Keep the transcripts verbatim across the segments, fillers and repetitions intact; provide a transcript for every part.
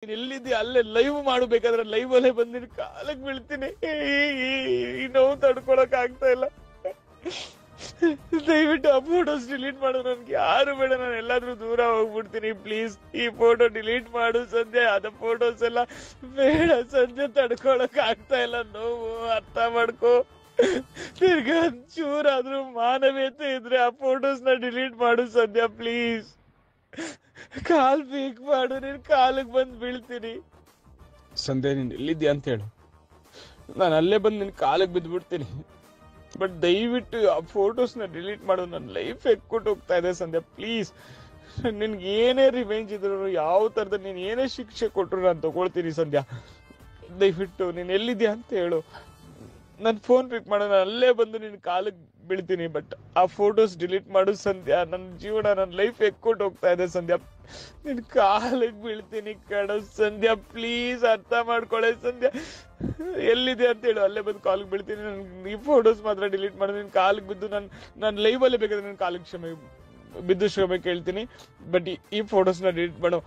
ಎಲ್ಲಿದ್ಯಾ ಅಲ್ಲೇ ಲೈವ್ ಮಾಡಬೇಕಾದ್ರೆ ಲೈವ್ ಅಲ್ಲೇ ಬಂದಿನ ಕಾಲಕ್ಕೆ ಬೀಳ್ತೀನಿ. ಈ ನೋವು ತಡ್ಕೊಳಕ್ ಆಗ್ತಾ ಇಲ್ಲ. ದಯವಿಟ್ಟು ಆ ಫೋಟೋಸ್ ಡಿಲೀಟ್ ಮಾಡು. ನನ್ಗೆ ಯಾರು ಬೇಡ, ನಾನು ಎಲ್ಲಾದ್ರೂ ದೂರ ಹೋಗ್ಬಿಡ್ತೀನಿ. ಪ್ಲೀಸ್ ಈ ಫೋಟೋ ಡಿಲೀಟ್ ಮಾಡು ಸಂಧ್ಯಾ. ಅದ ಫೋಟೋಸ್ ಎಲ್ಲ ಬೇಡ ಸಂಧ್ಯಾ, ತಡ್ಕೊಳಕ್ ಆಗ್ತಾ ಇಲ್ಲ ನೋವು. ಅರ್ಥ ಮಾಡ್ಕೋ. ತಿರ್ಗಾ ಚೂರಾದ್ರೂ ಮಾನವೀಯತೆ ಇದ್ರೆ ಆ ಫೋಟೋಸ್ ನ ಡಿಲೀಟ್ ಮಾಡು ಸಂಧ್ಯಾ ಪ್ಲೀಸ್. ಕಾಲ್ ಬೇಕ್ ಮಾಡು, ನೀನ್ ಕಾಲಿಗೆ ಬಂದ್ ಬೀಳ್ತೀನಿ. ಸಂಧ್ಯಾ ನೀನ್ ಎಲ್ಲಿದ್ಯಾ ಅಂತ ಹೇಳು, ನಾನು ಅಲ್ಲೇ ಬಂದು ನಿನ್ ಕಾಲಿಗೆ ಬಿದ್ದ್ಬಿಡ್ತೀನಿ. ಬಟ್ ದಯವಿಟ್ಟು ಆ ಫೋಟೋಸ್ ನ ಡಿಲೀಟ್ ಮಾಡು. ನನ್ನ ಲೈಫ್ ಎಕ್ಕೊಟ್ಟು ಹೋಗ್ತಾ ಇದೆ ಸಂಧ್ಯಾ ಪ್ಲೀಸ್. ನಿನ್ಗೆ ಏನೇ ರಿವೆಂಜ್ ಇದ್ರು, ಯಾವ ತರದ ನೀನ್ ಏನೇ ಶಿಕ್ಷೆ ಕೊಟ್ರು ನಾನು ತಗೊಳ್ತೀನಿ ಸಂಧ್ಯಾ. ದಯವಿಟ್ಟು ನೀನ್ ಎಲ್ಲಿದ್ಯಾ ಅಂತ ಹೇಳು, ನನ್ ಫೋನ್ ಪಿಕ್ ಮಾಡು, ನಾನು ಅಲ್ಲೇ ಬಂದು ನಿನ್ ಕಾಲಿಗೆ ಬೀಳ್ತೀನಿ. ಬಟ್ ಆ ಫೋಟೋಸ್ ಡಿಲೀಟ್ ಮಾಡು ಸಂಧ್ಯಾ. ನನ್ನ ಜೀವನ, ನನ್ನ ಲೈಫ್ ಎಕ್ಕೊಟ್ಟು ಹೋಗ್ತಾ ಇದೆ ಸಂಧ್ಯಾ. ನಿನ್ ಕಾಲಿಗೆ ಬೀಳ್ತೀನಿ ಕಣ ಸಂಧ್ಯಾ ಪ್ಲೀಸ್. ಅರ್ಥ ಮಾಡ್ಕೊಳ್ಳೆ ಸಂಧ್ಯಾ. ಎಲ್ಲಿದೆ ಅಂತ ಹೇಳು, ಅಲ್ಲೇ ಬಂದು ಕಾಲಿಗೆ ಬೀಳ್ತೀನಿ. ನನ್ ಈ ಫೋಟೋಸ್ ಮಾತ್ರ ಡಿಲೀಟ್ ಮಾಡು. ನಿನ್ ಕಾಲಿಗೆ ಬಿದ್ದು ನಾನು ನಾನು ಲೈವ್ ಅಲ್ಲೇ ಬೇಕಾದ್ರೆ ನನ್ ಕಾಲಿಗೆ ಕ್ಷಮೆ ಬಿದ್ದು ಕ್ಷಮೆ ಕೇಳ್ತೀನಿ. ಬಟ್ ಈ ಫೋಟೋಸ್ ನ ಡಿಲೀಟ್ ಮಾಡು.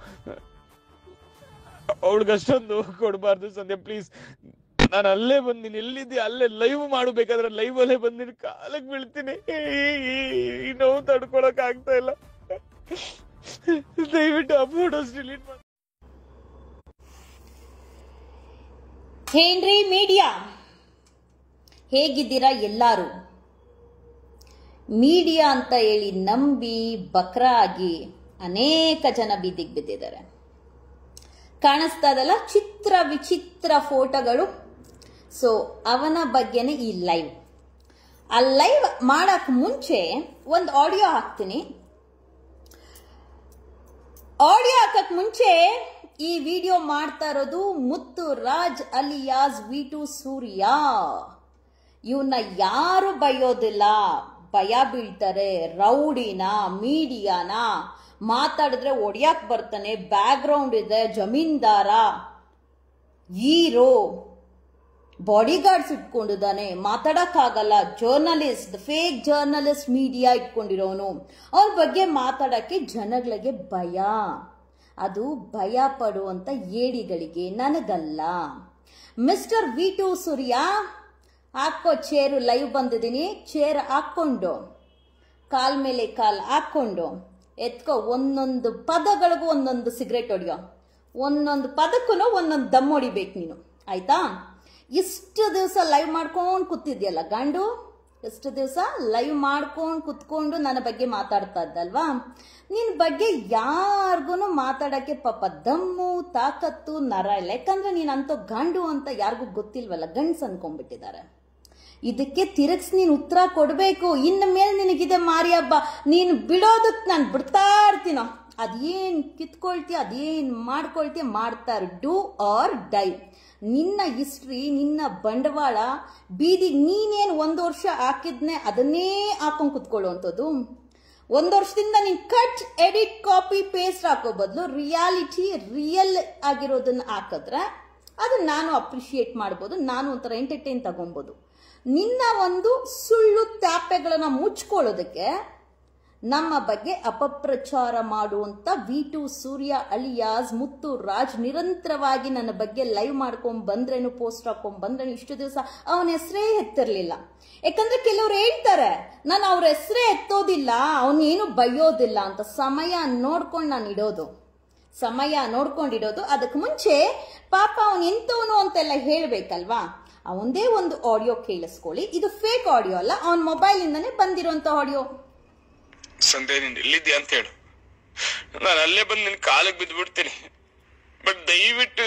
ಅವಳಿಗೆ ಅಷ್ಟೊಂದು ಕೊಡಬಾರ್ದು ಸಂಧ್ಯಾ ಪ್ಲೀಸ್. ನಾನು ಅಲ್ಲೇ ಬಂದು ನೀನ್ ಎಲ್ಲಿದ್ದೆ ಅಲ್ಲೇ ಲೈವ್ ಮಾಡಬೇಕಾದ್ರೆ ಲೈವ್ ಅಲ್ಲೇ ಬಂದು ನಿನ್ ಕಾಲಿಗೆ ಬೀಳ್ತೀನಿ. ಈ ನೋವು ತಡ್ಕೊಳಕ್ ಆಗ್ತಾ ಇಲ್ಲ. ದಯವಿಟ್ಟು ಆ ಫೋಟೋಸ್ ಡಿಲೀಟ್ ಮಾಡಿ. ಹೇನ್ರಿ ಮೀಡಿಯಾ, ಹೇಗಿದ್ದೀರಾ ಎಲ್ಲಾರು? ಮೀಡಿಯಾ ಅಂತ ಹೇಳಿ ನಂಬಿ ಬಕ್ರ ಆಗಿ ಅನೇಕ ಜನ ಬೀದಿಗೆ ಬಿದ್ದಿದ್ದಾರೆ. ಕಾಣಿಸ್ತಾ ಇದಲ್ಲ ಚಿತ್ರ ವಿಚಿತ್ರ ಫೋಟೋಗಳು. ಸೊ ಅವನ ಬಗ್ಗೆನೇ ಈ ಲೈವ್. ಆ ಲೈವ್ ಮಾಡಕ್ ಮುಂಚೆ ಒಂದು ಆಡಿಯೋ ಹಾಕ್ತೀನಿ. ಆಡಿಯೋ ಹಾಕಕ್ ಮುಂಚೆ ಈ ವಿಡಿಯೋ ಮಾಡ್ತಾ ಇರೋದು Muthu Raj alias V two Surya. ಇವನ್ನ ಯಾರು ಬೈಯೋದಿಲ್ಲ, ಭಯ ಬೀಳ್ತಾರೆ. ರೌಡಿನ, ಮೀಡಿಯಾನ, ಮಾತಾಡಿದ್ರೆ ಒಡಿಯಾಕ್ ಬರ್ತಾನೆ, ಬ್ಯಾಕ್ ಗ್ರೌಂಡ್ ಇದೆ, ಜಮೀನ್ದಾರ, ಹೀರೋ, ಬಾಡಿ ಗಾರ್ಡ್ಸ್ ಇಟ್ಕೊಂಡಿದ್ದಾನೆ, ಮಾತಾಡಕ್ಕಾಗಲ್ಲ, ಜರ್ನಲಿಸ್ಟ್, ಫೇಕ್ ಜರ್ನಲಿಸ್ಟ್ ಮೀಡಿಯಾ ಇಟ್ಕೊಂಡಿರೋನು. ಅವ್ರ ಬಗ್ಗೆ ಮಾತಾಡಕ್ಕೆ ಜನಗಳಿಗೆ ಭಯ. ಅದು ಭಯ ಪಡುವಂತ ಏಡಿಗಳಿಗೆ, ನನಗಲ್ಲ. ಮಿಸ್ಟರ್ ವಿ ಟು ಸೂರ್ಯ ಹಾಕೋ ಚೇರು, ಲೈವ್ ಬಂದಿದ್ದೀನಿ, ಚೇರ್ ಹಾಕೊಂಡು ಕಾಲ್ ಮೇಲೆ ಕಾಲ್ ಹಾಕೊಂಡು ಎತ್ಕೋ. ಒಂದೊಂದು ಪದಗಳಿಗೂ ಒಂದೊಂದು ಸಿಗರೇಟ್ ಹೊಡಿಯೋ, ಒಂದೊಂದು ಪದಕ್ಕೂ ಒಂದೊಂದು ದಮ್ ಹೊಡಿಬೇಕು ನೀನು, ಆಯ್ತಾ? ಇಷ್ಟು ದಿವಸ ಲೈವ್ ಮಾಡ್ಕೊಂಡು ಕೂತಿದ್ಯಲ್ಲ ಗಂಡು, ಎಷ್ಟು ದಿವಸ ಲೈವ್ ಮಾಡ್ಕೊಂಡು ಕುತ್ಕೊಂಡು ನನ್ನ ಬಗ್ಗೆ ಮಾತಾಡ್ತಾ ಇದ್ದಲ್ವಾ? ನಿನ್ನ ಬಗ್ಗೆ ಯಾರಿಗೂ ಮಾತಾಡಕ್ಕೆ ಪಾಪ ದಮ್ಮು, ತಾಕತ್ತು, ನರ ಇಲ್ಲ. ಯಾಕಂದ್ರೆ ನೀನಂತೂ ಗಂಡು ಅಂತ ಯಾರಿಗೂ ಗೊತ್ತಿಲ್ವಲ್ಲ, ಗಂಡ್ಸ್ ಅನ್ಕೊಂಡ್ಬಿಟ್ಟಿದ್ದಾರೆ. ಇದಕ್ಕೆ ತಿರುಗಿಸಿ ನೀನು ಉತ್ತರ ಕೊಡಬೇಕು. ಇನ್ನು ಮೇಲೆ ನಿನಗಿದೆ ಮಾರಿ ಹಬ್ಬ. ನೀನು ಬಿಡೋದಕ್ಕೆ ನಾನು ಬಿಡ್ತಾ ಇರ್ತೀನೋ, ಅದೇನು ಕಿತ್ಕೊಳ್ತೀಯ, ಅದೇನು ಮಾಡ್ಕೊಳ್ತೀಯ ಮಾಡ್ತಾ ಇರು. Do or die. ನಿನ್ನ ಹಿಸ್ಟ್ರಿ, ನಿನ್ನ ಬಂಡವಾಳ, ಬೀದಿಗೆ ನೀನೇನು ಒಂದು ವರ್ಷ ಹಾಕಿದ್ನೆ ಅದನ್ನೇ ಹಾಕೊಂಡು ಕುತ್ಕೊಳ್ಳುವಂಥದ್ದು. ಒಂದು ವರ್ಷದಿಂದ ನೀನು ಕಟ್, ಎಡಿಟ್, ಕಾಪಿ, ಪೇಸ್ಟ್ ಹಾಕೋ ಬದಲು ರಿಯಾಲಿಟಿ, ರಿಯಲ್ ಆಗಿರೋದನ್ನ ಹಾಕಿದ್ರೆ ಅದನ್ನ ನಾನು ಅಪ್ರಿಷಿಯೇಟ್ ಮಾಡ್ಬೋದು, ನಾನು ಒಂಥರ ಎಂಟರ್ಟೈನ್ ತಗೊಬೋದು. ನಿನ್ನ ಒಂದು ಸುಳ್ಳು ತ್ಯಾಪೆಗಳನ್ನ ಮುಚ್ಕೊಳ್ಳೋದಕ್ಕೆ ನಮ್ಮ ಬಗ್ಗೆ ಅಪಪ್ರಚಾರ ಮಾಡುವಂತ V two Surya alias Muthu Raj ನಿರಂತರವಾಗಿ ನನ್ನ ಬಗ್ಗೆ ಲೈವ್ ಮಾಡ್ಕೊಂಡ್ ಬಂದ್ರೇನು, ಪೋಸ್ಟ್ ಹಾಕೊಂಡ್ ಬಂದ್ರೇನು, ಇಷ್ಟು ದಿವಸ ಅವನ ಹೆಸರೇ ಎತ್ತಿರ್ಲಿಲ್ಲ. ಯಾಕಂದ್ರೆ ಕೆಲವ್ರು ಹೇಳ್ತಾರೆ ನಾನು ಅವ್ರ ಹೆಸರೇ ಎತ್ತೋದಿಲ್ಲ, ಅವನೇನು ಬೈಯೋದಿಲ್ಲ ಅಂತ. ಸಮಯ ನೋಡ್ಕೊಂಡು ನಾನು ಇಡೋದು, ಸಮಯ ನೋಡ್ಕೊಂಡಿಡೋದು. ಅದಕ್ಕೆ ಮುಂಚೆ ಪಾಪ ಅವನ್ ಎಂತವನು ಅಂತೆಲ್ಲ ಹೇಳ್ಬೇಕಲ್ವಾ? ಅವನದೇ ಒಂದು ಆಡಿಯೋ ಕೇಳಿಸ್ಕೊಳ್ಳಿ. ಇದು ಫೇಕ್ ಆಡಿಯೋ ಅಲ್ಲ, ಅವನ ಮೊಬೈಲ್ ಇಂದಾನೆ ಬಂದಿರುವಂತ ಆಡಿಯೋ. ಸಂಧ್ಯಾ ನೀನ್ ಎಲ್ಲಿದ್ಯಾ ಅಂತ ಹೇಳು, ನಾನು ಅಲ್ಲೇ ಬಂದು ನಿನ್ ಕಾಲಿಗೆ ಬಿದ್ದ್ಬಿಡ್ತೀನಿ. ಬಟ್ ದಯವಿಟ್ಟು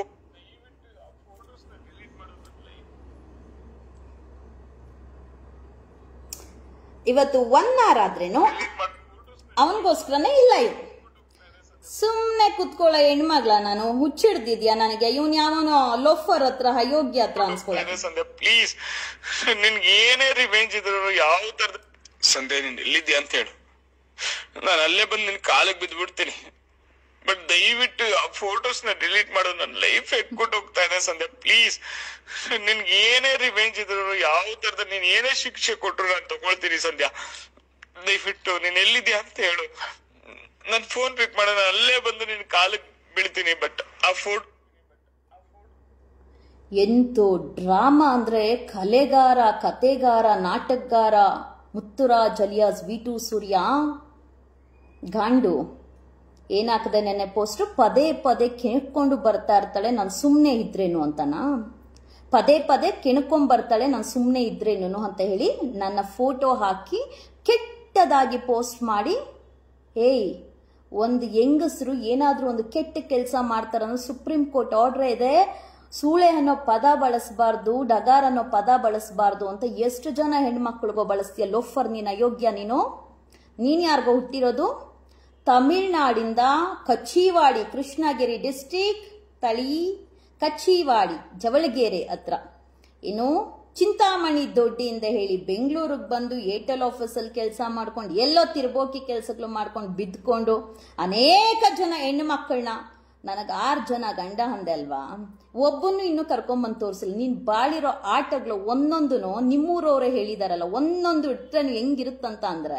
ಇವತ್ತು ಒನ್ ಅವರ್ ಆದ್ರೇನು ಅವನಿಗೋಸ್ಕರನೇ ಇಲ್ಲ. ಇವ್ ಸುಮ್ನೆ ಕುತ್ಕೊಳ್ಳೋ ಹೆಣ್ಮಗ್ಳ ನಾನು, ಹುಚ್ಚಿಡ್ದಿದ್ಯಾ ನನಗೆ? ಇವನ್ ಯಾವನೋ ಲೋಫರ್ ಹತ್ರ, ಅಯೋಗ್ಯ ಹತ್ರ ಅನ್ಸ್ಕೊಳ್ಳ. ಸಂಧ್ಯಾ ಪ್ಲೀಸ್, ನಿನ್ಗೆ ಏನೇ ರಿವೆಂಜ್ ಇದ್ರು, ಯಾವ ತರದ. ಸಂಧ್ಯಾ ನೀನ್ ಎಲ್ಲಿದ್ಯಾ ಅಂತ ಹೇಳು, ನಾನು ಅಲ್ಲೇ ಬಂದು ನಿನ್ ಕಾಲಿಗೆ ಬಿದ್ದ್ಬಿಡ್ತೀನಿ. ಬಟ್ ದಯವಿಟ್ಟು ಆ ಫೋಟೋಸ್ ನ ಡಿಲೀಟ್ ಮಾಡು. ನನ್ನ ಲೈಫ್ ಎಕ್ಕೊಟ್ಟು ಹೋಗ್ತಾ ಇದೆ ಸಂಧ್ಯಾ ಪ್ಲೀಸ್. ನಿನ್ಗೆ ಏನೇ ರಿವೆಂಜ್ ಇದ್ರು, ಯಾವ ತರದ ನೀನ್ ಏನೇ ಶಿಕ್ಷೆ ಕೊಟ್ರು ನಾನು ತಗೊಳ್ತೀನಿ ಸಂಧ್ಯಾ. ದಯವಿಟ್ಟು ನೀನ್ ಎಲ್ಲಿದ್ಯಾ ಅಂತ ಹೇಳು, ನನ್ ಫೋನ್ ಪಿಕ್ ಮಾಡ, ನಾನು ಅಲ್ಲೇ ಬಂದು ನಿನ್ ಕಾಲಿಗೆ ಬೀಳ್ತೀನಿ. ಬಟ್ ಆ ಫೋಟೋ ಎಂತೋ ಡ್ರಾಮಾ ಅಂದ್ರೆ ಕಲೆಗಾರ, ಕತೆಗಾರ, ನಾಟಕಗಾರ Muthuraj alias V two Surya ಗಾಂಡು ಏನಾಕದೆ ನೆನ್ನೆ ಪೋಸ್ಟ್ ಪದೇ ಪದೇ ಕೆಣಕೊಂಡು ಬರ್ತಾ ಇರ್ತಾಳೆ ನಾನು ಸುಮ್ಮನೆ ಇದ್ರೇನು ಅಂತನಾ, ಪದೇ ಪದೇ ಕೆಣಕೊಂಡ್ ಬರ್ತಾಳೆ ನಾನು ಸುಮ್ಮನೆ ಇದ್ರೇನು ಅಂತ ಹೇಳಿ ನನ್ನ ಫೋಟೋ ಹಾಕಿ ಕೆಟ್ಟದಾಗಿ ಪೋಸ್ಟ್ ಮಾಡಿ, ಏಯ್ ಒಂದು ಹೆಂಗಸರು ಏನಾದರೂ ಒಂದು ಕೆಟ್ಟ ಕೆಲಸ ಮಾಡ್ತಾರಂದ್ರೆ ಸುಪ್ರೀಂ ಕೋರ್ಟ್ ಆರ್ಡರ್ ಇದೆ, ಸೂಳೆ ಅನ್ನೋ ಪದ ಬಳಸಬಾರ್ದು, ಡಗಾರ್ ಅನ್ನೋ ಪದ ಬಳಸಬಾರ್ದು ಅಂತ ಎಷ್ಟು ಜನ ಹೆಣ್ಮಕ್ಳಿಗೋ ಬಳಸ್ತೀಯ ಲೋಫರ್ ನೀನು, ಅಯೋಗ್ಯ ನೀನು. ನೀನು ಯಾರಿಗೋ ಹುಟ್ಟಿರೋದು ತಮಿಳ್ನಾಡಿಂದ ಕಚ್ಚಿವಾಡಿ, ಕೃಷ್ಣಗಿರಿ ಡಿಸ್ಟಿಕ್ ತಳಿ ಕಚ್ಚಿವಾಡಿ ಜವಳಗೆರೆ ಹತ್ರ, ಇನ್ನು ಚಿಂತಾಮಣಿ ದೊಡ್ಡಿಯಿಂದ ಹೇಳಿ ಬೆಂಗಳೂರಿಗೆ ಬಂದು ಏರ್ಟೆಲ್ ಆಫೀಸಲ್ಲಿ ಕೆಲಸ ಮಾಡ್ಕೊಂಡು ಎಲ್ಲೋ ತಿರ್ಬೋಕಿ ಕೆಲಸಗಳು ಮಾಡ್ಕೊಂಡು ಬಿದ್ಕೊಂಡು ಅನೇಕ ಜನ ಹೆಣ್ಣು ಮಕ್ಕಳನ್ನ, ನನಗೆ ಆರು ಜನ ಗಂಡ ಅಂದೆ ಅಲ್ವಾ, ಒಬ್ಬನ್ನು ಇನ್ನೂ ಕರ್ಕೊಂಬಂದು ತೋರಿಸಿಲ್ಲ. ನೀನು ಬಾಳಿರೋ ಆಟಗಳು ಒಂದೊಂದು ನಿಮ್ಮೂರವರೇ ಹೇಳಿದಾರಲ್ಲ, ಒಂದೊಂದು ಇಟ್ಟರೆ ಹೆಂಗಿರುತ್ತಂತ ಅಂದ್ರೆ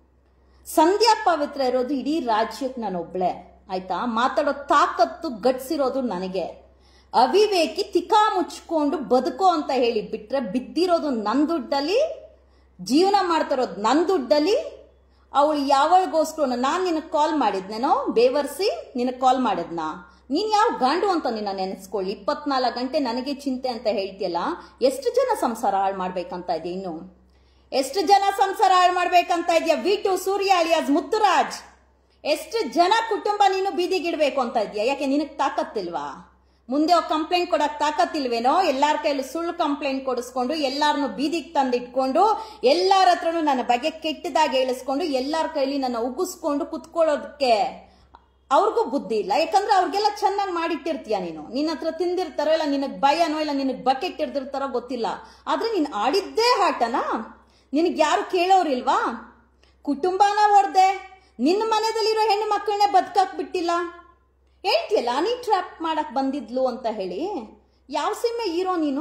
ಸಂಧ್ಯಾ ಪವಿತ್ರ ಇರೋದು ಇಡೀ ರಾಜ್ಯಕ್ಕೆ ನಾನು ಒಬ್ಳೆ ಆಯ್ತಾ, ಮಾತಾಡೋ ತಾಕತ್ತು ಗಟ್ಸಿರೋದು ನನಗೆ. ಅವಿವೇಕಿ ತಿಕಾ ಮುಚ್ಕೊಂಡು ಬದುಕೋ ಅಂತ ಹೇಳಿ ಬಿಟ್ರೆ ಬಿದ್ದಿರೋದು ನನ್ನ ದುಡ್ಡಲ್ಲಿ, ಜೀವನ ಮಾಡ್ತಿರೋದು ನನ್ನ ದುಡ್ಡಲ್ಲಿ. ಅವಳು ಯಾವಳಿಗೋಸ್ಕರ ನಾನು ನಿನಗೆ ಕಾಲ್ ಮಾಡಿದ್ನೇನೋ ಬೇವರ್ಸಿ ನಿನಗೆ ಕಾಲ್ ಮಾಡಿದ್ನಾ, ನೀನು ಯಾವ ಗಾಂಡು ಅಂತ ನಿನ್ನ ನೆನೆಸ್ಕೊಳ್ಳಿ. ಇಪ್ಪತ್ನಾಲ್ಕು ಗಂಟೆ ನನಗೆ ಚಿಂತೆ ಅಂತ ಹೇಳ್ತಿಯಲ್ಲ, ಎಷ್ಟು ಜನ ಸಂಸಾರ ಹಾಳು ಮಾಡ್ಬೇಕಂತ ಇದೆಯಾ, ಇನ್ನು ಎಷ್ಟು ಜನ ಸಂಸಾರ ಹಾಳು ಮಾಡ್ಬೇಕಂತ ಇದೆಯಾ V two Surya alias Muthuraj? ಎಷ್ಟು ಜನ ಕುಟುಂಬ ನೀನು ಬೀದಿಗಿಡ್ಬೇಕು ಅಂತ ಇದೆಯಾ? ಯಾಕೆ ನಿನಗೆ ತಾಕತ್ತಿಲ್ವಾ? ಮುಂದೆ ಕಂಪ್ಲೇಂಟ್ ಕೊಡಕ್ ತಾಕತ್ತಿಲ್ವೇನೋ? ಎಲ್ಲಾರ ಕೈಲಿ ಸುಳ್ಳು ಕಂಪ್ಲೇಂಟ್ ಕೊಡಿಸ್ಕೊಂಡು ಎಲ್ಲಾರನ್ನು ಬೀದಿಗೆ ತಂದಿಟ್ಕೊಂಡು ಎಲ್ಲಾರ ಹತ್ರನು ನನ್ನ ಬಗ್ಗೆ ಕೆಟ್ಟದಾಗಿ ಹೇಳಿಸ್ಕೊಂಡು ಎಲ್ಲಾರ ಕೈಲಿ ನನ್ನ ಉಗಿಸ್ಕೊಂಡು ಕುತ್ಕೊಳ್ಳೋದಕ್ಕೆ ಅವ್ರಿಗೂ ಬುದ್ಧಿ ಇಲ್ಲ. ಯಾಕಂದ್ರೆ ಅವ್ರಿಗೆಲ್ಲ ಚೆನ್ನಾಗಿ ಮಾಡಿಟ್ಟಿರ್ತೀಯ ನೀನು. ನಿನ್ನ ಹತ್ರ ತಿಂದಿರ್ತಾರೋ ಇಲ್ಲ ನಿನಗೆ ಭಯನೋ ಇಲ್ಲ ನಿನಗೆ ಬಕೆಟ್ ಹಿಡ್ದಿರ್ತಾರೋ ಗೊತ್ತಿಲ್ಲ, ಆದ್ರೆ ನೀನು ಆಡಿದ್ದೇ ಆಟನಾ? ನಿನಗೆ ಯಾರು ಕೇಳೋರಿಲ್ವಾ? ಕುಟುಂಬನ ಹೊಡ್ದೆ, ನಿನ್ನ ಮನೆಯಲ್ಲಿರೋ ಹೆಣ್ಣು ಮಕ್ಕಳನ್ನೇ ಬದುಕಕ್ ಬಿಟ್ಟಿಲ್ಲ. ಹೇಳ್ತಿಯಲ್ಲ ನೀ ಟ್ರ್ಯಾಪ್ ಮಾಡಕ್ ಬಂದಿದ್ಲು ಅಂತ ಹೇಳಿ. ಯಾವ ಸೀಮೆ ಹೀರೋ ನೀನು?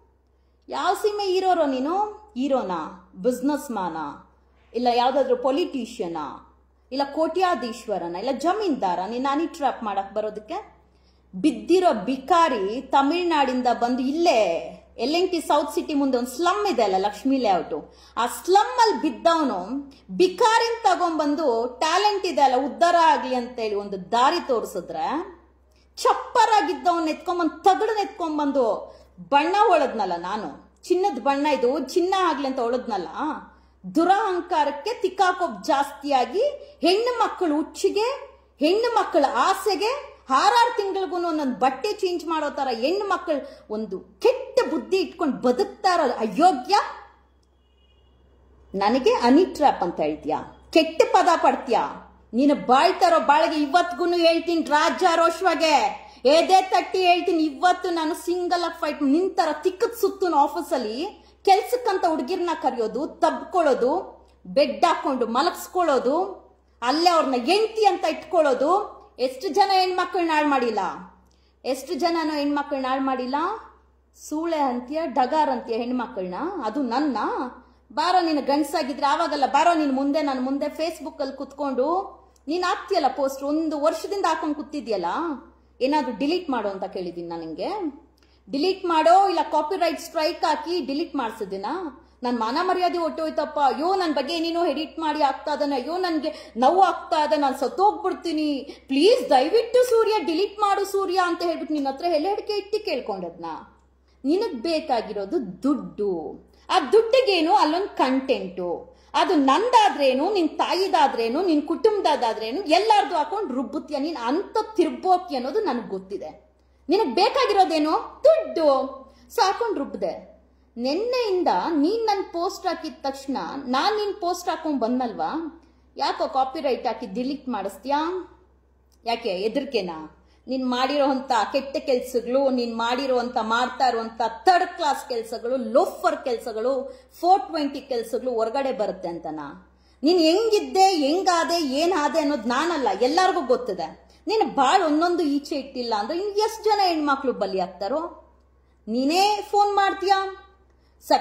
ಯಾವ ಸೀಮೆ ಹೀರೋರೋ ನೀನು? ಹೀರೋನಾ, ಬಿಸ್ನೆಸ್ ಮ್ಯಾನಾ, ಇಲ್ಲ ಯಾವ್ದಾದ್ರು ಪೊಲಿಟಿಷಿಯನಾ, ಇಲ್ಲ ಕೋಟ್ಯಾಧೀಶ್ವರನ, ಇಲ್ಲ ಜಮೀನ್ದಾರ ನೀನು ನಾನಿ ಟ್ರ್ಯಾಪ್ ಮಾಡಕ್ ಬರೋದಕ್ಕೆ? ಬಿದ್ದಿರೋ ಬಿಕಾರಿ ತಮಿಳ್ನಾಡಿಂದ ಬಂದು ಇಲ್ಲೇ L N T south city ಮುಂದೆ ಒಂದು ಸ್ಲಮ್ ಇದೆ ಅಲ್ಲ, ಲಕ್ಷ್ಮೀ ಲೇಔಟು, ಆ ಸ್ಲಮ್ ಅಲ್ಲಿ ಬಿದ್ದವನು ಬಿಕಾರಿನ ತಗೊಂಡ್ಬಂದು ಟ್ಯಾಲೆಂಟ್ ಇದೆ ಅಲ್ಲ ಉದ್ಧಾರ ಆಗ್ಲಿ ಅಂತೇಳಿ ಒಂದು ದಾರಿ ತೋರಿಸಿದ್ರೆ, ಚಪ್ಪರಾಗಿದ್ದವನ್ನ ಎತ್ಕೊಂಡ್ಬಂದು ತಗಡನ್ನ ಎತ್ಕೊಂಡ್ಬಂದು ಬಣ್ಣ ಹೊಳದ್ನಲ್ಲ ನಾನು, ಚಿನ್ನದ ಬಣ್ಣ ಇದು ಚಿನ್ನ ಆಗ್ಲಿ ಅಂತ ಹೊಳದ್ನಲ್ಲ, ದುರಹಂಕಾರಕ್ಕೆ ತಿಕ್ಕಾಕೋಪ್ ಜಾಸ್ತಿಯಾಗಿ ಹೆಣ್ಣು ಮಕ್ಕಳು ಹುಚ್ಚಿಗೆ, ಹೆಣ್ಣು ಮಕ್ಕಳ ಆಸೆಗೆ ಆರಾರು ತಿಂಗಳಿಗೂ ಒಂದೊಂದು ಬಟ್ಟೆ ಚೇಂಜ್ ಮಾಡೋ ತರ ಹೆಣ್ಣು ಮಕ್ಕಳು ಒಂದು ಕೆಟ್ಟ ಬುದ್ಧಿ ಇಟ್ಕೊಂಡು ಬದುಕ್ತಾರ ಅಯೋಗ್ಯ. ನನಗೆ ಅನಿ ಟ್ರ್ಯಾಪ್ ಅಂತ ಹೇಳ್ತೀಯ, ಕೆಟ್ಟ ಪದ ಪಡ್ತೀಯ ನೀನು. ಬಾಳ್ತಾರೋ ಬಾಳಿಗೆ ಇವತ್ಗೂ ಹೇಳ್ತೀನಿ ರಾಜಾರೋಷವಾಗೆ ಎದೆ ತಟ್ಟಿ ಹೇಳ್ತೀನಿ, ಇವತ್ತು ನಾನು ಸಿಂಗಲ್ ಆಗಿ ಫೈಟ್ ನಿಂತರ ತಿಕ್ಕದ ಸುತ್ತು ಆಫೀಸಲ್ಲಿ ಕೆಲ್ಸಕ್ಕಂತ ಹುಡುಗಿರ್ನ ಕರೆಯೋದು, ತಬ್ಕೊಳ್ಳೋದು, ಬೆಡ್ ಹಾಕೊಂಡು ಮಲಗಿಸ್ಕೊಳ್ಳೋದು, ಅಲ್ಲೇ ಅವ್ರನ್ನ ಹೆಂಡ್ತಿ ಅಂತ ಇಟ್ಕೊಳ್ಳೋದು. ಎಷ್ಟು ಜನ ಹೆಣ್ಮಕ್ಳನ್ನ ಹಾಳು ಮಾಡಿಲ್ಲ, ಎಷ್ಟು ಜನನೋ ಹೆಣ್ಮಕ್ಳನ್ನ ಹಾಳು ಮಾಡಿಲ್ಲ. ಸೂಳೆ ಅಂತೀಯ, ಡಗಾರ್ ಅಂತೀಯ ಹೆಣ್ಮಕ್ಳನ್ನ, ಅದು ನನ್ನ. ಬಾರೋ ನೀನು ಗಂಡಸಾಗಿದ್ರೆ ಆವಾಗಲ್ಲ, ಬಾರೋ ನೀನು ಮುಂದೆ ನಾನು ಮುಂದೆ ಫೇಸ್ಬುಕ್ಕಲ್ಲಿ ಕುತ್ಕೊಂಡು ನೀನು ಹಾಕ್ತೀಯಲ್ಲ ಪೋಸ್ಟ್, ಒಂದು ವರ್ಷದಿಂದ ಹಾಕೊಂಡು ಕೂತಿದ್ಯಲ್ಲ, ಏನಾದರೂ ಡಿಲೀಟ್ ಮಾಡು ಅಂತ ಕೇಳಿದ್ದೀನಿ ನಾನು ನಿಂಗೆ. ಡಿಲೀಟ್ ಮಾಡೋ ಇಲ್ಲ ಕಾಪಿ ರೈಟ್ ಸ್ಟ್ರೈಕ್ ಹಾಕಿ ಡಿಲೀಟ್ ಮಾಡಿಸಿದ್ದೀನ? ನನ್ನ ಮಾನ ಮರ್ಯಾದೆ ಹೊಟ್ಟೋಯ್ತಪ್ಪ. ಅಯ್ಯೋ ನನ್ನ ಬಗ್ಗೆ ಏನೇನೋ ಎಡಿಟ್ ಮಾಡಿ ಆಗ್ತಾ ಇದ್ದಾನೆ, ಅಯ್ಯೋ ನನಗೆ ನೋವು ಆಗ್ತಾ ಇದೆ, ನಾನು ಸತ್ತೋಗ್ಬಿಡ್ತೀನಿ, ಪ್ಲೀಸ್ ದಯವಿಟ್ಟು ಸೂರ್ಯ ಡಿಲೀಟ್ ಮಾಡು ಸೂರ್ಯ ಅಂತ ಹೇಳ್ಬಿಟ್ಟು ನಿನ್ನ ಹತ್ರ ಹೆಲೆ ಅಡಿಕೆ ಇಟ್ಟು ಕೇಳ್ಕೊಂಡದ್ನ. ನಿನಗೆ ಬೇಕಾಗಿರೋದು ದುಡ್ಡು, ಆ ದುಡ್ಡಿಗೇನು ಅಲ್ಲೊಂದು ಕಂಟೆಂಟು, ಅದು ನಂದಾದ್ರೇನು, ನಿನ್ ತಾಯಿದಾದ್ರೇನು, ನಿನ್ ಕುಟುಂಬದಾದ್ರೇನು ಎಲ್ಲಾರ್ದು ಹಾಕೊಂಡು ರುಬ್ಬುತ್ತೀಯ ನೀನು. ಅಂತ ತಿರ್ಬೋಕಿ ಅನ್ನೋದು ನನಗೆ ಗೊತ್ತಿದೆ. ನಿನಗೆ ಬೇಕಾಗಿರೋದೇನು? ದುಡ್ಡು. ಸಾಕೊಂಡು ರುಬ್ಬದೆ. ನಿನ್ನೆಯಿಂದ ನೀನ್ ನನ್ನ ಪೋಸ್ಟ್ ಹಾಕಿದ ತಕ್ಷಣ ನಾನು ನಿನ್ ಪೋಸ್ಟ್ ಹಾಕೊಂಡ್ ಬಂದಲ್ವಾ, ಯಾಕೋ ಕಾಪಿ ರೈಟ್ ಹಾಕಿ ಡಿಲೀಟ್ ಮಾಡಿಸ್ತೀಯಾ? ಯಾಕೆ ಎದರ್ಕೆನಾ? ನೀನ್ ಮಾಡಿರೋಂಥ ಕೆಟ್ಟ ಕೆಲಸಗಳು, ನೀನ್ ಮಾಡಿರೋಂಥ ಮಾಡ್ತಾ ಇರುವಂತ ಥರ್ಡ್ ಕ್ಲಾಸ್ ಕೆಲಸಗಳು, ಲೋಫರ್ ಕೆಲಸಗಳು, ಫೋರ್ ಟ್ವೆಂಟಿ ಕೆಲಸಗಳು ಹೊರಗಡೆ ಬರುತ್ತೆ ಅಂತನಾ? ನೀನ್ ಹೆಂಗಿದ್ದೆ, ಹೆಂಗಾದೆ, ಏನಾದೆ ಅನ್ನೋದು ನಾನಲ್ಲ, ಎಲ್ಲರಿಗೂ ಗೊತ್ತಿದೆ. ನೀನು ಭಾಳ ಒಂದೊಂದು ಈಚೆ ಇಟ್ಟಿಲ್ಲ ಅಂದ್ರೆ ಇನ್ನು ಎಷ್ಟು ಜನ ಹೆಣ್ಮಕ್ಳು ಬಲಿ ಆಗ್ತಾರೋ? ನೀನೇ ಫೋನ್ ಮಾಡ್ತೀಯಾ?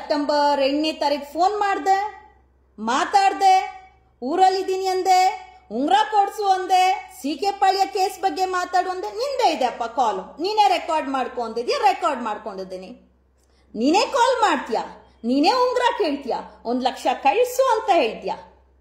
ಸೆಪ್ಟೆಂಬರ್ ಎಂಟನೇ ತಾರೀಕು ಫೋನ್ ಮಾಡ್ದೆ, ಮಾತಾಡ್ದೆ, ಊರಲ್ಲಿದ್ದೀನಿ ಅಂದೆ, ಉಂಗ್ರ ಕೊಡ್ಸು ಅಂದೆ, ಸಿ ಕೆ ಪಾಳ್ಯ ಕೇಸ್ ಬಗ್ಗೆ ಮಾತಾಡು ಅಂದೆ, ನಿಂದೆ ಇದೆಯಪ್ಪ ಕಾಲು, ನೀನೇ ರೆಕಾರ್ಡ್ ಮಾಡ್ಕೊಂಡಿದ್ಯಾ, ರೆಕಾರ್ಡ್ ಮಾಡ್ಕೊಂಡಿದ್ದೀನಿ. ನೀನೇ ಕಾಲ್ ಮಾಡ್ತೀಯಾ, ನೀನೇ ಉಂಗ್ರ ಕೇಳ್ತೀಯಾ, ಒಂದ್ ಲಕ್ಷ ಕಳಿಸು ಅಂತ ಹೇಳ್ತೀಯಾ,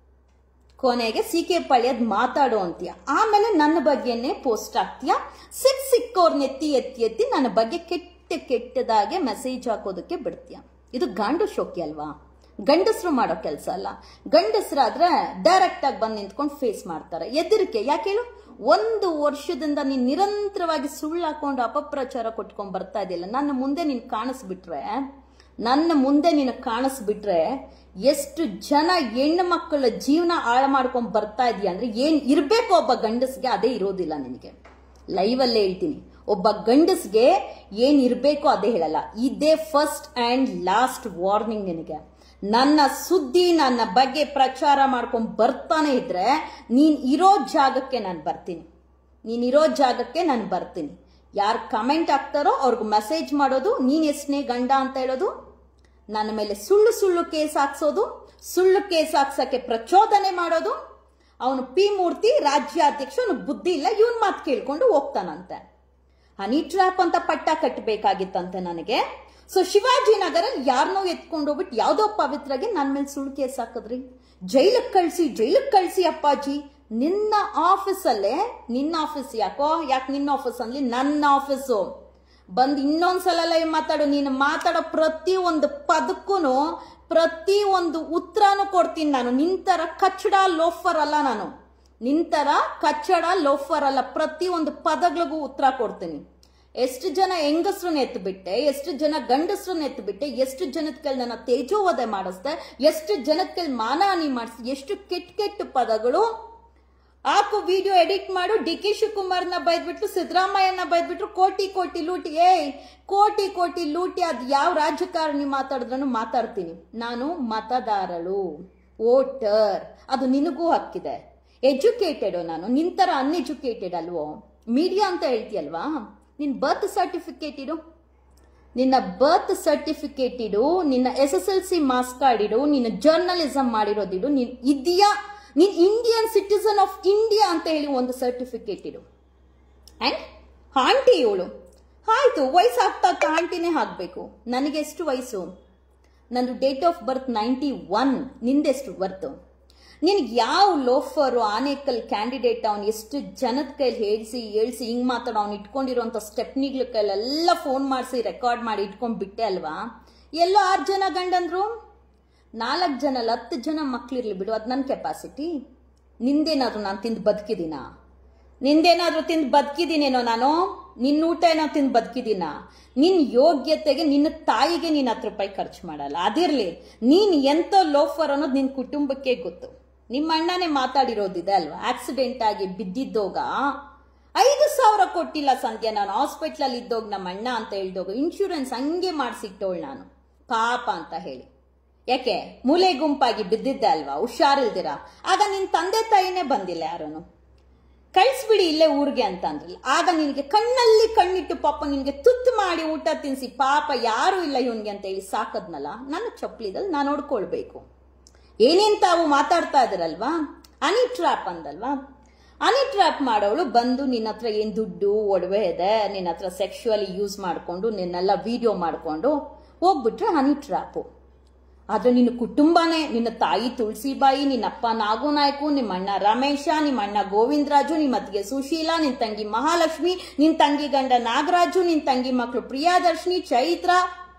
ಕೊನೆಗೆ ಸಿ ಕೆ ಪಾಳ್ಯದ್ ಮಾತಾಡು ಅಂತೀಯ, ಆಮೇಲೆ ನನ್ನ ಬಗ್ಗೆನೇ ಪೋಸ್ಟ್ ಆಗ್ತೀಯಾ, ಸಿಕ್ ಸಿಕ್ಕೋರ್ನ ಎತ್ತಿ ಎತ್ತಿ ಎತ್ತಿ ನನ್ನ ಬಗ್ಗೆ ಕೆಟ್ಟ ಕೆಟ್ಟದಾಗೆ ಮೆಸೇಜ್ ಹಾಕೋದಕ್ಕೆ ಬಿಡ್ತೀಯ. ಇದು ಗಾಂಡು ಶೋಕಿ ಅಲ್ವಾ? ಗಂಡಸರು ಮಾಡೋ ಕೆಲಸ ಅಲ್ಲ. ಗಂಡಸರಾದ್ರೆ ಡೈರೆಕ್ಟ್ ಆಗಿ ಬಂದು ನಿಂತ್ಕೊಂಡು ಫೇಸ್ ಮಾಡ್ತಾರೆ. ಎದರಿಕೆ ಯಾಕೆ ಹೇಳು? ಒಂದು ವರ್ಷದಿಂದ ನೀನ್ ನಿರಂತರವಾಗಿ ಸುಳ್ಳು ಹಾಕೊಂಡು ಅಪಪ್ರಚಾರ ಕೊಟ್ಕೊಂಡ್ ಬರ್ತಾ ಇದೆಯಲ್ಲ, ನನ್ನ ಮುಂದೆ ನೀನ್ ಕಾಣಿಸ್ಬಿಟ್ರೆ ನನ್ನ ಮುಂದೆ ನೀನು ಕಾಣಿಸ್ಬಿಟ್ರೆ ಎಷ್ಟು ಜನ ಹೆಣ್ಣು ಮಕ್ಕಳ ಜೀವನ ಹಾಳು ಮಾಡ್ಕೊಂಡ್ ಬರ್ತಾ ಇದೀಯ ಅಂದ್ರೆ ಏನ್ ಇರ್ಬೇಕು ಒಬ್ಬ ಗಂಡಸ್ಗೆ ಅದೇ ಇರೋದಿಲ್ಲ ನಿನಗೆ. ಲೈವ್ ಅಲ್ಲೇ ಹೇಳ್ತೀನಿ, ಒಬ್ಬ ಗಂಡಸ್ಗೆ ಏನ್ ಇರ್ಬೇಕು ಅದೇ ಹೇಳಲ್ಲ. ಇದೇ ಫಸ್ಟ್ ಅಂಡ್ ಲಾಸ್ಟ್ ವಾರ್ನಿಂಗ್ ನಿನಗೆ. ನನ್ನ ಸುದ್ದಿ ನನ್ನ ಬಗ್ಗೆ ಪ್ರಚಾರ ಮಾಡ್ಕೊಂಡ್ ಬರ್ತಾನೆ ಇದ್ರೆ ನೀನ್ ಇರೋ ಜಾಗಕ್ಕೆ ನಾನು ಬರ್ತೀನಿ, ನೀನ್ ಇರೋ ಜಾಗಕ್ಕೆ ನಾನು ಬರ್ತೀನಿ. ಯಾರು ಕಮೆಂಟ್ ಹಾಕ್ತಾರೋ ಅವ್ರಿಗೆ ಮೆಸೇಜ್ ಮಾಡೋದು, ನೀನ್ ಎಷ್ಟನೇ ಗಂಡ ಅಂತ ಹೇಳೋದು, ನನ್ನ ಮೇಲೆ ಸುಳ್ಳು ಸುಳ್ಳು ಕೇಸ್ ಹಾಕ್ಸೋದು, ಸುಳ್ಳು ಕೇಸ್ ಹಾಕ್ಸಕ್ಕೆ ಪ್ರಚೋದನೆ ಮಾಡೋದು. ಅವನು ಪಿ ಮೂರ್ತಿ ರಾಜ್ಯಾಧ್ಯಕ್ಷ, ಅವನು ಬುದ್ಧಿ ಇಲ್ಲ, ಇವನ್ ಮಾತು ಕೇಳ್ಕೊಂಡು ಹೋಗ್ತಾನಂತೆ. ಹನಿ ಟ್ರ್ಯಾಪ್ ಅಂತ ಪಟ್ಟ ಕಟ್ಟಬೇಕಾಗಿತ್ತಂತೆ ನನಗೆ. ಸೊ ಶಿವಾಜಿನಗರ ಯಾರನ್ನೋ ಎತ್ಕೊಂಡು ಹೋಗ್ಬಿಟ್ಟು ಯಾವ್ದೋ ಪವಿತ್ರಗೆ ನನ್ನ ಮೇಲೆ ಸುಳ್ಳು ಕೇಸ್ ಹಾಕಿದ್ರಿ, ಜೈಲಕ್ಕೆ ಕಳ್ಸಿ ಜೈಲಕ್ಕೆ ಕಳ್ಸಿ ಅಪ್ಪಾಜಿ. ನಿನ್ನ ಆಫೀಸಲ್ಲೇ, ನಿನ್ನ ಆಫೀಸ್ ಯಾಕೋ ಯಾಕೆ ನಿನ್ನ ಆಫೀಸ್ ಅನ್ಲಿ, ನನ್ನ ಆಫೀಸು ಬಂದು ಇನ್ನೊಂದ್ಸಲ ಲೈವ್ ಮಾತಾಡು. ನೀನು ಮಾತಾಡೋ ಪ್ರತಿ ಒಂದು ಪದಕ್ಕೂ ಪ್ರತಿ ಒಂದು ಉತ್ತರನೂ ಕೊಡ್ತೀನಿ ನಾನು. ನಿಂತರ ಕಚ್ಚಡ ಲೋಫರ್ ಅಲ್ಲ ನಾನು, ನಿಂತರ ಕಚ್ಚಡ ಲೋಫರ್ ಅಲ್ಲ. ಪ್ರತಿ ಒಂದು ಪದಗಳಿಗೂ ಉತ್ತರ ಕೊಡ್ತೀನಿ. ಎಷ್ಟು ಜನ ಹೆಂಗಸ್ರನ್ನ ಎತ್ತು ಬಿಟ್ಟೆ, ಎಷ್ಟು ಜನ ಗಂಡಸ್ರನ್ನ ಎತ್ತು ಬಿಟ್ಟೆ, ಎಷ್ಟು ಜನದ ಕೈಲಿ ನನ್ನ ತೇಜೋವಧೆ ಮಾಡಿಸ್ದೆ, ಎಷ್ಟು ಜನದ ಕೈಲಿ ಮಾನಹಾನಿ ಮಾಡಿಸ್ದೆ, ಎಷ್ಟು ಕೆಟ್ಟ ಕೆಟ್ಟ ಪದಗಳು ಹಾಕು. ವಿಡಿಯೋ ಎಡಿಟ್ ಮಾಡು. ಡಿ ಕೆ ಶಿವಕುಮಾರ್ನ ಬೈದ್ಬಿಟ್ಟು ಸಿದ್ದರಾಮಯ್ಯನ ಬೈದ್ಬಿಟ್ರು ಕೋಟಿ ಕೋಟಿ ಲೂಟಿ. ಏಯ್ ಕೋಟಿ ಕೋಟಿ ಲೂಟಿ ಅದು ಯಾವ ರಾಜಕಾರಣಿ ಮಾತಾಡಿದ್ರೂ ಮಾತಾಡ್ತೀನಿ ನಾನು. ಮತದಾರಳು, ವೋಟರ್, ಅದು ನಿನಗೂ ಹಕ್ಕಿದೆ. ಎಜುಕೇಟೆಡ್ ನಾನು, ನಿಂತರ ಅನ್ಎಜುಕೇಟೆಡ್ ಅಲ್ವೋ? ಮೀಡಿಯಾ ಅಂತ ಹೇಳ್ತೀಯಲ್ವಾ? ನಿನ್ನ ಬರ್ತ್ ಸರ್ಟಿಫಿಕೇಟ್ ಇಡು, ನಿನ್ನ ಬರ್ತ್ ಸರ್ಟಿಫಿಕೇಟ್ ಇಡು, ನಿನ್ನ S S L C marks card ಇಡು, ನಿನ್ನ ಜರ್ನಲಿಸಂ ಮಾಡಿರೋದಿಡು, ನೀನ್ ಇದೆಯಾ, ನೀನ್ ಇಂಡಿಯನ್ ಸಿಟಿಸನ್ ಆಫ್ ಇಂಡಿಯಾ ಅಂತ ಹೇಳಿ ಒಂದು ಸರ್ಟಿಫಿಕೇಟ್ ಇಡು. ಅಂಡ್ ಆಂಟಿ ಇವಳು, ಆಯ್ತು ವಯಸ್ಸು ಆಗ್ತಾ ಆಂಟಿನೇ ಹಾಕ್ಬೇಕು. ನನಗೆ ಎಷ್ಟು ವಯಸ್ಸು? ನಂದು date of birth ninety one. ನಿಂದೆಷ್ಟು ಬರ್ತು? ನಿನ್ಗೆ ಯಾವ ಲೋಫರು ಆನೇಕಲ್ ಕ್ಯಾಂಡಿಡೇಟ್ ಅವನು ಎಷ್ಟು ಜನದ ಕೈಲಿ ಹೇಳ್ಸಿ ಹೇಳ್ಸಿ ಹಿಂಗ್ ಮಾತಾಡೋ ಅವ್ನು ಇಟ್ಕೊಂಡಿರೋಂಥ ಸ್ಟೆಪ್ನಿಗಳ ಕೈಲೆಲ್ಲ ಫೋನ್ ಮಾಡಿಸಿ ರೆಕಾರ್ಡ್ ಮಾಡಿ ಇಟ್ಕೊಂಡ್ ಬಿಟ್ಟೆ ಅಲ್ವಾ? ಎಲ್ಲೋ ಆರು ಜನ ಗಂಡಂದ್ರು, ನಾಲ್ಕು ಜನ ಅಲ್ಲ ಹತ್ತು ಜನ ಮಕ್ಳಿರ್ಲಿ ಬಿಡು, ಅದು ನನ್ನ ಕೆಪಾಸಿಟಿ. ನಿಂದೇನಾದ್ರು ನಾನು ತಿಂದು ಬದುಕಿದ್ದೀನ? ನಿಂದೇನಾದ್ರೂ ತಿಂದು ಬದುಕಿದ್ದೀನೇನೋ ನಾನು? ನಿನ್ನ ಊಟ ಏನೋ ತಿಂದು ಬದುಕಿದ್ದೀನ? ನಿನ್ನ ಯೋಗ್ಯತೆಗೆ ನಿನ್ನ ತಾಯಿಗೆ ನೀನು ಹತ್ತು ರೂಪಾಯಿ ಖರ್ಚು ಮಾಡಲ್ಲ. ಅದಿರ್ಲಿ, ನೀನ್ ಎಂತ ಲೋಫರ್ ಅನ್ನೋದು ನಿನ್ನ ಕುಟುಂಬಕ್ಕೆ ಗೊತ್ತು. ನಿಮ್ಮ ಅಣ್ಣನೇ ಮಾತಾಡಿರೋದಿದೆ ಅಲ್ವಾ? ಆಕ್ಸಿಡೆಂಟ್ ಆಗಿ ಬಿದ್ದಿದ್ದೋಗ ಐದು ಸಾವಿರ ಕೊಟ್ಟಿಲ್ಲ ಸಂಧ್ಯಾ, ನಾನು ಹಾಸ್ಪಿಟ್ಲಲ್ಲಿ ಇದ್ದೋಗ ನಮ್ಮ ಅಣ್ಣ ಅಂತ ಹೇಳ್ದೋಗ ಇನ್ಶೂರೆನ್ಸ್ ಹಂಗೆ ಮಾಡಿಸಿಟ್ಟೋಳು ನಾನು, ಪಾಪ ಅಂತ ಹೇಳಿ. ಯಾಕೆ? ಮೂಲೆ ಗುಂಪಾಗಿ ಬಿದ್ದಿದ್ದೆ ಅಲ್ವಾ, ಹುಷಾರಿಲ್ದಿರ. ಆಗ ನಿನ್ ತಂದೆ ತಾಯಿನೇ ಬಂದಿಲ್ಲ, ಯಾರನು ಕಳಿಸ್ಬಿಡಿ ಇಲ್ಲೇ ಊರಿಗೆ ಅಂತ ಅಂದ್ರಲ್ಲ. ಆಗ ನಿನಗೆ ಕಣ್ಣಲ್ಲಿ ಕಣ್ಣಿಟ್ಟು ಪಾಪ ನಿನಗೆ ತುತ್ತು ಮಾಡಿ ಊಟ ತಿನ್ಸಿ, ಪಾಪ ಯಾರು ಇಲ್ಲ ಇವನ್ಗೆ ಅಂತ ಹೇಳಿ ಸಾಕದ್ನಲ್ಲ. ನನ್ನ ಚಪ್ಪಲಿದಲ್ಲಿ ನಾನು ನೋಡ್ಕೊಳ್ಬೇಕು. ಏನೇನ್ ತಾವು ಮಾತಾಡ್ತಾ ಇದ್ರಲ್ವಾ, ಹನಿ ಟ್ರ್ಯಾಪ್ ಅಂದಲ್ವಾ? ಹನಿ ಟ್ರ್ಯಾಪ್ ಮಾಡೋಳು ಬಂದು ನಿನ್ನ ಹತ್ರ ಏನ್ ದುಡ್ಡು ಒಡವೆ ಇದೆ, ನಿನ್ನ ಹತ್ರ ಸೆಕ್ಷುವಲಿ ಯೂಸ್ ಮಾಡ್ಕೊಂಡು ನಿನ್ನೆಲ್ಲ ವಿಡಿಯೋ ಮಾಡ್ಕೊಂಡು ಹೋಗ್ಬಿಟ್ರೆ ಹನಿ ಟ್ರ್ಯಾಪು. ಆದ್ರೆ ನಿನ್ನ ಕುಟುಂಬನೇ, ನಿನ್ನ ತಾಯಿ ತುಳಸಿಬಾಯಿ, ನಿನ್ನ ಅಪ್ಪ ನಾಗುನಾಯ್ಕು, ನಿಮ್ಮ ಅಣ್ಣ ರಮೇಶ, ನಿಮ್ಮ ಅಣ್ಣ ಗೋವಿಂದರಾಜು, ನಿಮ್ಮ ಅತ್ತಿಗೆ ಸುಶೀಲಾ, ನಿನ್ನ ತಂಗಿ ಮಹಾಲಕ್ಷ್ಮಿ, ನಿನ್ನ ತಂಗಿ ಗಂಡ ನಾಗರಾಜು, ನಿನ್ನ ತಂಗಿ ಮಕ್ಕಳು ಪ್ರಿಯಾದರ್ಶಿನಿ, ಚೈತ್ರ,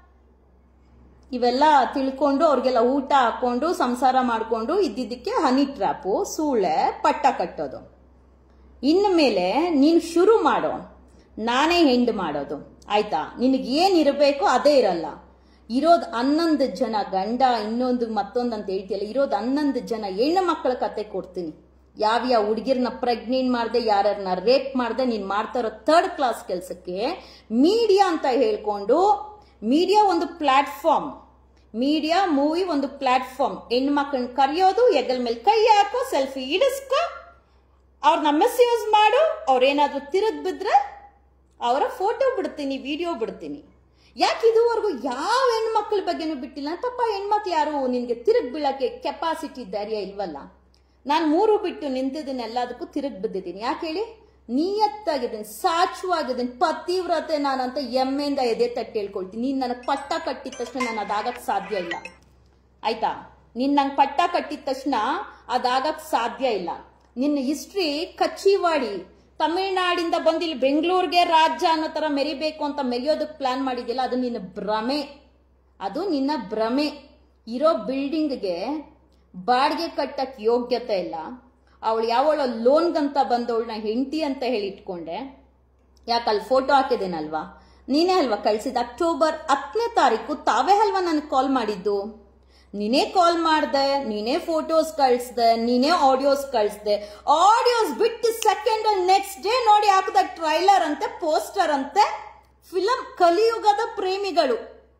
ಇವೆಲ್ಲ ತಿಳ್ಕೊಂಡು ಅವ್ರಿಗೆಲ್ಲ ಊಟ ಹಾಕೊಂಡು ಸಂಸಾರ ಮಾಡ್ಕೊಂಡು ಇದ್ದಿದ್ದಕ್ಕೆ ಹನಿ ಟ್ರ್ಯಾಪು, ಸೂಳೆ, ಪಟ್ಟ ಕಟ್ಟೋದು. ಇನ್ಮೇಲೆ ನೀನು ಶುರು ಮಾಡೋ, ನಾನೇ ಹೆಂಡ್ ಮಾಡೋದು ಆಯ್ತಾ? ನಿನಗೇನಿರಬೇಕೋ ಅದೇ ಇರಲ್ಲ. ಇರೋದು ಹನ್ನೊಂದು ಜನ ಗಂಡ, ಇನ್ನೊಂದು ಮತ್ತೊಂದು ಅಂತ ಹೇಳ್ತಿಯಲ್ಲ, ಇರೋದು ಹನ್ನೊಂದು ಜನ ಹೆಣ್ಣು ಮಕ್ಕಳ ಕತೆ ಕೊಡ್ತೀನಿ. ಯಾವ್ಯಾವ ಹುಡುಗಿರ್ನ ಪ್ರೆಗ್ನೆಂಟ್ ಮಾಡ್ದೆ, ಯಾರನ್ನ ರೇಪ್ ಮಾಡ್ದೆ, ನೀನ್ ಮಾಡ್ತಾ ಇರೋ ಥರ್ಡ್ ಕ್ಲಾಸ್ ಕೆಲಸಕ್ಕೆ ಮೀಡಿಯಾ ಅಂತ ಹೇಳ್ಕೊಂಡು, ಮೀಡಿಯಾ ಒಂದು ಪ್ಲಾಟ್ಫಾರ್ಮ್, ಮೀಡಿಯಾ ಮೂವಿ ಒಂದು ಪ್ಲಾಟ್ಫಾರ್ಮ್. ಹೆಣ್ಣು ಮಕ್ಕಳನ್ನ ಕರೆಯೋದು, ಹೆಗಲ್ ಮೇಲೆ ಕೈ ಹಾಕೋ, ಸೆಲ್ಫಿ ಇಡಿಸ್ಕೊ, ಅವ್ರನ್ನ ಮಿಸ್ಯೂಸ್ ಮಾಡು, ಅವ್ರೇನಾದ್ರೂ ತಿರುಗ್ ಬಿದ್ರೆ ಅವರ ಫೋಟೋ ಬಿಡ್ತೀನಿ, ವಿಡಿಯೋ ಬಿಡ್ತೀನಿ. ಯಾಕೆ ಇದುವರೆಗೂ ಯಾವ ಹೆಣ್ಮಕ್ಳ ಬಗ್ಗೆನೂ ಬಿಟ್ಟಿಲ್ಲ? ಪಾಪ ಹೆಣ್ಮಕ್ಳು ಯಾರು ನಿನ್ಗೆ ತಿರುಗ್ ಬೀಳಕ್ಕೆ ಕೆಪಾಸಿಟಿ ಧೈರ್ಯ ಇಲ್ವಲ್ಲ. ನಾನು ಮೂರು ಬಿಟ್ಟು ನಿಂತಿದ್ದೀನಿ, ಎಲ್ಲದಕ್ಕೂ ತಿರುಗಿ ಬಿದ್ದಿದ್ದೀನಿ. ಯಾಕೆ ಹೇಳಿ? ನಿಯತ್ತಾಗಿದ್ದೀನಿ, ಸಾಚುವಾಗಿದ್ದೀನಿ, ಪತಿವ್ರತೆ ನಾನಂತ ಎಮ್ಮೆಯಿಂದ ಎದೆ ತಟ್ಟಿ ಹೇಳ್ಕೊಳ್ತೀನಿ. ನೀನು ನನಗೆ ಪಟ್ಟ ಕಟ್ಟಿದ ತಕ್ಷಣ ನಾನು ಅದಾಗಕ್ಕೆ ಸಾಧ್ಯ ಇಲ್ಲ, ಆಯ್ತಾ? ನೀನು ನಂಗೆ ಪಟ್ಟ ಕಟ್ಟಿದ ತಕ್ಷಣ ಅದಾಗಕ್ಕೆ ಸಾಧ್ಯ ಇಲ್ಲ. ನಿನ್ನ ಹಿಸ್ಟ್ರಿ ಕಚ್ಚಿವಾಡಿ ತಮಿಳ್ನಾಡಿಂದ ಬಂದು ಇಲ್ಲಿ ಬೆಂಗಳೂರಿಗೆ ರಾಜ್ಯ ಅನ್ನೋ ಥರ ಮೆರಿಬೇಕು ಅಂತ ಮೆರೆಯೋದಕ್ಕೆ ಪ್ಲಾನ್ ಮಾಡಿದ್ದಿಲ್ಲ, ಅದು ನಿನ್ನ ಭ್ರಮೆ, ಅದು ನಿನ್ನ ಭ್ರಮೆ. ಇರೋ ಬಿಲ್ಡಿಂಗ್ಗೆ ಬಾಡಿಗೆ ಕಟ್ಟಕ್ಕೆ ಯೋಗ್ಯತೆ ಇಲ್ಲ. ಅವಳು ಯಾವಳ ಲೋನ್ಗಂತ ಬಂದವಳನ್ನ ಹೆಂಡತಿ ಅಂತ ಹೇಳಿ ಇಟ್ಕೊಂಡೆ. ಯಾಕೆ ಅಲ್ಲಿ ಫೋಟೋ ಹಾಕಿದೇನಲ್ವಾ, ನೀನೇ ಅಲ್ವಾ ಕಳಿಸಿದ? ಅಕ್ಟೋಬರ್ ಹತ್ತನೇ ತಾರೀಕು ತಾವೇ ಅಲ್ವಾ ನನಗೆ ಕಾಲ್ ಮಾಡಿದ್ದು? ನೀನೇ ಕಾಲ್ ಮಾಡ್ದೆ, ನೀನೇ ಫೋಟೋಸ್ ಕಳಿಸ್ದೆ, ನೀನೇ ಆಡಿಯೋಸ್ ಕಳಿಸ್ದೆ. ಆಡಿಯೋಸ್ ಬಿಟ್ಟು ಸೆಕೆಂಡ್ ನೆಕ್ಸ್ಟ್ ಡೇ ನೋಡಿ ಹಾಕಿದ ಟ್ರೈಲರ್ ಅಂತೆ, ಪೋಸ್ಟರ್ ಅಂತೆ, ಫಿಲಂ ಕಲಿಯುಗದ ಪ್ರೇಮಿಗಳು,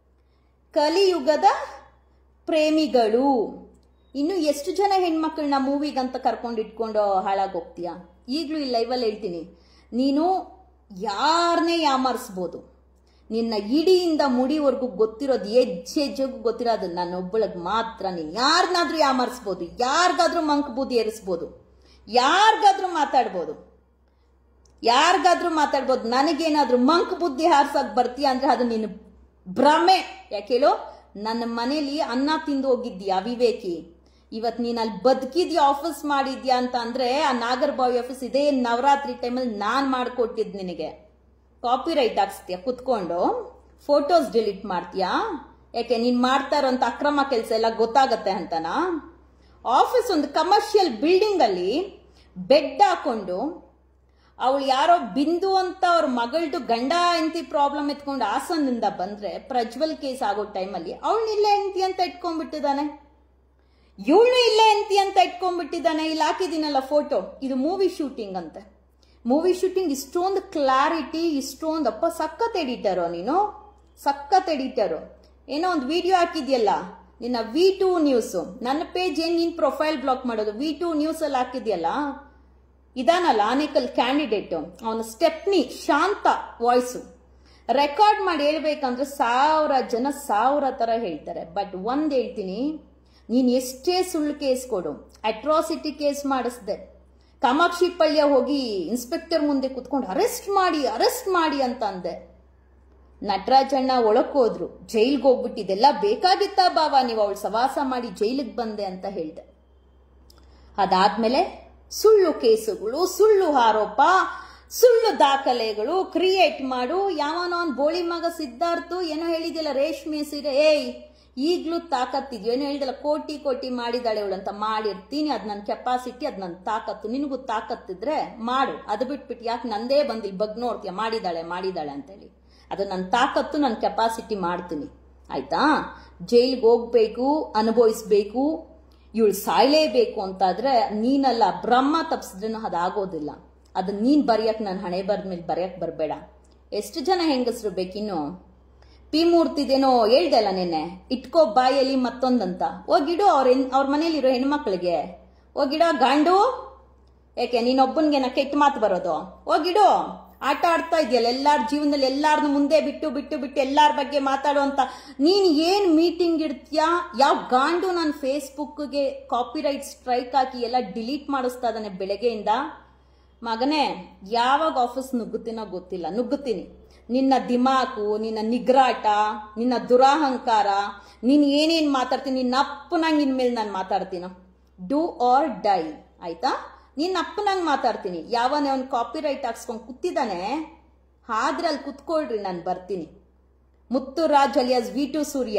ಕಲಿಯುಗದ ಪ್ರೇಮಿಗಳು. ಇನ್ನು ಎಷ್ಟು ಜನ ಹೆಣ್ಮಕ್ಳನ್ನ ಮೂವಿಗಂತ ಕರ್ಕೊಂಡು ಇಟ್ಕೊಂಡು ಹಾಳಾಗಿ ಹೋಗ್ತೀಯಾ? ಈಗಲೂ ಈ ಲೈವಲ್ಲಿ ಹೇಳ್ತೀನಿ, ನೀನು ಯಾರನ್ನೇ ಯಾಮಾರಿಸ್ಬೋದು. ನಿನ್ನ ಇಡಿಯಿಂದ ಮುಡಿವರೆಗೂ ಗೊತ್ತಿರೋದು, ಹೆಜ್ಜೆ ಹೆಜ್ಜೆಗೂ ಗೊತ್ತಿರೋದು ನನ್ನೊಬ್ಬಳಿಗೆ ಮಾತ್ರ. ನೀನು ಯಾರನ್ನಾದ್ರೂ ಯಾಮಾರಿಸ್ಬೋದು, ಯಾರಿಗಾದ್ರೂ ಮಂಕ್ ಬೂದಿ ಏರಿಸ್ಬೋದು, ಯಾರಿಗಾದ್ರೂ ಮಾತಾಡ್ಬೋದು, ಯಾರಿಗಾದ್ರೂ ಮಾತಾಡ್ಬೋದು. ನನಗೇನಾದ್ರೂ ಮಂಕ್ ಬುದ್ಧಿ ಹಾರ್ಸಕ್ ಬರ್ತೀಯ ಅಂದ್ರೆ ಅದು ನಿನ್ನ ಭ್ರಮೆ. ಯಾಕೆ ಹೇಳು? ನನ್ನ ಮನೇಲಿ ಅನ್ನ ತಿಂದು ಹೋಗಿದ್ದೀಯಾ ವಿವೇಕಿ, ಇವತ್ತು ನೀನು ಅಲ್ಲಿ ಬದುಕಿದ್ಯಾ, ಆಫೀಸ್ ಮಾಡಿದ್ಯಾ ಅಂತ ಅಂದ್ರೆ ಆ ನಾಗರಬಾವಿ ಆಫೀಸ್ ಇದೇ ನವರಾತ್ರಿ ಟೈಮಲ್ಲಿ ನಾನು ಮಾಡಿಕೊಟ್ಟಿದ್ದು ನಿನಗೆ. ಕಾಪಿ ರೈಟ್ ಹಾಕ್ಸ್ತೀಯ ಕುತ್ಕೊಂಡು, ಫೋಟೋಸ್ ಡಿಲೀಟ್ ಮಾಡ್ತೀಯಾ? ಯಾಕೆ ನೀನು ಮಾಡ್ತಾ ಇರೋಂಥ ಅಕ್ರಮ ಕೆಲಸ ಎಲ್ಲ ಗೊತ್ತಾಗತ್ತೆ ಅಂತನಾ? ಆಫೀಸ್ ಒಂದು ಕಮರ್ಷಿಯಲ್ ಬಿಲ್ಡಿಂಗ್ ಅಲ್ಲಿ ಬೆಡ್ ಹಾಕೊಂಡು ಅವಳು ಯಾರೋ ಬಿಂದು ಅಂತ ಅವ್ರ ಮಗಳದು ಗಂಡ ಹೆಂಡತಿ ಪ್ರಾಬ್ಲಮ್ ಎತ್ಕೊಂಡು ಹಾಸನದಿಂದ ಬಂದ್ರೆ ಪ್ರಜ್ವಲ್ ಕೇಸ್ ಆಗೋ ಟೈಮಲ್ಲಿ ಅವಳನ್ನ ಇಲ್ಲೇ ಹೆಂಡತಿ ಅಂತ ಇಟ್ಕೊಂಡ್ಬಿಟ್ಟಿದ್ದಾನೆ, ಇವಳು ಇಲ್ಲೇ ಹೆಂಡತಿ ಅಂತ ಇಟ್ಕೊಂಡ್ಬಿಟ್ಟಿದ್ದಾನೆ. ಇಲ್ಲಿ ಹಾಕಿದ್ದೀನಲ್ಲ ಫೋಟೋ, ಇದು ಮೂವಿ ಶೂಟಿಂಗ್ ಅಂತೆ. ಮೂವಿ ಶೂಟಿಂಗ್ ಇಷ್ಟೊಂದು ಕ್ಲಾರಿಟಿ, ಇಷ್ಟೊಂದು ಅಪ್ಪ ಸಖತ್ ಎಡಿಟರು ನೀನು, ಸಖತ್ ಎಡಿಟರು. ಏನೋ ಒಂದು ವಿಡಿಯೋ ಹಾಕಿದ್ಯಲ್ಲ ನಿನ್ನ ವಿ ಟೂ ನ್ಯೂಸ್, ನನ್ನ ಪೇಜ್ ಏನ್ ನೀನ್ ಪ್ರೊಫೈಲ್ ಬ್ಲಾಕ್ ಮಾಡೋದು, ವಿ ಟೂ ನ್ಯೂಸ್ ಅಲ್ಲಿ ಹಾಕಿದ್ಯಲ್ಲ, ಇದಾನಲ್ಲ ಆನೇಕಲ್ ಕ್ಯಾಂಡಿಡೇಟ್, ಅವನ ಸ್ಟೆಪ್ನಿ ಶಾಂತ ವಾಯ್ಸು ರೆಕಾರ್ಡ್ ಮಾಡಿ ಹೇಳ್ಬೇಕಂದ್ರೆ ಸಾವಿರ ಜನ ಸಾವಿರ ತರ ಹೇಳ್ತಾರೆ. ಬಟ್ ಒಂದ್ ಹೇಳ್ತೀನಿ, ನೀನ್ ಎಷ್ಟೇ ಸುಳ್ಳು ಕೇಸ್ ಕೊಡು, ಅಟ್ರಾಸಿಟಿ ಕೇಸ್ ಮಾಡಿಸ್ದೆ, ಕಾಮಾಕ್ಷಿ ಪಳ್ಯ ಹೋಗಿ ಇನ್ಸ್ಪೆಕ್ಟರ್ ಮುಂದೆ ಕುತ್ಕೊಂಡು ಅರೆಸ್ಟ್ ಮಾಡಿ ಅರೆಸ್ಟ್ ಮಾಡಿ ಅಂತ ಅಂದೆ. ನಟರಾಜಣ್ಣ ಒಳಕ್ ಹೋದ್ರು, ಜೈಲ್ಗೆ ಹೋಗ್ಬಿಟ್ಟಿದೆಲ್ಲ ಬೇಕಾಗಿತ್ತ ಬಾವ, ನೀವು ಅವಳು ಸವಾಸ ಮಾಡಿ ಜೈಲಿಗೆ ಬಂದೆ ಅಂತ ಹೇಳ್ದೆ. ಅದಾದ್ಮೇಲೆ ಸುಳ್ಳು ಕೇಸುಗಳು, ಸುಳ್ಳು ಆರೋಪ, ಸುಳ್ಳು ದಾಖಲೆಗಳು ಕ್ರಿಯೇಟ್ ಮಾಡು. ಯಾವನೋ ಒಂದು ಬೋಳಿ ಮಗ ಸಿದ್ಧಾರ್ಥು ಏನೋ ಹೇಳಿದಿಲ್ಲ, ರೇಷ್ಮೆ ಸೀರೆ, ಏಯ್ ಈಗ್ಲೂ ತಾಕತ್ತಿದ್ಯೋ, ಏನೋ ಹೇಳಿದಲ್ಲ ಕೋಟಿ ಕೋಟಿ ಮಾಡಿದಾಳೆ ಅವಳು ಅಂತ. ಮಾಡಿರ್ತೀನಿ, ಅದು ನನ್ನ ಕೆಪಾಸಿಟಿ, ಅದು ನನ್ನ ತಾಕತ್ತು. ನಿನಗೂ ತಾಕತ್ತಿದ್ರೆ ಮಾಡು, ಅದು ಬಿಟ್ಬಿಟ್ಟು ಯಾಕೆ ನಂದೇ ಬಂದಿಲ್ಲ ಬಗ್ ನೋಡ್ತೀಯ ಮಾಡಿದಾಳೆ ಮಾಡಿದಾಳೆ ಅಂತೇಳಿ. ಅದು ನನ್ನ ತಾಕತ್ತು, ನನ್ನ ಕೆಪಾಸಿಟಿ ಮಾಡ್ತೀನಿ, ಆಯ್ತಾ? ಜೈಲ್ಗೆ ಹೋಗ್ಬೇಕು, ಅನುಭವಿಸ್ಬೇಕು, ಇವಳು ಸಾಯ್ಲೇಬೇಕು ಅಂತಾದ್ರೆ ನೀನಲ್ಲ, ಬ್ರಹ್ಮ ತಪ್ಸಿದ್ರೇನು ಅದಾಗೋದಿಲ್ಲ. ಅದನ್ನ ನೀನ್ ಬರೆಯಕ್ ನಾನು ಹಣೆ ಬರ್ದ ಮೇಲೆ ಬರೆಯಕ್ ಬರಬೇಡ. ಎಷ್ಟು ಜನ ಹೆಂಗಸರು ಬೇಕಿನ್ನು? ಪಿ ಮೂರ್ತಿದೇನೋ ಹೇಳ್ದೆ ಅಲ್ಲ ನಿನ್ನೆ, ಇಟ್ಕೋ ಬಾಯಲ್ಲಿ ಮತ್ತೊಂದಂತ. ಹೋಗಿಡು ಅವ್ರ ಅವ್ರ ಮನೇಲಿರೋ ಹೆಣ್ಮಕ್ಳಿಗೆ, ಹೋಗಿಡೋ ಗಾಂಡು. ಯಾಕೆ ನೀನೊಬ್ಬನ್ಗೆ ನಾ ಕೆಟ್ಟ ಮಾತು ಬರೋದು? ಹೋಗಿಡು. ಆಟ ಆಡ್ತಾ ಇದೆಯಲ್ಲ ಎಲ್ಲಾರ ಜೀವನದಲ್ಲಿ, ಎಲ್ಲಾರನ್ನು ಮುಂದೆ ಬಿಟ್ಟು ಬಿಟ್ಟು ಬಿಟ್ಟು ಎಲ್ಲಾರ ಬಗ್ಗೆ ಮಾತಾಡುವಂತ ನೀನ್ ಏನ್ ಮೀಟಿಂಗ್ ಇಡ್ತೀಯಾ? ಯಾವ ಗಾಂಡು ನನ್ನ ಫೇಸ್ಬುಕ್ಗೆ ಕಾಪಿರೈಟ್ ಸ್ಟ್ರೈಕ್ ಹಾಕಿ ಎಲ್ಲ ಡಿಲೀಟ್ ಮಾಡಿಸ್ತಾ ಇದ್ದಾನೆ ಬೆಳಗ್ಗೆಯಿಂದ. ಮಗನೇ, ಯಾವಾಗ ಆಫೀಸ್ ನುಗ್ಗುತ್ತೀನೋ ಗೊತ್ತಿಲ್ಲ, ನುಗ್ಗುತ್ತೀನಿ. ನಿನ್ನ ದಿಮಾಕು, ನಿನ್ನ ನಿಗ್ರಾಟ, ನಿನ್ನ ದುರಾಹಂಕಾರ, ನೀನ್ ಏನೇನ್ ಮಾತಾಡ್ತೀನಿ, ನಿನ್ನ ಅಪ್ಪನಂಗೆ ಇನ್ಮೇಲೆ ನಾನು ಮಾತಾಡ್ತೀನ. ಡೂ ಆರ್ ಡೈ, ಆಯ್ತಾ? ನೀನ್ ಅಪ್ಪನಂಗೆ ಮಾತಾಡ್ತೀನಿ. ಯಾವನೇ ಅವ್ನು ಕಾಪಿರೈಟ್ ಹಾಕ್ಸ್ಕೊಂಡು ಕೂತಿದ್ದಾನೆ, ಆದ್ರೆ ಅಲ್ಲಿ ಕುತ್ಕೊಳ್ರಿ, ನಾನು ಬರ್ತೀನಿ. Muthuraj alias V two Surya,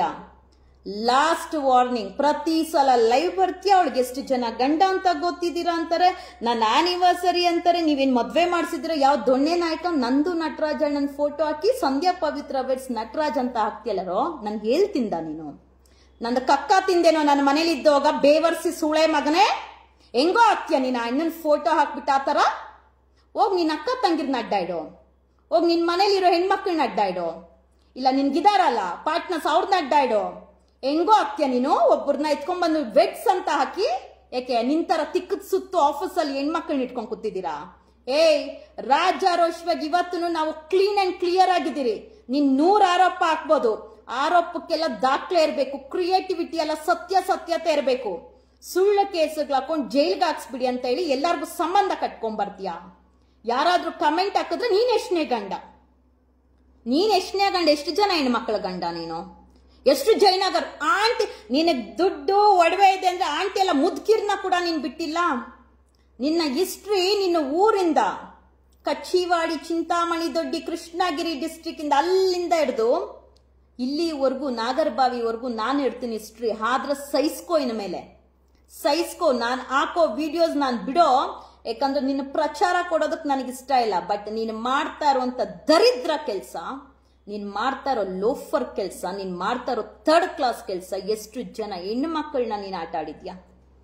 last warning. ಪ್ರತಿ ಸಲ ಲೈವ್ ಬರ್ತೀಯ, ಅವಳಿಗೆ ಎಷ್ಟು ಜನ ಗಂಡ ಅಂತ ಗೊತ್ತಿದ್ದೀರಾ ಅಂತಾರೆ, ನನ್ನ ಆನಿವರ್ಸರಿ ಅಂತಾರೆ, ನೀವೇನ್ ಮದ್ವೆ ಮಾಡಿಸಿದ್ರೆ ಯಾವ ದೊಣ್ಣೆ ನಾಯಕ ನಂದು ನಟರಾಜ್ ನನ್ನ ಫೋಟೋ ಹಾಕಿ ಸಂಧ್ಯಾ ಪವಿತ್ರ ವೆಡ್ಸ್ ನಟರಾಜ್ ಅಂತ ಹಾಕ್ತಿಯಲ್ಲರೋ, ನನ್ಗೆ ಹೇಳ್ತಿಂದ ನೀನು? ನಂದು ಕಕ್ಕ ತಿಂದೇನೋ ನನ್ನ ಮನೇಲಿ ಇದ್ದೋಗ ಬೇವರ್ಸಿ ಸೂಳೆ ಮಗನೇ, ಹೆಂಗೋ ಹಾಕ್ತೀಯ ನೀನು ಅಣ್ಣನ ಫೋಟೋ ಹಾಕ್ಬಿಟ್ಟು ಆ ಥರ? ಹೋಗಿ ನಿನ್ನ ಅಕ್ಕ ತಂಗಿರ್ನ ಅಡ್ಡಾಯಿಡು, ಹೋಗಿ ನಿನ್ನ ಮನೇಲಿರೋ ಹೆಣ್ಮಕ್ಳನ್ನ ಅಡ್ಡಾಯಿಡು, ಇಲ್ಲ ನಿನ್ಗಿದಾರಲ್ಲ ಪಾರ್ಟ್ನರ್ಸ್ ಅವ್ರನ್ನ ಅಡ್ಡಾಯಿಡು. ಹೆಂಗೋ ಹಾಕ್ತೀಯ ನೀನು? ಒಬ್ಬರನ್ನ ಎತ್ಕೊಂಡ್ಬಂದು ವೆಡ್ಸ್ ಅಂತ ಹಾಕಿ, ಯಾಕೆ ನಿನ್ ತರ ತಿಕ್ಕದ ಸುತ್ತು ಆಫೀಸಲ್ಲಿ ಹೆಣ್ಮಕ್ಳನ್ನ ಇಟ್ಕೊಂಡು ಕೂತಿದ್ದೀರಾ? ಏಯ್ ರಾಜಾರೋಷವಾಗಿ ಇವತ್ತು ನಾವು ಕ್ಲೀನ್ ಅಂಡ್ ಕ್ಲಿಯರ್ ಆಗಿದ್ದೀರಿ. ನೀನ್ ನೂರ್ ಆರೋಪ ಹಾಕ್ಬೋದು, ಆರೋಪಕ್ಕೆಲ್ಲ ದಾಖಲೆ ಇರಬೇಕು, ಕ್ರಿಯೇಟಿವಿಟಿ ಎಲ್ಲ ಸತ್ಯ ಸತ್ಯತೆ ಇರಬೇಕು. ಸುಳ್ಳು ಕೇಸುಗಳು ಹಾಕೊಂಡು ಜೈಲ್ಗೆ ಹಾಕ್ಸ್ಬಿಡಿ ಅಂತ ಹೇಳಿ ಎಲ್ಲಾರ್ಗು ಸಂಬಂಧ ಕಟ್ಕೊಂಡ್ ಬರ್ತೀಯಾ? ಯಾರಾದ್ರೂ ಕಮೆಂಟ್ ಹಾಕಿದ್ರೆ ನೀನ್ ಎಷ್ಟನೇ ಗಂಡ? ನೀನ್ ಎಷ್ಟನೇ ಗಂಡ? ಎಷ್ಟು ಜನ ಹೆಣ್ಮಕ್ಳ ಗಂಡ ನೀನು? ಎಷ್ಟು ಜೈನಗರ್ ಆಂಟಿ ನಿನಗ್ ದುಡ್ಡು ಒಡವೆ ಇದೆ ಅಂದ್ರೆ ಆಂಟಿ ಎಲ್ಲ ಮುದ್ಕಿರ್ನ ಕೂಡ ನೀನ್ ಬಿಟ್ಟಿಲ್ಲ. ನಿನ್ನ ಹಿಸ್ಟ್ರಿ ನಿನ್ನ ಊರಿಂದ ಕಚ್ಚಿವಾಡಿ, ಚಿಂತಾಮಣಿ, ದೊಡ್ಡಿ, ಕೃಷ್ಣಗಿರಿ ಡಿಸ್ಟ್ರಿಕ್ಟ್ ಇಂದ ಅಲ್ಲಿಂದ ಹಿಡಿದು ಇಲ್ಲಿವರೆಗೂ ನಾಗರಬಾವಿವರೆಗೂ ನಾನು ಇಡ್ತೀನಿ ಹಿಸ್ಟ್ರಿ. ಆದ್ರೆ ಸಹಿಸ್ಕೋ, ಇನ್ ಮೇಲೆ ಸಹಿಸ್ಕೋ. ನಾನು ಹಾಕೋ ವಿಡಿಯೋಸ್ ನಾನು ಬಿಡೋ, ಯಾಕಂದ್ರೆ ನಿನ್ನ ಪ್ರಚಾರ ಕೊಡೋದಕ್ಕೆ ನನಗಿಷ್ಟ ಇಲ್ಲ. ಬಟ್ ನೀನು ಮಾಡ್ತಾ ಇರುವಂತ ದರಿದ್ರ ಕೆಲಸ, ನೀನ್ ಮಾಡ್ತಾ ಇರೋ ಲೋಫರ್ ಕೆಲಸ, ನೀನ್ ಮಾಡ್ತಾ ಇರೋ ಥರ್ಡ್ ಕ್ಲಾಸ್ ಕೆಲಸ, ಎಷ್ಟು ಜನ ಹೆಣ್ಣು ಮಕ್ಕಳನ್ನ ನೀನ್ ಆಟ ಆಡಿದ್ಯಾ?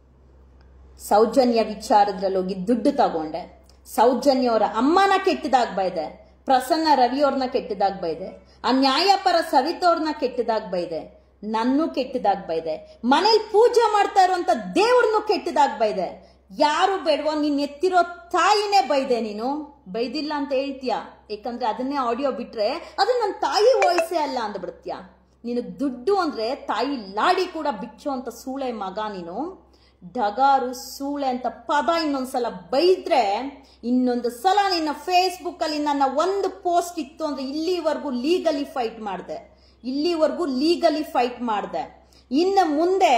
ಸೌಜನ್ಯ ವಿಚಾರದ್ರಲ್ಲಿ ಹೋಗಿ ದುಡ್ಡು ತಗೊಂಡೆ. ಸೌಜನ್ಯ ಅವರ ಅಮ್ಮನ ಕೆಟ್ಟದಾಗ ಬೈದೆ, ಪ್ರಸನ್ನ ರವಿ ಅವ್ರನ್ನ ಕೆಟ್ಟದಾಗ ಬೈದೆ, ಆ ನ್ಯಾಯಪರ ಸವಿತವ್ರನ್ನ ಕೆಟ್ಟದಾಗ ಬೈದೆ, ನನ್ನೂ ಕೆಟ್ಟದಾಗ ಬೈದೆ, ಮನೇಲಿ ಪೂಜೆ ಮಾಡ್ತಾ ಇರುವಂತ ದೇವ್ರನ್ನೂ ಕೆಟ್ಟದಾಗ ಬೈದೆ. ಯಾರು ಬೇಡವೋ ನೀನ್ ಎತ್ತಿರೋ ತಾಯಿನೇ ಬೈದೆ. ನೀನು ಬೈದಿಲ್ಲ ಅಂತ ಹೇಳ್ತೀಯ, ಯಾಕಂದ್ರೆ ಅದನ್ನೇ ಆಡಿಯೋ ಬಿಟ್ರೆ ಅದು ನನ್ನ ತಾಯಿ ವಾಯ್ಸೇ ಅಲ್ಲ ಅಂದ್ಬಿಡ್ತೀಯ. ನೀನು ದುಡ್ಡು ಅಂದ್ರೆ ತಾಯಿ ಲಾಡಿ ಕೂಡ ಬಿಚ್ಚೋ ಅಂತ ಸೂಳೆ ಮಗ ನೀನು. ಡಗಾರು ಸೂಳೆ ಅಂತ ಪದ ಇನ್ನೊಂದ್ಸಲ ಬೈದ್ರೆ, ಇನ್ನೊಂದು ಸಲ ನಿನ್ನ ಫೇಸ್ಬುಕ್ ಅಲ್ಲಿ ನನ್ನ ಒಂದು ಪೋಸ್ಟ್ ಇತ್ತು ಅಂದ್ರೆ ಇಲ್ಲಿವರೆಗೂ ಲೀಗಲಿ ಫೈಟ್ ಮಾಡಿದೆ, ಇಲ್ಲಿವರೆಗೂ ಲೀಗಲಿ ಫೈಟ್ ಮಾಡಿದೆ. ಇನ್ನು ಮುಂದೆ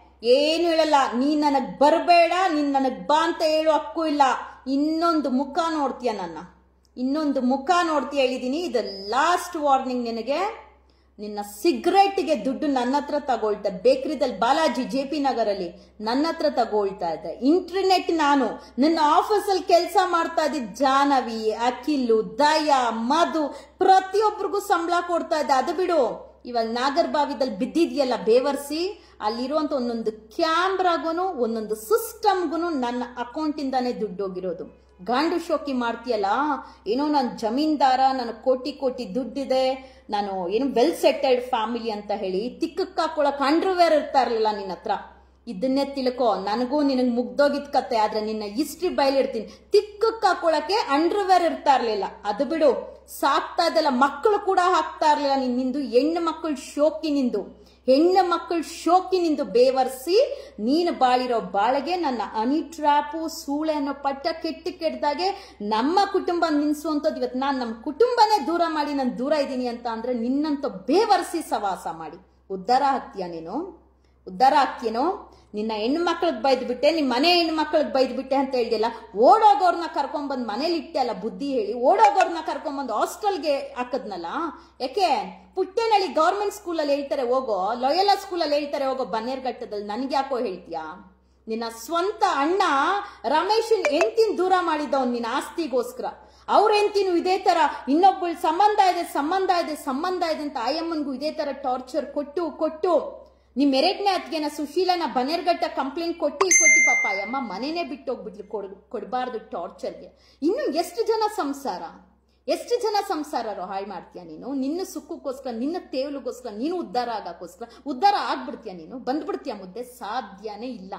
ಏನು ಹೇಳಲ್ಲ. ನೀನ್ ನನಗ್ ಬರಬೇಡ, ನೀನ್ ನನಗ್ ಬಾ ಅಂತ ಹೇಳೋ ಹಕ್ಕು ಇಲ್ಲ. ಇನ್ನೊಂದು ಮುಖ ನೋಡ್ತೀಯ, ನನ್ನ ಇನ್ನೊಂದು ಮುಖ ನೋಡ್ತೀಯ ಹೇಳಿದೀನಿ. ಇದು ಲಾಸ್ಟ್ ವಾರ್ನಿಂಗ್ ನಿನಗೆ. ನಿನ್ನ ಸಿಗರೇಟ್ಗೆ ದುಡ್ಡು ನನ್ನ ಹತ್ರ ತಗೊಳ್ತಾ, ಬೇಕರಿದಲ್ಲಿ ಬಾಲಾಜಿ ಜೆ ಪಿ ನಗರಲ್ಲಿ ನನ್ನ ಹತ್ರ ತಗೊಳ್ತಾ ಇದ್ದೆ. ಇಂಟರ್ನೆಟ್ ನಾನು ನನ್ನ ಆಫೀಸಲ್ಲಿ ಕೆಲಸ ಮಾಡ್ತಾ ಇದ್ದಿದ್ದ ಜಾನವಿ, ಅಖಿಲು, ದಯಾ, ಮಧು ಪ್ರತಿಯೊಬ್ಬರಿಗೂ ಸಂಬಳ ಕೊಡ್ತಾ ಇದ್ದೆ. ಅದು ಬಿಡು, ಇವಾಗ ನಾಗರಬಾವಿದಲ್ಲಿ ಬಿದ್ದಿದ್ಯಲ್ಲ ಬೇವರ್ಸಿ, ಅಲ್ಲಿರುವಂತ ಒಂದೊಂದು ಕ್ಯಾಮ್ರಾಗೂ ಒಂದೊಂದು ಸಿಸ್ಟಮ್ಗೂ ನನ್ನ ಅಕೌಂಟಿಂದಾನೇ ದುಡ್ಡು ಹೋಗಿರೋದು. ಗಾಂಡು ಶೋಕಿ ಮಾಡ್ತೀಯಲ್ಲ, ಏನೋ ನಾನು ಜಮೀನ್ದಾರ, ನನಗೆ ಕೋಟಿ ಕೋಟಿ ದುಡ್ಡಿದೆ, ನಾನು ಏನು ವೆಲ್ ಸೆಟಲ್ಡ್ ಫ್ಯಾಮಿಲಿ ಅಂತ ಹೇಳಿ ತಿಕ್ಕಕ್ಕೆ ಹಾಕೊಳಕ್ ಅಂಡರ್ವೇರ್ ಇರ್ತಾ ಇರ್ಲಿಲ್ಲ ನಿನ್ನ ಹತ್ರ. ಇದನ್ನೇ ತಿಳ್ಕೊ, ನನಗೂ ನಿನಗೆ ಮುಗ್ದೋಗಿದ್ ಕತೆ. ಆದ್ರೆ ನಿನ್ನ ಹಿಸ್ಟ್ರಿ ಬಯಲಿರ್ತೀನಿ. ತಿಕ್ಕಕ್ಕೆ ಹಾಕೊಳಕ್ಕೆ ಅಂಡರ್ವೇರ್ ಇರ್ತಾ ಇರ್ಲಿಲ್ಲ. ಅದು ಬಿಡು, ಸಾಕ್ತಾ ಇದ್ದಲ್ಲ ಮಕ್ಕಳು ಕೂಡ ಹಾಕ್ತಾ ಇರ್ಲಿಲ್ಲ. ನಿಂದು ಹೆಣ್ಣು ಮಕ್ಕಳು ಶೋಕಿ, ನಿಂದು ಹೆಣ್ಣು ಮಕ್ಕಳು ಶೋಕಿ ನಿಂದು ಬೇವರ್ಸಿ. ನೀನು ಬಾಳಿರೋ ಬಾಳೆಗೆ ನನ್ನ ಅನಿ ಟ್ರ್ಯಾಪು ಸೂಳೆ ಅನ್ನೋ ಪಟ್ಟ ಕೆಟ್ಟ ಕೆಟ್ಟದಾಗೆ ನಮ್ಮ ಕುಟುಂಬ ನಿನ್ಸುವಂಥದ್ದು. ಇವತ್ತು ನಾನು ನಮ್ಮ ಕುಟುಂಬನೇ ದೂರ ಮಾಡಿ ನಾನು ದೂರ ಇದ್ದೀನಿ ಅಂತ ಅಂದ್ರೆ ನಿನ್ನಂತ ಬೇವರ್ಸಿ ಸವಾಸ ಮಾಡಿ ಉದ್ಧಾರ ಆಗ್ತೀಯ ನೀನು? ಉದ್ಧಾರ ಆಗ್ತೀಯನೋ? ನಿನ್ನ ಹೆಣ್ಣು ಮಕ್ಳಿಗೆ ಬೈದ್ಬಿಟ್ಟೆ, ನಿಮ್ಮ ಮನೆ ಹೆಣ್ಣು ಮಕ್ಳಿಗೆ ಬೈದ್ಬಿಟ್ಟೆ ಅಂತ ಹೇಳಿದೆಲ್ಲ. ಓಡೋಗೋರ್ನ ಕರ್ಕೊಂಡ್ಬಂದು ಮನೇಲಿ ಇಟ್ಟೆ ಅಲ್ಲ ಬುದ್ಧಿ ಹೇಳಿ. ಓಡೋಗೋರ್ನ ಕರ್ಕೊಂಡ್ಬಂದು ಹಾಸ್ಟೆಲ್ಗೆ ಹಾಕದ್ನಲ್ಲ. ಯಾಕೆ? ಪುಟ್ಟೆನಳ್ಳಿ ಗೌರ್ಮೆಂಟ್ ಸ್ಕೂಲಲ್ಲಿ ಹೇಳ್ತಾರೆ ಹೋಗೋ, ಲೊಯಲಾ ಸ್ಕೂಲಲ್ಲಿ ಹೇಳ್ತಾರೆ ಹೋಗೋ, ಬನ್ನೇರ್ಘಟ್ಟದಲ್ಲಿ. ನನ್ಗೆ ಯಾಕೋ ಹೇಳ್ತೀಯಾ? ನಿನ್ನ ಸ್ವಂತ ಅಣ್ಣ ರಮೇಶನ್ ಹೆಂಡ್ತಿನ ದೂರ ಮಾಡಿದ್ದವ್ ನಿನ್ನ ಆಸ್ತಿಗೋಸ್ಕರ. ಅವ್ರ ಹೆಂಡ್ತಿನೂ ಇದೇ ತರ ಇನ್ನೊಬ್ಬಳ ಸಂಬಂಧ ಇದೆ ಸಂಬಂಧ ಇದೆ ಸಂಬಂಧ ಇದೆ ಅಂತ ಆಯಮ್ಮನ್ಗೂ ಇದೇ ತರ ಟಾರ್ಚರ್ ಕೊಟ್ಟು ಕೊಟ್ಟು ನಿಮ್ ಎರಡನೇ ಅತ್ತಿಗೆನ ಸುಶೀಲನ ಬನ್ನೇರ್ಘಟ್ಟ ಕಂಪ್ಲೇಂಟ್ ಕೊಟ್ಟಿ ಕೊಟ್ಟಿ ಪಾಪ ಅಮ್ಮ ಮನೇನೆ ಬಿಟ್ಟು ಹೋಗ್ಬಿಟ್ಲು. ಕೊಡ್ ಕೊಡಬಾರ್ದು ಟಾರ್ಚರ್ಗೆ. ಇನ್ನು ಎಷ್ಟು ಜನ ಸಂಸಾರ ಎಷ್ಟು ಜನ ಸಂಸಾರ ಹಾಳು ಮಾಡ್ತೀಯ ನೀನು? ನಿನ್ನ ಸುಖಕ್ಕೋಸ್ಕರ, ನಿನ್ನ ತೇವಲಿಗೋಸ್ಕರ, ನೀನು ಉದ್ಧಾರ ಆಗಕ್ಕೋಸ್ಕರ ಉದ್ಧಾರ ಆಗ್ಬಿಡ್ತೀಯ ನೀನು? ಬಂದ್ಬಿಡ್ತೀಯ ಮುದ್ದೆ? ಸಾಧ್ಯನೇ ಇಲ್ಲ.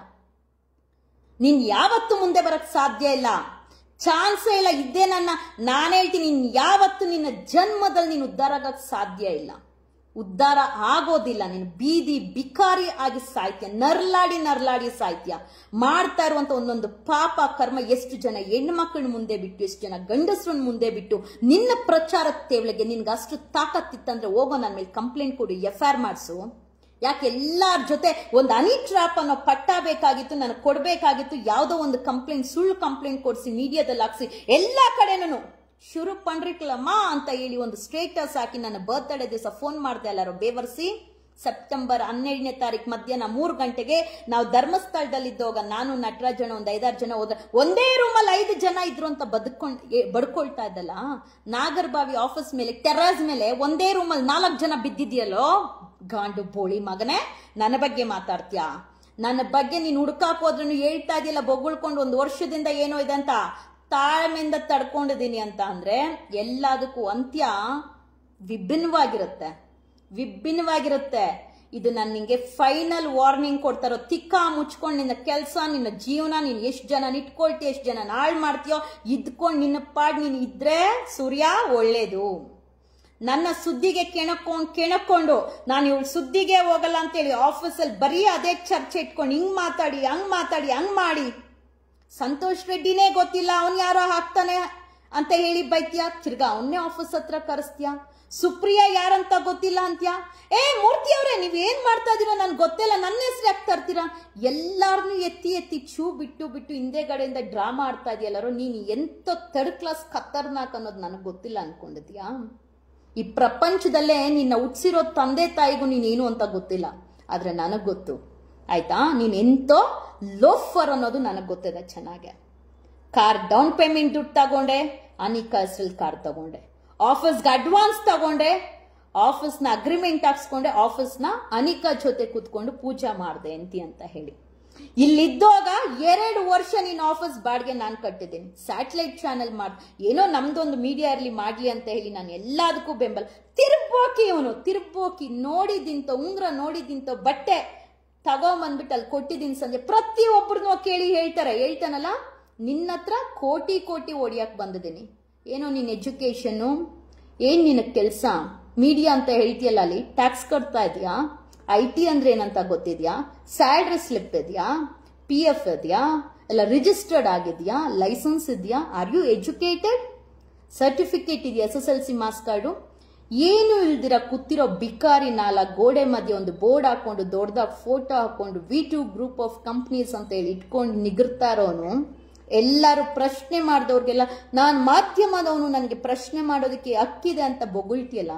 ನೀನ್ ಯಾವತ್ತು ಮುಂದೆ ಬರಕ್ ಸಾಧ್ಯ ಇಲ್ಲ, ಚಾನ್ಸೇ ಇಲ್ಲ. ಇದ್ದೇ ನನ್ನ ನಾನು ಹೇಳ್ತೀನಿ, ನೀನ್ ಯಾವತ್ತು ನಿನ್ನ ಜನ್ಮದಲ್ಲಿ ನೀನು ಉದ್ಧಾರ ಆಗಕ್ ಸಾಧ್ಯ ಇಲ್ಲ. ಉದ್ಧಾರ ಆಗೋದಿಲ್ಲ. ನೀನು ಬೀದಿ ಬಿಕಾರಿ ಆಗಿ ಸಾಯ್ತೀಯ, ನರ್ಲಾಡಿ ನರ್ಲಾಡಿ ಸಾಯ್ತೀಯ. ಮಾಡ್ತಾ ಇರುವಂತ ಒಂದೊಂದು ಪಾಪ ಕರ್ಮ ಎಷ್ಟು ಜನ ಹೆಣ್ಣು ಮಕ್ಕಳ ಮುಂದೆ ಬಿಟ್ಟು, ಎಷ್ಟು ಜನ ಗಂಡಸ್ರನ್ನ ಮುಂದೆ ಬಿಟ್ಟು ನಿನ್ನ ಪ್ರಚಾರ ತೇವಳಿಗೆ ನಿನ್ಗೆ ಅಷ್ಟು ತಾಕತ್ತಿತ್ತಂದ್ರೆ ಹೋಗೋ ನನ್ನ ಮೇಲೆ ಕಂಪ್ಲೇಂಟ್ ಕೊಡು, ಎಫ್ ಐ ಆರ್ ಮಾಡಿಸು. ಯಾಕೆ ಎಲ್ಲಾರ ಜೊತೆ ಒಂದು ಹನಿ ಟ್ರಾಪ್ ಅನ್ನೋ ಪಟ್ಟ ಬೇಕಾಗಿತ್ತು, ನನಗೆ ಕೊಡ್ಬೇಕಾಗಿತ್ತು. ಯಾವುದೋ ಒಂದು ಕಂಪ್ಲೇಂಟ್, ಸುಳ್ಳು ಕಂಪ್ಲೇಂಟ್ ಕೊಡಿಸಿ ಮೀಡಿಯಾದಲ್ಲಿ ಹಾಕ್ಸಿ ಎಲ್ಲಾ ಕಡೆನೂ ಶುರು ಪಂಡ್ರಿಕ್ಲಮ್ಮ ಅಂತ ಹೇಳಿ ಒಂದು ಸ್ಟೇಟಸ್ ಹಾಕಿ ನನ್ನ ಬರ್ತ್ಡೇ ದಿವಸ ಫೋನ್ ಮಾಡ್ದೆ ಅಲ್ಲಾರೋ ಬೇವರ್ಸಿ. ಸೆಪ್ಟೆಂಬರ್ ಹನ್ನೆರಡನೇ ತಾರೀಕು ಮಧ್ಯಾಹ್ನ ಮೂರು ಗಂಟೆಗೆ ನಾವು ಧರ್ಮಸ್ಥಳದಲ್ಲಿದ್ದೋಗ ನಾನು ನಟರಾಜನ ಒಂದ್ ಐದಾರು ಜನ ಹೋದ, ಒಂದೇ ರೂಮಲ್ಲಿ ಐದು ಜನ ಇದ್ರು ಅಂತ ಬದುಕೊಂಡ್ ಬಡ್ಕೊಳ್ತಾ ಇದ್ದಲ್ಲ. ನಾಗರಬಾವಿ ಆಫೀಸ್ ಮೇಲೆ ಟೆರ್ರಸ್ ಮೇಲೆ ಒಂದೇ ರೂಮಲ್ಲಿ ನಾಲ್ಕು ಜನ ಬಿದ್ದಿದ್ಯಲ್ಲೋ ಗಾಂಡು ಬೋಳಿ ಮಗನೇ. ನನ್ನ ಬಗ್ಗೆ ಮಾತಾಡ್ತೀಯಾ? ನನ್ನ ಬಗ್ಗೆ ನೀನು ಹುಡ್ಕಾಕ್ ಹೋದ್ರೂ ಹೇಳ್ತಾ ಇದೆಯಲ್ಲ ಬೊಗಳ್ಕೊಂಡು ಒಂದು ವರ್ಷದಿಂದ ಏನೋ ಇದೆ ಅಂತ. ತಾಳ್ಮೆಯಿಂದ ತಡ್ಕೊಂಡಿದ್ದೀನಿ ಅಂತ ಅಂದ್ರೆ ಎಲ್ಲದಕ್ಕೂ ಅಂತ್ಯ ವಿಭಿನ್ನವಾಗಿರುತ್ತೆ, ವಿಭಿನ್ನವಾಗಿರುತ್ತೆ. ಇದು ನಾನು ನಿಂಗೆ ಫೈನಲ್ ವಾರ್ನಿಂಗ್ ಕೊಡ್ತಾರೋ. ತಿಕ್ಕ ಮುಚ್ಕೊಂಡು ನಿನ್ನ ಕೆಲಸ, ನಿನ್ನ ಜೀವನ, ನೀನು ಎಷ್ಟು ಜನ ಇಟ್ಕೊಳ್ತೀಯ, ಎಷ್ಟು ಜನ ಹಾಳು ಮಾಡ್ತೀಯೋ ಇದ್ಕೊಂಡು ನಿನ್ನ ಪಾಡ್ ನೀನು ಇದ್ರೆ ಸೂರ್ಯ ಒಳ್ಳೇದು. ನನ್ನ ಸುದ್ದಿಗೆ ಕೆಣಕೊಂಡು ಕೆಣಕೊಂಡು ನಾನು ಇವಳು ಸುದ್ದಿಗೆ ಹೋಗಲ್ಲ ಅಂತೇಳಿ ಆಫೀಸಲ್ಲಿ ಬರೀ ಅದೇ ಚರ್ಚೆ ಇಟ್ಕೊಂಡು ಹಿಂಗ್ ಮಾತಾಡಿ ಹಂಗ್ ಮಾತಾಡಿ ಹಂಗ್ ಮಾಡಿ ಸಂತೋಷ್ ರೆಡ್ಡಿನೇ ಗೊತ್ತಿಲ್ಲ ಅವನ್ ಯಾರೋ ಹಾಕ್ತಾನೆ ಅಂತ ಹೇಳಿ ಬೈತ್ಯಾ, ತಿರ್ಗಾ ಅವನ್ನೇ ಆಫೀಸ್ ಹತ್ರ ಕರೆಸ್ತೀಯಾ. ಸುಪ್ರಿಯಾ ಯಾರಂತ ಗೊತ್ತಿಲ್ಲ ಅಂತ್ಯಾ. ಏ ಮೂರ್ತಿ ಅವ್ರೆ ನೀವ್ ಏನ್ ಮಾಡ್ತಾ ಇದೀರಾ ನನ್ಗೆ ಗೊತ್ತಿಲ್ಲ, ನನ್ನ ಹೆಸರು ಯಾಕೆ ತರ್ತೀರಾ? ಎಲ್ಲಾರನ್ನೂ ಎತ್ತಿ ಎತ್ತಿ ಚೂ ಬಿಟ್ಟು ಬಿಟ್ಟು ಹಿಂದೆಗಡೆಯಿಂದ ಡ್ರಾಮಾ ಆಡ್ತಾ ಇದೆಯಲ್ಲರೋ, ನೀನ್ ಎಂತ ಥರ್ಡ್ ಕ್ಲಾಸ್ ಖತರ್ನಾಕ್ ಅನ್ನೋದು ನನಗೆ ಗೊತ್ತಿಲ್ಲ ಅನ್ಕೊಂಡಿದ್ಯಾ? ಈ ಪ್ರಪಂಚದಲ್ಲೇ ನಿನ್ನ ಹುಟ್ಸಿರೋ ತಂದೆ ತಾಯಿಗೂ ನೀನೇನು ಅಂತ ಗೊತ್ತಿಲ್ಲ, ಆದ್ರೆ ನನಗ್ ಗೊತ್ತು ಆಯ್ತಾ. ನೀನ್ ಎಂತೋ ಲೋಫರ್ ಅನ್ನೋದು ನನಗ್ ಗೊತ್ತಿದೆ ಚೆನ್ನಾಗೆ. ಕಾರ್ ಡೌನ್ ಪೇಮೆಂಟ್ ದುಡ್ಡು ತಗೊಂಡೆ, ಅನಿಕಾ ಹೆಸರಲ್ಲಿ ಕಾರ್ ತಗೊಂಡೆ, ಆಫೀಸ್ಗೆ ಅಡ್ವಾನ್ಸ್ ತಗೊಂಡೆ, ಆಫೀಸ್ನ ಅಗ್ರಿಮೆಂಟ್ ಹಾಕ್ಸ್ಕೊಂಡೆ, ಆಫೀಸ್ನ ಅನಿಕಾ ಜೊತೆ ಕೂತ್ಕೊಂಡು ಪೂಜಾ ಮಾಡಿದೆ ಎಂತಿ ಅಂತ ಹೇಳಿ. ಇಲ್ಲಿದ್ದಾಗ ಎರಡು ವರ್ಷ ನೀನ್ ಆಫೀಸ್ ಬಾಡಿಗೆ ನಾನು ಕಟ್ಟಿದ್ದೀನಿ. ಸ್ಯಾಟಲೈಟ್ ಚಾನೆಲ್ ಮಾಡ್ ಏನೋ ನಮ್ದೊಂದು ಮೀಡಿಯಾ ಇರ್ಲಿ ಮಾಡ್ಲಿ ಅಂತ ಹೇಳಿ ನಾನು ಎಲ್ಲದಕ್ಕೂ ಬೆಂಬಲ. ತಿರ್ಬೋಕಿ ಇವನು ತಿರ್ಬೋಕಿ, ನೋಡಿದಿಂತ ಉಂಗ್ರ ನೋಡಿದಿಂತ ಬಟ್ಟೆ ತಗೊಂಬಂದ್ಬಿಟ್ಟು ಅಲ್ಲಿ ಕೊಟ್ಟಿದ್ದೀನಿ ಸಂಜೆ. ಪ್ರತಿಯೊಬ್ಬರನ್ನೂ ಕೇಳಿ ಹೇಳ್ತಾರೆ, ಹೇಳ್ತಾನಲ್ಲ ನಿನ್ನ ಹತ್ರ ಕೋಟಿ ಕೋಟಿ ಹೊಡಿಯಕ್ ಬಂದಿದ್ದೀನಿ. ಏನೋ ನಿನ್ನ ಎಜುಕೇಶನ್ನು, ಏನ್ ನಿನ್ನ ಕೆಲಸ, ಮೀಡಿಯಾ ಅಂತ ಹೇಳ್ತೀಯಲ್ಲ, ಅಲ್ಲಿ ಟ್ಯಾಕ್ಸ್ ಕಟ್ತಾ ಇದೆಯಾ, ಐ ಟಿ ಅಂದ್ರೆ ಏನಂತ ಗೊತ್ತಿದ್ಯಾ, ಸ್ಯಾಲ್ರಿ ಸ್ಲಿಪ್ ಇದೆಯಾ, ಪಿ ಎಫ್ ಇದೆಯಾ, ಎಲ್ಲ ರಿಜಿಸ್ಟರ್ಡ್ ಆಗಿದೆಯಾ, ಲೈಸೆನ್ಸ್ ಇದೆಯಾ, ಆರ್ ಯು ಎಜುಕೇಟೆಡ್, ಸರ್ಟಿಫಿಕೇಟ್ ಇದೆಯಾ, S S L C marks card? ಏನು ಇಲ್ದಿರ ಕೂತಿರೋ ಬಿಕಾರಿ ನಾಲ್ಕು ಗೋಡೆ ಮಧ್ಯೆ ಒಂದು ಬೋರ್ಡ್ ಹಾಕೊಂಡು ದೊಡ್ಡದಾಗಿ ಫೋಟೋ ಹಾಕೊಂಡು V two group of companies ಅಂತ ಹೇಳಿ ಇಟ್ಕೊಂಡು ನಿಗರ್ತಾ ಇರೋನು. ಎಲ್ಲರೂ ಪ್ರಶ್ನೆ ಮಾಡಿದವ್ರಿಗೆಲ್ಲ ನಾನು ಮಾಧ್ಯಮದವನು, ನನಗೆ ಪ್ರಶ್ನೆ ಮಾಡೋದಕ್ಕೆ ಹಕ್ಕಿದೆ ಅಂತ ಬೊಗಳ್ತಿಯಲ್ಲ,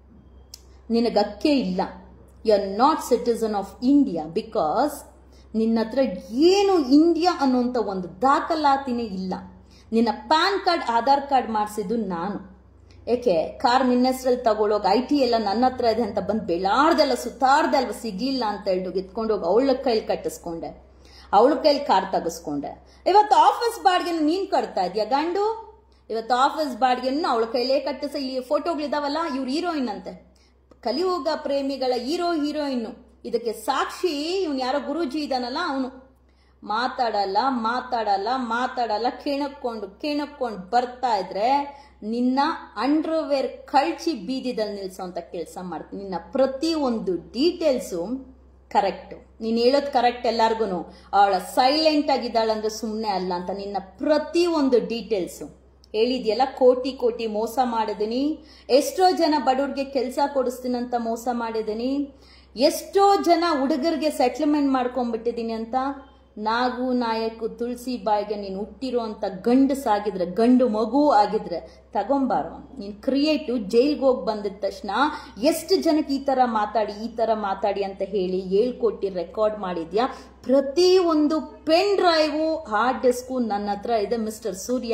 ನಿನಗೆ ಹಕ್ಕೇ ಇಲ್ಲ. You are not citizen of India because ನಿನ್ನ ಹತ್ರ ಏನು ಇಂಡಿಯಾ ಅನ್ನುವಂಥ ಒಂದು ದಾಖಲಾತಿನೇ ಇಲ್ಲ. ನಿನ್ನ ಪ್ಯಾನ್ ಕಾರ್ಡ್ ಆಧಾರ್ ಕಾರ್ಡ್ ಮಾಡಿಸಿದ್ದು ನಾನು. ಏಕೆ ಕಾರ್ ನಿನ್ನ ಹೆಸರಲ್ಲಿ ತಗೊಳ್ಳೋಗ ಐ ಟಿ ಎಲ್ಲ ನನ್ನ ಹತ್ರ ಇದೆ ಅಂತ ಬಂದು ಬೆಳಾರ್ದೆಲ್ಲ ಸುತ್ತಾರ್ದೆ ಅಲ್ವ, ಸಿಗ್ಲಿಲ್ಲ ಅಂತ ಹೇಳಿ ಎತ್ಕೊಂಡೋಗಿ ಅವಳ ಕೈಲಿ ಕಟ್ಟಿಸ್ಕೊಂಡೆ, ಅವಳ ಕೈಲಿ ಕಾರ್ ತೆಗೆಸ್ಕೊಂಡೆ. ಇವತ್ತು ಆಫೀಸ್ ಬಾಡಿಗೆ ನೀನ್ ಕಟ್ತಾ ಇದೀಯ ಗಂಡು, ಇವತ್ತು ಆಫೀಸ್ ಬಾಡಿಗೆನ್ನು ಅವಳ ಕೈಲೇ ಕಟ್ಟಿಸ. ಇಲ್ಲಿ ಫೋಟೋಗಳಿದಾವಲ್ಲ, ಇವ್ರು ಹೀರೋಯಿನ್ ಅಂತೆ, ಕಲಿಯುಗ ಪ್ರೇಮಿಗಳ ಹೀರೋ ಹೀರೋಯಿನ್. ಇದಕ್ಕೆ ಸಾಕ್ಷಿ ಇವನು ಯಾರೋ ಗುರೂಜಿ ಇದಾನಲ್ಲ ಅವನು. ಮಾತಾಡಲ್ಲ ಮಾತಾಡಲ್ಲ ಮಾತಾಡಲ್ಲ ಕೆಣಕೊಂಡು ಕೆಣಕೊಂಡು ಬರ್ತಾ ಇದ್ರೆ ನಿನ್ನ ಅಂಡರ್ವೇರ್ ಕಳ್ಚಿ ಬೀದಿದಲ್ಲಿ ನಿಲ್ಸೋಂತ ಕೆಲಸ ಮಾಡ್ತೀನಿ. ನಿನ್ನ ಪ್ರತಿ ಒಂದು ಡೀಟೇಲ್ಸು ಕರೆಕ್ಟು, ನೀನು ಹೇಳೋದು ಕರೆಕ್ಟ್ ಎಲ್ಲಾರ್ಗು. ಅವಳ ಸೈಲೆಂಟ್ ಆಗಿದ್ದಾಳಂದ್ರೆ ಸುಮ್ಮನೆ ಅಲ್ಲ ಅಂತ. ನಿನ್ನ ಪ್ರತಿ ಒಂದು ಡೀಟೇಲ್ಸು ಹೇಳಿದ್ಯಲ್ಲ, ಕೋಟಿ ಕೋಟಿ ಮೋಸ ಮಾಡಿದೀನಿ, ಎಷ್ಟೋ ಜನ ಬಡವ್ರಿಗೆ ಕೆಲಸ ಕೊಡಿಸ್ತೀನಂತ ಮೋಸ ಮಾಡಿದೀನಿ, ಎಷ್ಟೋ ಜನ ಹುಡುಗರಿಗೆ ಸೆಟ್ಲ್ಮೆಂಟ್ ಮಾಡ್ಕೊಂಡ್ಬಿಟ್ಟಿದೀನಿ ಅಂತ. ನಾಗು ನಾಯಕು ತುಳಸಿ ಬಾಯಿಗೆ ನೀನು ಹುಟ್ಟಿರೋ ಅಂತ ಗಂಡು ಸಾಗಿದ್ರೆ, ಗಂಡು ಮಗು ಆಗಿದ್ರೆ ತಗೊಂಬಾರೋ. ನೀನು ಕ್ರಿಯೇಟಿವ್ ಜೈಲ್ಗೆ ಹೋಗಿ ಬಂದಿದ ತಕ್ಷಣ ಎಷ್ಟು ಜನಕ್ಕೆ ಈ ಥರ ಮಾತಾಡಿ ಈ ಥರ ಮಾತಾಡಿ ಅಂತ ಹೇಳಿ ಹೇಳ್ಕೊಟ್ಟು ರೆಕಾರ್ಡ್ ಮಾಡಿದ್ಯಾ. ಪ್ರತಿ ಒಂದು ಪೆನ್ ಡ್ರೈವು ಹಾರ್ಡ್ ಡಿಸ್ಕು ನನ್ನ ಹತ್ರ ಇದೆ ಮಿಸ್ಟರ್ ಸೂರ್ಯ.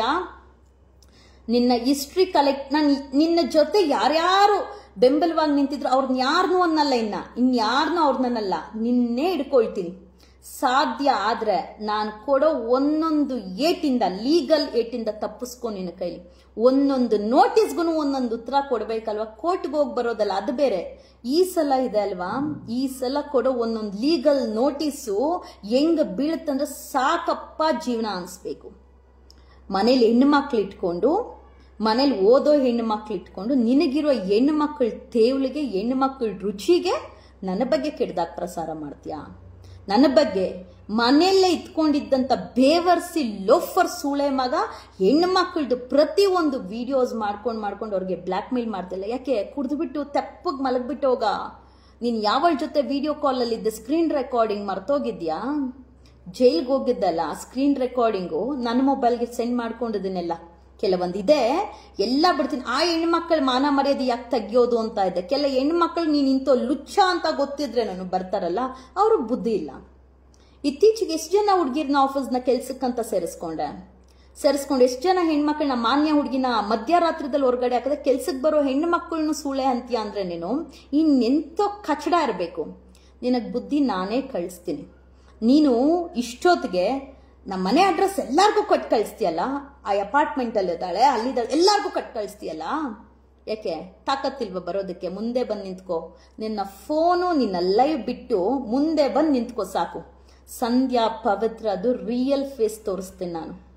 ನಿನ್ನ ಹಿಸ್ಟ್ರಿ ಕಲೆಕ್ಟ್, ನಾನು ನಿನ್ನ ಜೊತೆ ಯಾರ್ಯಾರು ಬೆಂಬಲವಾಗಿ ನಿಂತಿದ್ರು ಅವ್ರನ್ನ ಯಾರನ್ನೂ ಅನ್ನಲ್ಲ, ಇನ್ನ ಇನ್ಯಾರನ್ನೂ ಅವ್ರನ್ನಲ್ಲ, ನಿನ್ನೆ ಹಿಡ್ಕೊಳ್ತೀನಿ. ಸಾಧ್ಯ ಆದ್ರೆ ನಾನು ಕೊಡೋ ಒಂದೊಂದು ಏಟಿಂದ, ಲೀಗಲ್ ಏಟಿಂದ ತಪ್ಪಿಸ್ಕೊ ನಿನ್ನ ಕೈಲಿ. ಒಂದೊಂದು ನೋಟಿಸ್ಗೂ ಒಂದೊಂದು ಉತ್ತರ ಕೊಡ್ಬೇಕಲ್ವಾ, ಕೋರ್ಟ್ಗೆ ಹೋಗಿ ಬರೋದಲ್ಲ, ಅದು ಬೇರೆ. ಈ ಸಲ ಇದೆ ಅಲ್ವಾ, ಈ ಸಲ ಕೊಡೋ ಒಂದೊಂದು ಲೀಗಲ್ ನೋಟಿಸು ಹೆಂಗ ಬೀಳುತ್ತಂದ್ರೆ ಸಾಕಪ್ಪ ಜೀವನ ಅನ್ಸ್ಬೇಕು. ಮನೇಲಿ ಹೆಣ್ಣು ಮಕ್ಳು ಇಟ್ಕೊಂಡು, ಮನೇಲಿ ಓದೋ ಹೆಣ್ಣು ಮಕ್ಳು ಇಟ್ಕೊಂಡು, ನಿನಗಿರೋ ಹೆಣ್ಣು ಮಕ್ಕಳ ತೇವಳಿಗೆ, ಹೆಣ್ಣು ಮಕ್ಕಳ ರುಚಿಗೆ ನನ್ನ ಬಗ್ಗೆ ಕೆಡ್ದಾಗ ಪ್ರಸಾರ ಮಾಡ್ತೀಯಾ? ನನ್ನ ಬಗ್ಗೆ ಮನೆಯಲ್ಲೇ ಇತ್ಕೊಂಡಿದ್ದಂಥ ಬೇವರ್ಸಿ ಲೋಫರ್ ಸೂಳೆ ಮಗ ಹೆಣ್ಣು ಮಕ್ಕಳದು ಪ್ರತಿ ಒಂದು ವಿಡಿಯೋಸ್ ಮಾಡ್ಕೊಂಡು ಮಾಡ್ಕೊಂಡು ಅವ್ರಿಗೆ ಬ್ಲ್ಯಾಕ್ ಮೇಲ್ ಮಾಡ್ತಿಲ್ಲ. ಯಾಕೆ? ಕುಡಿದ್ಬಿಟ್ಟು ತೆಪ್ಪಗೆ ಮಲಗ್ಬಿಟ್ಟು ಹೋಗ. ನೀನು ಯಾವಳ ಜೊತೆ ವಿಡಿಯೋ ಕಾಲಲ್ಲಿದ್ದೆ, ಸ್ಕ್ರೀನ್ ರೆಕಾರ್ಡಿಂಗ್ ಮರ್ತೋಗಿದ್ಯಾ? ಜೈಲ್ಗೆ ಹೋಗಿದ್ದಲ್ಲ, ಸ್ಕ್ರೀನ್ ರೆಕಾರ್ಡಿಂಗು ನನ್ನ ಮೊಬೈಲ್ಗೆ ಸೆಂಡ್ ಮಾಡ್ಕೊಂಡಿದ್ದೀನೆಲ್ಲ. ಕೆಲವೊಂದಿದೆ, ಎಲ್ಲ ಬಿಡ್ತೀನಿ. ಆ ಹೆಣ್ಮಕ್ಳು ಮಾನ ಮರ್ಯಾದೆ ಯಾಕೆ ತೆಗಿಯೋದು ಅಂತ ಇದೆ. ಕೆಲ ಹೆಣ್ಮಕ್ಳು ನೀನು ಇಂತೋ ಲುಚ್ಚ ಅಂತ ಗೊತ್ತಿದ್ರೆ ನಾನು ಬರ್ತಾರಲ್ಲ, ಅವರು ಬುದ್ಧಿ ಇಲ್ಲ. ಇತ್ತೀಚೆಗೆ ಎಷ್ಟು ಜನ ಹುಡುಗಿರ್ನ ಆಫೀಸ್ನ ಕೆಲ್ಸಕ್ಕಂತ ಸೇರಿಸ್ಕೊಂಡೆ ಸೇರಿಸ್ಕೊಂಡು ಎಷ್ಟು ಜನ ಹೆಣ್ಮಕ್ಳನ್ನ ಮಾನ್ಯ ಹುಡುಗಿನ ಮಧ್ಯರಾತ್ರಿದಲ್ಲಿ ಹೊರಗಡೆ ಹಾಕಿದ್ರೆ ಕೆಲ್ಸಕ್ಕೆ ಬರೋ ಹೆಣ್ಣು ಮಕ್ಕಳನ್ನು ಸೂಳೆ ಅಂತೀಯ ಅಂದ್ರೆ ನೀನು ಇನ್ನೆಂತೋ ಕಚಡ ಇರಬೇಕು. ನಿನಗೆ ಬುದ್ಧಿ ನಾನೇ ಕಳಿಸ್ತೀನಿ. ನೀನು ಇಷ್ಟೊತ್ತಿಗೆ ನಮ್ಮ ಮನೆ ಅಡ್ರೆಸ್ ಎಲ್ಲಾರ್ಗೂ ಕೊಟ್ಟು ಕಳಿಸ್ತೀಯಲ್ಲ, ಆ ಅಪಾರ್ಟ್ಮೆಂಟಲ್ಲಿ ಇದ್ದಾಳೆ, ಅಲ್ಲಿದ್ದಾಳೆ, ಎಲ್ಲಾರ್ಗೂ ಕೊಟ್ಟು ಕಳಿಸ್ತೀಯಲ್ಲ. ಯಾಕೆ? ತಾಕತ್ತಿಲ್ವ ಬರೋದಕ್ಕೆ? ಮುಂದೆ ಬಂದು ನಿಂತ್ಕೋ. ನಿನ್ನ ಫೋನು ನಿನ್ನ ಲೈವ್ ಬಿಟ್ಟು ಮುಂದೆ ಬಂದು ನಿಂತ್ಕೋ ಸಾಕು. ಸಂಧ್ಯಾ ಪವಿತ್ರ ಅದು ರಿಯಲ್ ಫೇಸ್ ತೋರಿಸ್ತೀನಿ ನಾನು.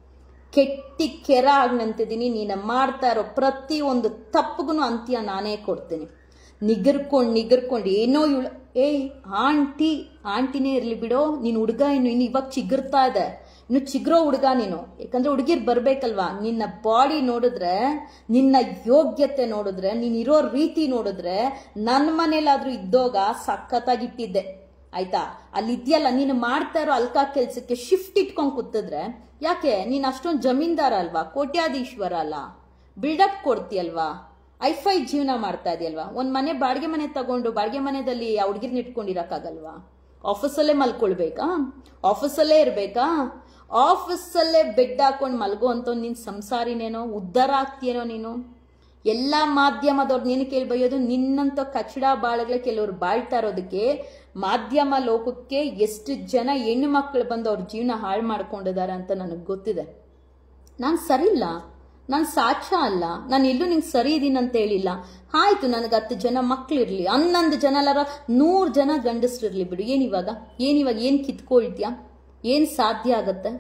ಕೆಟ್ಟಿ ಕೆರ ಆಗಿ ನಿಂತಿದ್ದೀನಿ. ನೀನು ಮಾಡ್ತಾ ಇರೋ ಪ್ರತಿ ಒಂದು ತಪ್ಪಗೂ ಅಂತ್ಯ ನಾನೇ ಕೊಡ್ತೀನಿ. ನಿಗರ್ಕೊಂಡು ನಿಗರ್ಕೊಂಡು ಏನೋ ಇವಳು ಏಯ್ ಆಂಟಿ ಆಂಟಿನೇ ಇರಲಿ ಬಿಡೋ, ನೀನು ಹುಡುಗ ಇನ್ನು ಇನ್ನು ಇವಾಗ ಚಿಗುರ್ತಾ ಇದೆ, ಇನ್ನು ಚಿಗುರೋ ಹುಡುಗ ನೀನು. ಯಾಕಂದ್ರೆ ಹುಡುಗಿರ್ ಬರ್ಬೇಕಲ್ವಾ, ನಿನ್ನ ಬಾಡಿ ನೋಡಿದ್ರೆ, ನಿನ್ನ ಯೋಗ್ಯತೆ ನೋಡಿದ್ರೆ, ನೀನ್ ಇರೋ ರೀತಿ ನೋಡಿದ್ರೆ ನನ್ನ ಮನೇಲಾದ್ರೂ ಇದ್ದೋಗ ಸಖತ್ತಾಗಿಟ್ಟಿದ್ದೆ ಆಯ್ತಾ. ಅಲ್ಲಿ ಇದೆಯಲ್ಲ ನೀನು ಮಾಡ್ತಾ ಇರೋ ಅಲ್ಕಾ ಕೆಲ್ಸಕ್ಕೆ ಶಿಫ್ಟ್ ಇಟ್ಕೊಂಡ್ ಕೂತಿದ್ರೆ ಯಾಕೆ? ನೀನ್ ಅಷ್ಟೊಂದು ಜಮೀನ್ದಾರ ಅಲ್ವಾ, ಕೋಟ್ಯಾಧೀಶ್ವರ ಅಲ್ಲ, ಬಿಲ್ಡಪ್ ಕೊಡ್ತೀಯಲ್ವಾ, ಐಫೈ ಜೀವನ ಮಾಡ್ತಾ ಇದೆಯಲ್ವಾ. ಒಂದ್ ಮನೆ ಬಾಡಿಗೆ ಮನೆ ತಗೊಂಡು ಬಾಡಿಗೆ ಮನೆಯಲ್ಲಿ ಆ ಹುಡುಗಿರ್ನ ಇಟ್ಕೊಂಡಿರಕ್ಕಾಗಲ್ವಾ? ಆಫೀಸಲ್ಲೇ ಮಲ್ಕೊಳ್ಬೇಕಾ? ಆಫೀಸಲ್ಲೇ ಇರ್ಬೇಕಾ? ಆಫೀಸಲ್ಲೇ ಬೆಡ್ ಹಾಕೊಂಡು ಮಲ್ಗೋ ಅಂತ ನಿನ್ ಸಂಸಾರಿನೇನೋ, ಉದ್ಧಾರ ಆಗ್ತೀಯೇನೋ ನೀನು. ಎಲ್ಲಾ ಮಾಧ್ಯಮದವ್ರು ನೀನು ಕೇಳ್ಬಯ್ಯೋದು, ನಿನ್ನಂತ ಕಚಡ ಬಾಳಗಳೇ ಕೆಲವ್ರು ಬಾಳ್ತಾ ಇರೋದಕ್ಕೆ ಮಾಧ್ಯಮ ಲೋಕಕ್ಕೆ ಎಷ್ಟು ಜನ ಹೆಣ್ಣು ಮಕ್ಕಳು ಬಂದು ಅವ್ರ ಜೀವನ ಹಾಳು ಮಾಡ್ಕೊಂಡಿದ್ದಾರೆ ಅಂತ ನನಗೆ ಗೊತ್ತಿದೆ. ನಾನು ಸರಿ ಇಲ್ಲ, ನಾನು ಸಾಕ್ಷ್ಯ ಅಲ್ಲ, ನಾನು ಎಲ್ಲೂ ನಿಂಗೆ ಸರಿ ಇದೀನಿ ಅಂತ ಹೇಳಿಲ್ಲ. ಆಯ್ತು, ನನಗೆ ಹತ್ತು ಜನ ಮಕ್ಳಿರ್ಲಿ, ಹನ್ನೊಂದು ಜನ ಅಲ್ಲಾರ ನೂರು ಜನ ಗಂಡಸ್ರಿರ್ಲಿ ಬಿಡು, ಏನಿವಾಗ ಏನಿವಾಗ ಏನು ಕಿತ್ಕೊಳ್ತೀಯ? ಏನು ಸಾಧ್ಯ ಆಗತ್ತೆ?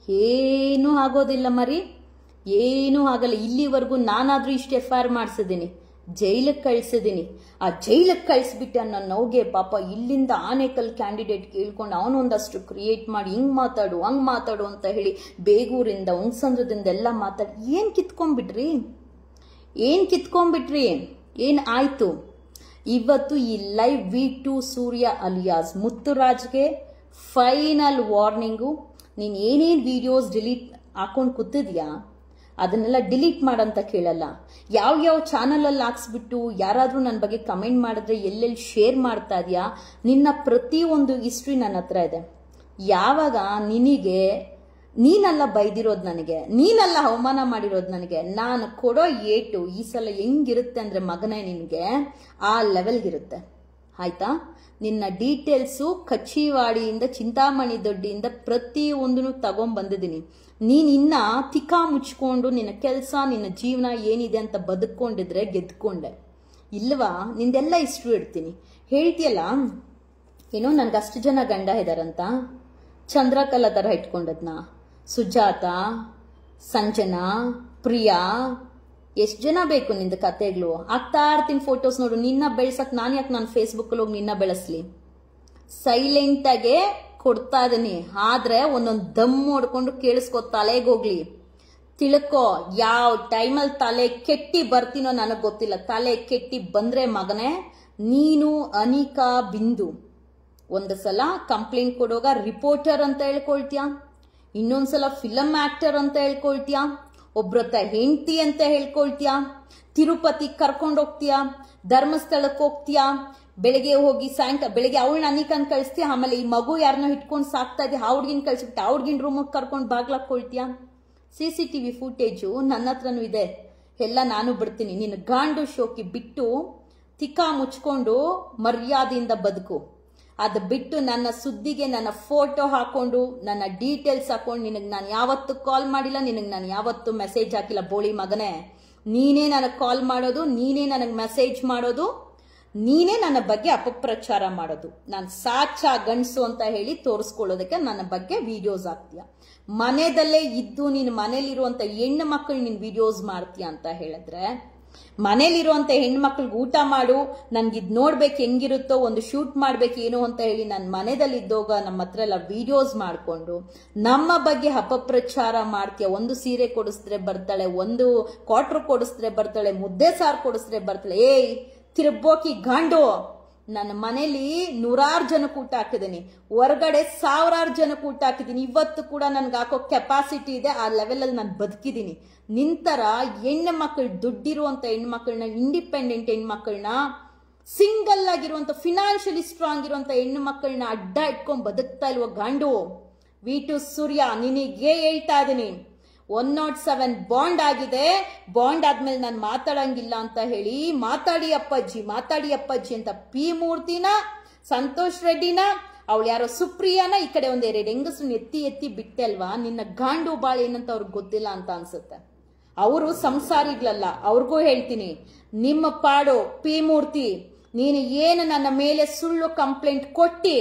ಏನೂ ಆಗೋದಿಲ್ಲ ಮರಿ, ಏನೂ ಆಗಲ್ಲ. ಇಲ್ಲಿವರೆಗೂ ನಾನಾದ್ರೂ ಇಷ್ಟು ಎಫ್ ಐ ಆರ್ ಮಾಡಿಸಿದ್ದೀನಿ, ಜೈಲಿಗೆ ಕಳ್ಸಿದ್ದೀನಿ. ಆ ಜೈಲಿಗೆ ಕಳಿಸ್ಬಿಟ್ಟೆ ನನ್ನ ನೋಗೆ ಪಾಪ ಇಲ್ಲಿಂದ ಆನೇಕಲ್ ಕ್ಯಾಂಡಿಡೇಟ್ ಕೇಳ್ಕೊಂಡು ಅವನು ಒಂದಷ್ಟು ಕ್ರಿಯೇಟ್ ಮಾಡಿ ಹಿಂಗ್ ಮಾತಾಡು ಹಂಗ್ ಮಾತಾಡು ಅಂತ ಹೇಳಿ ಬೇಗೂರಿಂದ ಹುಣಸಂದ್ರದಿಂದ ಎಲ್ಲ ಮಾತಾಡಿ ಏನು ಕಿತ್ಕೊಂಡ್ಬಿಟ್ರಿ? ಏನು ಕಿತ್ಕೊಂಡ್ಬಿಟ್ರಿ? ಏನು ಆಯ್ತು? ಇವತ್ತು ಈ live V two Surya alias ಮುತ್ತುರಾಜ್ಗೆ ಫೈನಲ್ ವಾರ್ನಿಂಗು. ನೀನು ಏನೇನು ವಿಡಿಯೋಸ್ ಡಿಲೀಟ್ ಹಾಕೊಂಡು ಕೂತಿದ್ಯಾ ಅದನ್ನೆಲ್ಲ ಡಿಲೀಟ್ ಮಾಡಂತ ಕೇಳಲ್ಲ. ಯಾವ ಯಾವ ಚಾನಲಲ್ಲಿ ಹಾಕ್ಸ್ಬಿಟ್ಟು ಯಾರಾದರೂ ನನ್ನ ಬಗ್ಗೆ ಕಮೆಂಟ್ ಮಾಡಿದ್ರೆ ಎಲ್ಲೆಲ್ಲಿ ಶೇರ್ ಮಾಡ್ತಾ ಇದೆಯಾ, ನಿನ್ನ ಪ್ರತಿಯೊಂದು ಹಿಸ್ಟ್ರಿ ನನ್ನ ಹತ್ರ ಇದೆ. ಯಾವಾಗ ನಿನಗೆ ನೀನಲ್ಲ ಬೈದಿರೋದು, ನನಗೆ ನೀನಲ್ಲ ಅವಮಾನ ಮಾಡಿರೋದು, ನನಗೆ ನಾನು ಕೊಡೋ ಏಟು ಈ ಸಲ ಹೆಂಗಿರುತ್ತೆ ಅಂದರೆ ಮಗನೇ ನಿನಗೆ ಆ ಲೆವೆಲ್ಗಿರುತ್ತೆ ಆಯ್ತಾ. ನಿನ್ನ ಡೀಟೇಲ್ಸು ಕಚ್ಚಿವಾಡಿಯಿಂದ ಚಿಂತಾಮಣಿ ದೊಡ್ಡಿಯಿಂದ ಪ್ರತಿಯೊಂದನ್ನು ತಗೊಂಡ್ಬಂದಿದ್ದೀನಿ. ನೀನು ಇನ್ನ ತಿಕ್ಕಾ ಮುಚ್ಕೊಂಡು ನಿನ್ನ ಕೆಲಸ ನಿನ್ನ ಜೀವನ ಏನಿದೆ ಅಂತ ಬದುಕೊಂಡಿದ್ರೆ ಗೆದ್ಕೊಂಡೆ. ಇಲ್ವಾ ನಿಂದೆಲ್ಲ ಹಿಸ್ಟ್ರಿ ಇಡ್ತೀನಿ. ಹೇಳ್ತೀಯಲ್ಲ ಏನೋ ನನಗೆ ಅಷ್ಟು ಜನ ಗಂಡ ಇದ್ದಾರಂತ, ಚಂದ್ರಕಲಾ ಥರ ಇಟ್ಕೊಂಡದ್ನ, ಸುಜಾತ, ಸಂಜನಾ, ಪ್ರಿಯಾ, ಎಷ್ಟು ಜನ ಬೇಕು ನಿಂದ ಕತೆಗಳು? ಆಗ್ತಾ ಇರ್ತೀನಿ ಫೋಟೋಸ್ ನೋಡು. ನಿನ್ನ ಬೆಳೆಸಕ್ ನಾನು ಯಾಕೆ ನಾನು ಫೇಸ್ಬುಕ್ಕಲ್ಲಿ ಹೋಗಿ ನಿನ್ನ ಬೆಳೆಸ್ಲಿ? ಸೈಲೆಂಟಾಗೆ ಕೊಡ್ತಾ ಇದೀನಿ, ಆದ್ರೆ ಒಂದೊಂದು ದಮ್ ಹೊಡ್ಕೊಂಡು ಕೇಳಿಸ್ಕೊ, ತಲೆಗೋಗ್ಲಿ. ತಿಳ್ಕೊ, ಯಾವ ಟೈಮಲ್ಲಿ ತಲೆ ಕೆಟ್ಟಿ ಬರ್ತೀನೋ ನನಗೆ ಗೊತ್ತಿಲ್ಲ. ತಲೆ ಕೆಟ್ಟಿ ಬಂದ್ರೆ ಮಗನೇ ನೀನು ಅನಿಕಾ ಬಿಂದು ಒಂದು ಸಲ ಕಂಪ್ಲೇಂಟ್ ಕೊಡುವಾಗ ರಿಪೋರ್ಟರ್ ಅಂತ ಹೇಳ್ಕೊಳ್ತೀಯ, ಇನ್ನೊಂದ್ಸಲ ಫಿಲಮ್ ಆಕ್ಟರ್ ಅಂತ ಹೇಳ್ಕೊಳ್ತೀಯ, ಒಬ್ರತ್ತ ಹೆಂಡತಿ ಅಂತ ಹೇಳ್ಕೊಳ್ತೀಯ, ತಿರುಪತಿ ಕರ್ಕೊಂಡು ಹೋಗ್ತೀಯ, ಧರ್ಮಸ್ಥಳಕ್ಕೆ ಹೋಗ್ತೀಯ, ಬೆಳಿಗ್ಗೆ ಹೋಗಿ ಸಾಯಂಕಾಲ ಬೆಳಿಗ್ಗೆ ಅವಳನ್ನ ಅನಿಕನ್ ಕಳಿಸ್ತೀಯ, ಆಮೇಲೆ ಈ ಮಗು ಯಾರನ್ನೋ ಇಟ್ಕೊಂಡು ಸಾಕ್ತಾ ಇದೆಯಾ, ಆ ಹುಡ್ಗಿನ ಕಳಿಸ್ಬಿಟ್ಟು ಆ ಹುಡ್ಗಿನ ರೂಮಿಗೆ ಕರ್ಕೊಂಡು ಬಾಗ್ಲಾಕೊಳ್ತೀಯ. C C T V footage ನನ್ನ ಹತ್ರನೂ ಇದೆ, ಎಲ್ಲ ನಾನು ಬಿಡ್ತೀನಿ. ನೀನು ಗಾಂಡು ಶೋಕಿ ಬಿಟ್ಟು ತಿಕ್ಕಾ ಮುಚ್ಕೊಂಡು ಮರ್ಯಾದೆಯಿಂದ ಬದುಕು. ಅದು ಬಿಟ್ಟು ನನ್ನ ಸುದ್ದಿಗೆ ನನ್ನ ಫೋಟೋ ಹಾಕೊಂಡು ನನ್ನ ಡೀಟೇಲ್ಸ್ ಹಾಕೊಂಡು ನಿನಗೆ ನಾನು ಯಾವತ್ತೂ ಕಾಲ್ ಮಾಡಿಲ್ಲ, ನಿನಗೆ ನಾನು ಯಾವತ್ತೂ ಮೆಸೇಜ್ ಹಾಕಿಲ್ಲ. ಬೋಳಿ ಮಗನೇ, ನೀನೇ ನನಗೆ ಕಾಲ್ ಮಾಡೋದು, ನೀನೇ ನನಗೆ ಮೆಸೇಜ್ ಮಾಡೋದು, ನೀನೇ ನನ್ನ ಬಗ್ಗೆ ಅಪಪ್ರಚಾರ ಮಾಡೋದು. ನಾನು ಸಾಚಾ ಗಂಡಸು ಅಂತ ಹೇಳಿ ತೋರಿಸ್ಕೊಳ್ಳೋದಕ್ಕೆ ನನ್ನ ಬಗ್ಗೆ ವಿಡಿಯೋಸ್ ಹಾಕ್ತೀಯ. ಮನೆಯಲ್ಲೇ ಇದ್ದು ನೀನು ಮನೇಲಿರುವಂಥ ಹೆಣ್ಣು ಮಕ್ಕಳು ನೀನು ವಿಡಿಯೋಸ್ ಮಾಡ್ತೀಯ ಅಂತ ಹೇಳಿದ್ರೆ, ಮನೇಲಿರುವಂಥ ಹೆಣ್ಮಕ್ಳಿಗೆ ಊಟ ಮಾಡು, ನನ್ಗೆ ಇದು ನೋಡ್ಬೇಕು ಹೆಂಗಿರುತ್ತೋ, ಒಂದು ಶೂಟ್ ಮಾಡ್ಬೇಕು ಏನು ಅಂತ ಹೇಳಿ ನಾನು ಮನೆಯಲ್ಲಿ ಇದ್ದೋಗ ನಮ್ಮ ಹತ್ರ ಎಲ್ಲ ವಿಡಿಯೋಸ್ ಮಾಡಿಕೊಂಡು ನಮ್ಮ ಬಗ್ಗೆ ಅಪಪ್ರಚಾರ ಮಾಡ್ತೀಯ. ಒಂದು ಸೀರೆ ಕೊಡಿಸಿದ್ರೆ ಬರ್ತಾಳೆ, ಒಂದು ಕ್ವಾರ್ಟರ್ ಕೊಡಿಸಿದ್ರೆ ಬರ್ತಾಳೆ, ಮುದ್ದೆ ಸಾರು ಕೊಡಿಸಿದ್ರೆ ಬರ್ತಾಳೆ. ಏಯ್ ತಿರುಬೋಕಿ ಗಾಂಡು, ನನ್ನ ಮನೇಲಿ ನೂರಾರು ಜನಕ್ಕೆ ಊಟ ಹಾಕಿದ್ದೀನಿ, ಹೊರಗಡೆ ಸಾವಿರಾರು ಜನಕ್ಕೆ ಊಟ ಹಾಕಿದ್ದೀನಿ. ಇವತ್ತು ಕೂಡ ನನ್ಗೆ ಹಾಕೋ ಕೆಪಾಸಿಟಿ ಇದೆ, ಆ ಲೆವೆಲಲ್ಲಿ ನಾನು ಬದುಕಿದ್ದೀನಿ. ನಿಂತರ ಹೆಣ್ಣು ಮಕ್ಕಳು, ದುಡ್ಡಿರುವಂಥ ಹೆಣ್ಮಕ್ಳನ್ನ, ಇಂಡಿಪೆಂಡೆಂಟ್ ಹೆಣ್ಮಕ್ಳನ್ನ, ಸಿಂಗಲ್ ಆಗಿರುವಂಥ ಫಿನಾನ್ಷಿಯಲಿ ಸ್ಟ್ರಾಂಗ್ ಇರುವಂಥ ಹೆಣ್ಣು ಮಕ್ಕಳನ್ನ ಅಡ್ಡ ಇಟ್ಕೊಂಡು ಬದುಕ್ತಾ ಇಲ್ವ ಗಾಂಡು? ವಿ ಟು ಸೂರ್ಯ ನಿನಗೆ ಹೇಳ್ತಾ ಇದೀನಿ, ಒನ್ ನಾಟ್ ಸೆವೆನ್ ಬಾಂಡ್ ಆಗಿದೆ. ಬಾಂಡ್ ಆದ್ಮೇಲೆ ನಾನು ಮಾತಾಡಂಗಿಲ್ಲ ಅಂತ ಹೇಳಿ ಮಾತಾಡಿ ಅಪ್ಪಾಜಿ ಮಾತಾಡಿ ಅಪ್ಪಾಜಿ ಅಂತ ಪಿ ಮೂರ್ತಿನ, ಸಂತೋಷ್ ರೆಡ್ಡಿನ, ಅವಳು ಯಾರೋ ಸುಪ್ರಿಯಾನ, ಈ ಕಡೆ ಒಂದ್ ಎರಡು ಹೆಂಗಸ್ರನ್ನ ಎತ್ತಿ ಎತ್ತಿ ಬಿಟ್ಟೆ ಅಲ್ವಾ? ನಿನ್ನ ಗಾಂಡು ಬಾಳ ಏನಂತ ಅವ್ರಿಗೆ ಗೊತ್ತಿಲ್ಲ ಅಂತ ಅನ್ಸುತ್ತೆ. ಅವರು ಸಂಸಾರಿಗಳಲ್ಲ, ಅವ್ರಿಗೂ ಹೇಳ್ತೀನಿ, ನಿಮ್ಮ ಪಾಡು ಪಿ ಮೂರ್ತಿ, ನೀನು ಏನು ನನ್ನ ಮೇಲೆ ಸುಳ್ಳು ಕಂಪ್ಲೇಂಟ್ ಕೊಟ್ಟಿ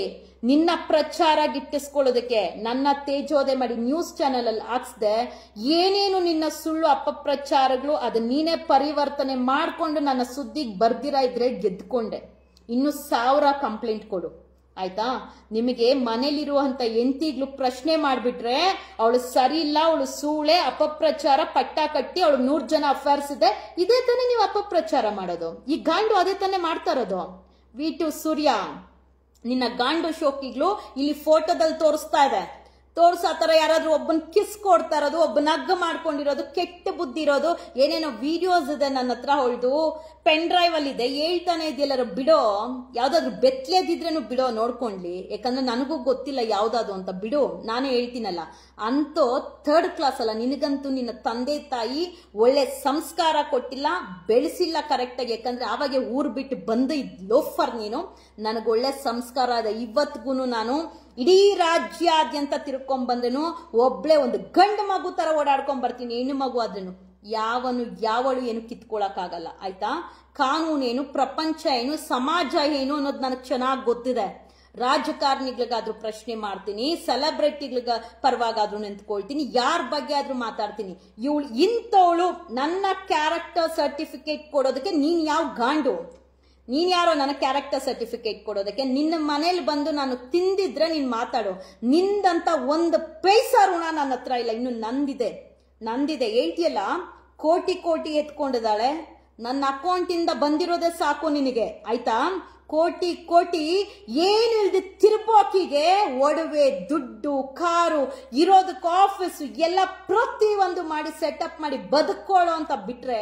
ನಿನ್ನ ಪ್ರಚಾರ ಗಿಟ್ಟಿಸ್ಕೊಳ್ಳೋದಕ್ಕೆ ನನ್ನ ತೇಜೋದೆ ಮಾಡಿ ನ್ಯೂಸ್ ಚಾನೆಲ್ ಅಲ್ಲಿ ಹಾಕ್ಸ್ದೆ. ಏನೇನು ನಿನ್ನ ಸುಳ್ಳು ಅಪಪ್ರಚಾರಗಳು ಅದನ್ನ ನೀನೇ ಪರಿವರ್ತನೆ ಮಾಡ್ಕೊಂಡು ನನ್ನ ಸುದ್ದಿಗೆ ಬರ್ದಿರ ಇದ್ರೆ ಗೆದ್ಕೊಂಡೆ. ಇನ್ನು ಸಾವಿರ ಕಂಪ್ಲೇಂಟ್ ಕೊಡು ಆಯ್ತಾ. ನಿಮಗೆ ಮನೇಲಿರುವಂತ ಎಂತಿಗ್ಲು ಪ್ರಶ್ನೆ ಮಾಡ್ಬಿಟ್ರೆ ಅವಳು ಸರಿ ಇಲ್ಲ, ಅವಳು ಸೂಳೆ, ಅಪಪ್ರಚಾರ ಪಟ್ಟ ಕಟ್ಟಿ ಅವಳು ನೂರ್ ಜನ ಅಫೇರ್ಸ್ ಇದೆ, ಇದೇ ತಾನೇ ನೀವು ಅಪಪ್ರಚಾರ ಮಾಡೋದು. ಈ ಗಾಂಡು ಅದೇ ತಾನೇ ಮಾಡ್ತಾ ಇರೋದು. ವಿ ಟು ಸೂರ್ಯ ನಿನ್ನ ಗಾಂಡು ಶೋಕಿಗ್ಲು ಇಲ್ಲಿ ಫೋಟೋದಲ್ಲಿ ತೋರಿಸ್ತಾ ಇದೆ. ತೋರ್ಸೋ ತರ ಯಾರಾದ್ರೂ ಒಬ್ಬನ್ ಕಿಸ್ ಕೊಡ್ತಾ ಇರೋದು, ಒಬ್ಬನ ಹಗ್ಗ ಮಾಡ್ಕೊಂಡಿರೋದು, ಕೆಟ್ಟ ಬುದ್ಧಿ ಇರೋದು, ಏನೇನೋ ವಿಡಿಯೋಸ್ ಇದೆ ನನ್ನ ಹತ್ರ, ಹೊಳ್ದು ಪೆನ್ ಡ್ರೈವ್ ಅಲ್ಲಿ ಇದೆ, ಹೇಳ್ತಾನೆ ಇದೆಲ್ಲರೂ ಬಿಡೋ. ಯಾವ್ದಾದ್ರು ಬೆತ್ಲೇದಿದ್ರೇನು ಬಿಡೋ ನೋಡ್ಕೊಂಡ್ಲಿ, ಯಾಕಂದ್ರೆ ನನಗೂ ಗೊತ್ತಿಲ್ಲ ಯಾವ್ದಾದ್ರು ಅಂತ, ಬಿಡು ನಾನೇ ಹೇಳ್ತೀನಲ್ಲ. ಅಂತೂ ಥರ್ಡ್ ಕ್ಲಾಸ್ ಅಲ್ಲ ನಿನಗಂತೂ. ನಿನ್ನ ತಂದೆ ತಾಯಿ ಒಳ್ಳೆ ಸಂಸ್ಕಾರ ಕೊಟ್ಟಿಲ್ಲ, ಬೆಳೆಸಿಲ್ಲ ಕರೆಕ್ಟಾಗಿ. ಯಾಕಂದ್ರೆ ಆವಾಗೆ ಊರ್ ಬಿಟ್ಟು ಬಂದು ಲೋಫರ್ ನೀನು. ನನಗೊಳ್ಳೆ ಸಂಸ್ಕಾರ ಇದೆ ಇವತ್ತಿಗೂ. ನಾನು ಇಡೀ ರಾಜ್ಯಾದ್ಯಂತ ತಿರ್ಕೊಂಡ್ ಬಂದೇನು ಒಬ್ಳೆ ಒಂದು ಗಂಡು ಮಗು ತರ ಓಡಾಡ್ಕೊಂಡ್ ಬರ್ತೀನಿ. ಹೆಣ್ಣು ಮಗು ಆದ್ರೇನು ಯಾವನು ಯಾವಳು ಏನು ಕಿತ್ಕೊಳಕ್ಕಾಗಲ್ಲ ಆಯ್ತಾ. ಕಾನೂನೇನು, ಪ್ರಪಂಚ ಏನು, ಸಮಾಜ ಏನು ಅನ್ನೋದು ನನಗೆ ಚೆನ್ನಾಗಿ ಗೊತ್ತಿದೆ. ರಾಜಕಾರಣಿಗಳಿಗಾದ್ರೂ ಪ್ರಶ್ನೆ ಮಾಡ್ತೀನಿ, ಸೆಲೆಬ್ರಿಟಿಗಳಿಗ ಪರವಾಗಾದ್ರೂ ನಿಂತ್ಕೊಳ್ತೀನಿ, ಯಾರ ಬಗ್ಗೆ ಆದ್ರೂ ಮಾತಾಡ್ತೀನಿ. ಇವಳು ಇಂಥವಳು ನನ್ನ ಕ್ಯಾರೆಕ್ಟರ್ ಸರ್ಟಿಫಿಕೇಟ್ ಕೊಡೋದಕ್ಕೆ ನೀನ್ ಯಾವ ಗಾಂಡು? ನೀನ್ ಯಾರೋ ನನ್ನ ಕ್ಯಾರೆಕ್ಟರ್ ಸರ್ಟಿಫಿಕೇಟ್ ಕೊಡೋದಕ್ಕೆ? ನಿನ್ನ ಮನೇಲಿ ಬಂದು ನಾನು ತಿಂದಿದ್ರೆ ನೀನ್ ಮಾತಾಡು. ನಿಂದಂತ ಒಂದು ಪೈಸಾ ಋಣ ನನ್ನ ಹತ್ರ ಇಲ್ಲ, ಇನ್ನು ನಂದಿದೆ ನಂದಿದೆ ಹೇಳ್ತಿಯಲ್ಲ. ಕೋಟಿ ಕೋಟಿ ಎತ್ಕೊಂಡಿದ್ದಾಳೆ, ನನ್ನ ಅಕೌಂಟಿಂದ ಬಂದಿರೋದೇ ಸಾಕು ನಿನಗೆ ಆಯ್ತಾ. ಕೋಟಿ ಕೋಟಿ ಏನು ಇಲ್ದಿ ತಿರುಪೋಕಿಗೆ ಒಡವೆ, ದುಡ್ಡು, ಕಾರು, ಇರೋದಕ್ಕೆ ಆಫೀಸು ಎಲ್ಲ ಪ್ರತಿ ಒಂದು ಮಾಡಿ ಸೆಟಪ್ ಮಾಡಿ ಬದುಕೊಳ್ಳೋ ಅಂತ ಬಿಟ್ರೆ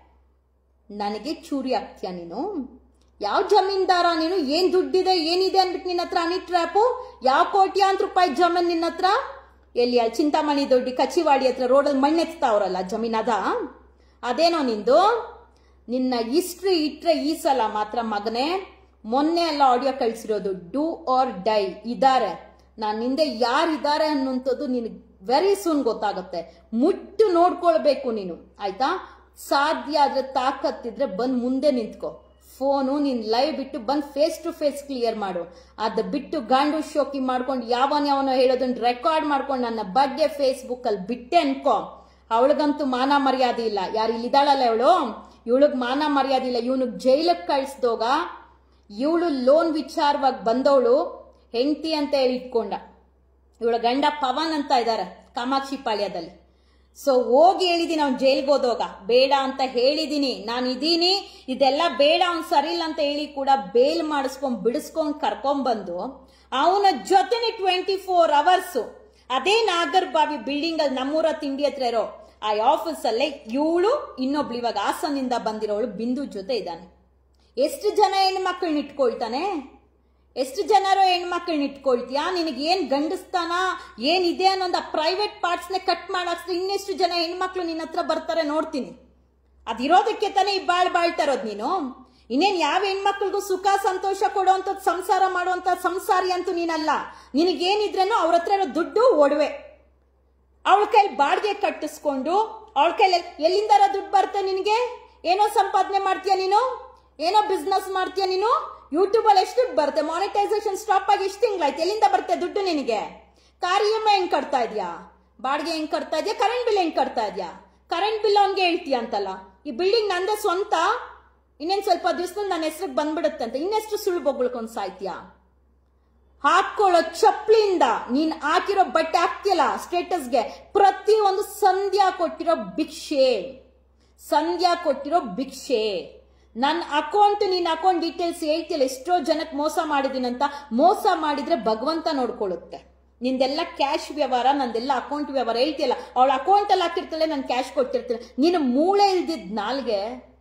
ನನಗೆ ಚೂರಿ ಆಗ್ತೀಯ ನೀನು? ಯಾವ ಜಮೀನ್ದಾರ ನೀನು? ಏನ್ ದುಡ್ಡಿದೆ ಏನಿದೆ ಅನ್ಬಿಟ್ಟು ನಿನ್ನ ಹತ್ರ ಅನಿ ಟ್ರ್ಯಾಪು? ಯಾವ ಕೋಟ್ಯಾಂತರ ರೂಪಾಯಿ ಜಮೀನ್ ನಿನ್ನ ಹತ್ರ? ಎಲ್ಲಿ ಅಲ್ಲಿ ಚಿಂತಾಮಣಿ ದೊಡ್ಡಿ ಕಚಿವಾಡಿ ಹತ್ರ ರೋಡಲ್ಲಿ ಮಣ್ಣೆತ್ತಾವ್ರಲ್ಲ ಜಮೀನ್ ಅದ? ಅದೇನೋ ನಿಂದು? ನಿನ್ನ ಹಿಸ್ಟ್ರಿ ಇಟ್ರೆ ಈ ಸಲ ಮಾತ್ರ ಮಗನೇ, ಮೊನ್ನೆ ಎಲ್ಲ ಆಡಿಯೋ ಕಳಿಸಿರೋದು ಡೂ ಆರ್ ಡೈ ಇದಾರೆ. ನಾನು ಹಿಂದೆ ಯಾರಿದ್ದಾರೆ ಅನ್ನುವಂಥದ್ದು ನಿನಗೆ ವೆರಿ ಸೂನ್ ಗೊತ್ತಾಗುತ್ತೆ. ಮುಟ್ಟು ನೋಡ್ಕೊಳ್ಬೇಕು ನೀನು ಆಯ್ತಾ. ಸಾಧ್ಯ ಆದ್ರೆ ತಾಕತ್ತಿದ್ರೆ ಬಂದ್ ಮುಂದೆ ನಿಂತ್ಕೋ. ಫೋನು ನೀನ್ ಲೈವ್ ಬಿಟ್ಟು ಬಂದ್ ಫೇಸ್ ಟು ಫೇಸ್ ಕ್ಲಿಯರ್ ಮಾಡು. ಅದ್ ಬಿಟ್ಟು ಗಾಂಡು ಶೋಕಿ ಮಾಡ್ಕೊಂಡು ಯಾವನ್ ಯಾವನೋ ಹೇಳೋದನ್ನ ರೆಕಾರ್ಡ್ ಮಾಡ್ಕೊಂಡು ನನ್ನ ಬಗ್ಗೆ ಫೇಸ್ಬುಕ್ ಅಲ್ಲಿ ಬಿಟ್ಟೆ ಅನ್ಕೋ. ಅವಳಿಗಂತೂ ಮಾನ ಮರ್ಯಾದೆ ಇಲ್ಲ. ಯಾರು ಇಲ್ಲಿದ್ದಾಳಲ್ಲ ಇವಳು, ಇವಳಿಗೆ ಮಾನ ಮರ್ಯಾದೆ ಇಲ್ಲ. ಇವನಿಗೆ ಜೈಲಿಗೆ ಕಳಿಸ್ದೋಗ ಇವಳು ಲೋನ್ ವಿಚಾರವಾಗಿ ಬಂದವಳು ಹೆಂಡತಿ ಅಂತ ಹೇಳಿ ಇಟ್ಕೊಂಡ. ಇವಳ ಗಂಡ ಪವನ್ ಅಂತ ಇದ್ದಾರೆ ಕಾಮಾಕ್ಷಿ ಪಾಳ್ಯದಲ್ಲಿ. ಸೊ ಹೋಗಿ ಹೇಳಿದೀನಿ ಅವ್ನು ಜೈಲ್ಗೆ ಹೋದೋಗ, ಬೇಡ ಅಂತ ಹೇಳಿದೀನಿ, ನಾನು ಇದೀನಿ, ಇದೆಲ್ಲ ಬೇಡ, ಅವ್ನು ಸರಿ ಇಲ್ಲ ಅಂತ ಹೇಳಿ ಕೂಡ ಬೇಲ್ ಮಾಡಿಸ್ಕೊಂಡ್ ಬಿಡಿಸ್ಕೊಂಡ್ ಕರ್ಕೊಂಡ್ ಬಂದು ಅವನ ಜೊತೆನೆ ಟ್ವೆಂಟಿ ಫೋರ್ ಅವರ್ಸ್ ಅದೇ ನಾಗರ್ಬಾವಿ ಬಿಲ್ಡಿಂಗ್ ಅಲ್ಲಿ ನಮ್ಮೂರ ತಿಂಡಿ ಹತ್ರ ಇರೋ ಆ ಆಫೀಸ್ ಅಲ್ಲೇ ಇವಳು ಇನ್ನೊಬ್ಳು ಇವಾಗ ಹಾಸನಿಂದ ಬಂದಿರೋಳು ಬಿಂದು ಜೊತೆ ಇದ್ದಾನೆ. ಎಷ್ಟು ಜನ ಹೆಣ್ಮಕ್ಳನ್ನ ಇಟ್ಕೊಳ್ತಾನೆ? ಎಷ್ಟು ಜನರು ಹೆಣ್ಮಕ್ಳನ್ನ ಇಟ್ಕೊಳ್ತೀಯಾ? ನಿನಗೆ ಏನ್ ಗಂಡಸ್ತಾನ ಏನಿದೆ ಅನ್ನೋದು ಆ ಪ್ರೈವೇಟ್ ಪಾರ್ಟ್ಸ್ನೇ ಕಟ್ ಮಾಡಾಕ್ಸ್ರೆ ಇನ್ನೆಷ್ಟು ಜನ ಹೆಣ್ಮಕ್ಳು ನಿನ್ನ ಹತ್ರ ಬರ್ತಾರೆ ನೋಡ್ತೀನಿ. ಅದಿರೋದಕ್ಕೆ ತಾನೇ ಈ ಬಾಳ್ ಬಾಳ್ತಾ ಇರೋದು ನೀನು. ಇನ್ನೇನ್ ಯಾವ ಹೆಣ್ಮಕ್ಳಿಗೂ ಸುಖ ಸಂತೋಷ ಕೊಡುವಂಥದ್ದು ಸಂಸಾರ ಮಾಡುವಂತ ಸಂಸಾರಿ ಅಂತೂ ನೀನಲ್ಲ. ನಿನಗೇನಿದ್ರೇನು ಅವ್ರ ಹತ್ರ ಇರೋ ದುಡ್ಡು ಒಡವೆ, ಅವಳ ಕೈಲಿ ಬಾಡಿಗೆ ಕಟ್ಟಿಸ್ಕೊಂಡು ಅವಳ ಕೈಲಿ ಎಲ್ಲಿಂದಾರ ದುಡ್ಡು ಬರುತ್ತೆ ನಿನಗೆ? ಏನೋ ಸಂಪಾದನೆ ಮಾಡ್ತೀಯ ನೀನು, ಏನೋ ಬಿಸ್ನೆಸ್ ಮಾಡ್ತೀಯ ನೀನು. ಯೂಟ್ಯೂಬ್ ಅಲ್ಲಿ ಎಷ್ಟು ದುಡ್ಡು ಬರುತ್ತೆ? ಮಾನಿಟೈಸೇಷನ್ ಸ್ಟಾಪ್ ಆಗಿ ಎಷ್ಟು ತಿಂಗಳಾಯ್ತು? ಎಲ್ಲಿಂದ ಬರುತ್ತೆ ದುಡ್ಡು ನಿನಗೆ? ಕಾರ್ ಇ ಎಂ ಐ ಹೆಂಗ್ ಕಟ್ತಾ ಇದೆಯಾ? ಬಾಡಿಗೆ ಹೆಂಗ್ ಕಟ್ತಾ ಇದೆಯಾ? ಕರೆಂಟ್ ಬಿಲ್ ಹೆಂಗ್ ಕಟ್ತಾ ಇದೆಯಾ? ಕರೆಂಟ್ ಬಿಲ್ ಅವನ್ಗೆ ಹೇಳ್ತೀಯ ಅಂತಲ್ಲ. ಈ ಬಿಲ್ಡಿಂಗ್ ನಂದೇ ಸ್ವಂತ, ಇನ್ನೇನ್ ಸ್ವಲ್ಪ ದಿವಸದಲ್ಲಿ ನನ್ನ ಹೆಸರಿಗೆ ಬಂದ್ಬಿಡುತ್ತೆ ಅಂತ ಇನ್ನೆಷ್ಟು ಸುಳ್ಳು ಬೊಗಳ್ಕೊಂಡ್ ಸಾಯ್ತೀಯಾ? ಹಾಕೊಳ್ಳೋ ಚಪ್ಲಿಂದ ನೀನ್ ಹಾಕಿರೋ ಬಟ್ಟೆ ಹಾಕ್ತಿಯಲ್ಲ ಸ್ಟೇಟಸ್ಗೆ, ಪ್ರತಿ ಒಂದು ಸಂಧ್ಯಾ ಕೊಟ್ಟಿರೋ ಭಿಕ್ಷೆ, ಸಂಧ್ಯಾ ಕೊಟ್ಟಿರೋ ಭಿಕ್ಷೆ. ನನ್ನ ಅಕೌಂಟ್ ನಿನ್ನ ಅಕೌಂಟ್ ಡೀಟೇಲ್ಸ್ ಹೇಳ್ತಿಲ್ಲ ಎಷ್ಟೋ ಜನಕ್ಕೆ ಮೋಸ ಮಾಡಿದೀನಂತ. ಮೋಸ ಮಾಡಿದ್ರೆ ಭಗವಂತ ನೋಡ್ಕೊಳ್ಳುತ್ತೆ. ನಿಂದೆಲ್ಲ ಕ್ಯಾಶ್ ವ್ಯವಹಾರ, ನಂದೆಲ್ಲ ಅಕೌಂಟ್ ವ್ಯವಹಾರ ಹೇಳ್ತಿಯಲ್ಲ. ಅವಳ ಅಕೌಂಟ್ ಅಲ್ಲಿ ಹಾಕಿರ್ತಾಳೆ, ನಾನು ಕ್ಯಾಶ್ ಕೊಟ್ಟಿರ್ತೀನಿ. ನೀನು ಮೂಳೆ ಇಲ್ದಿದ್ ನಾಲ್ಗೆ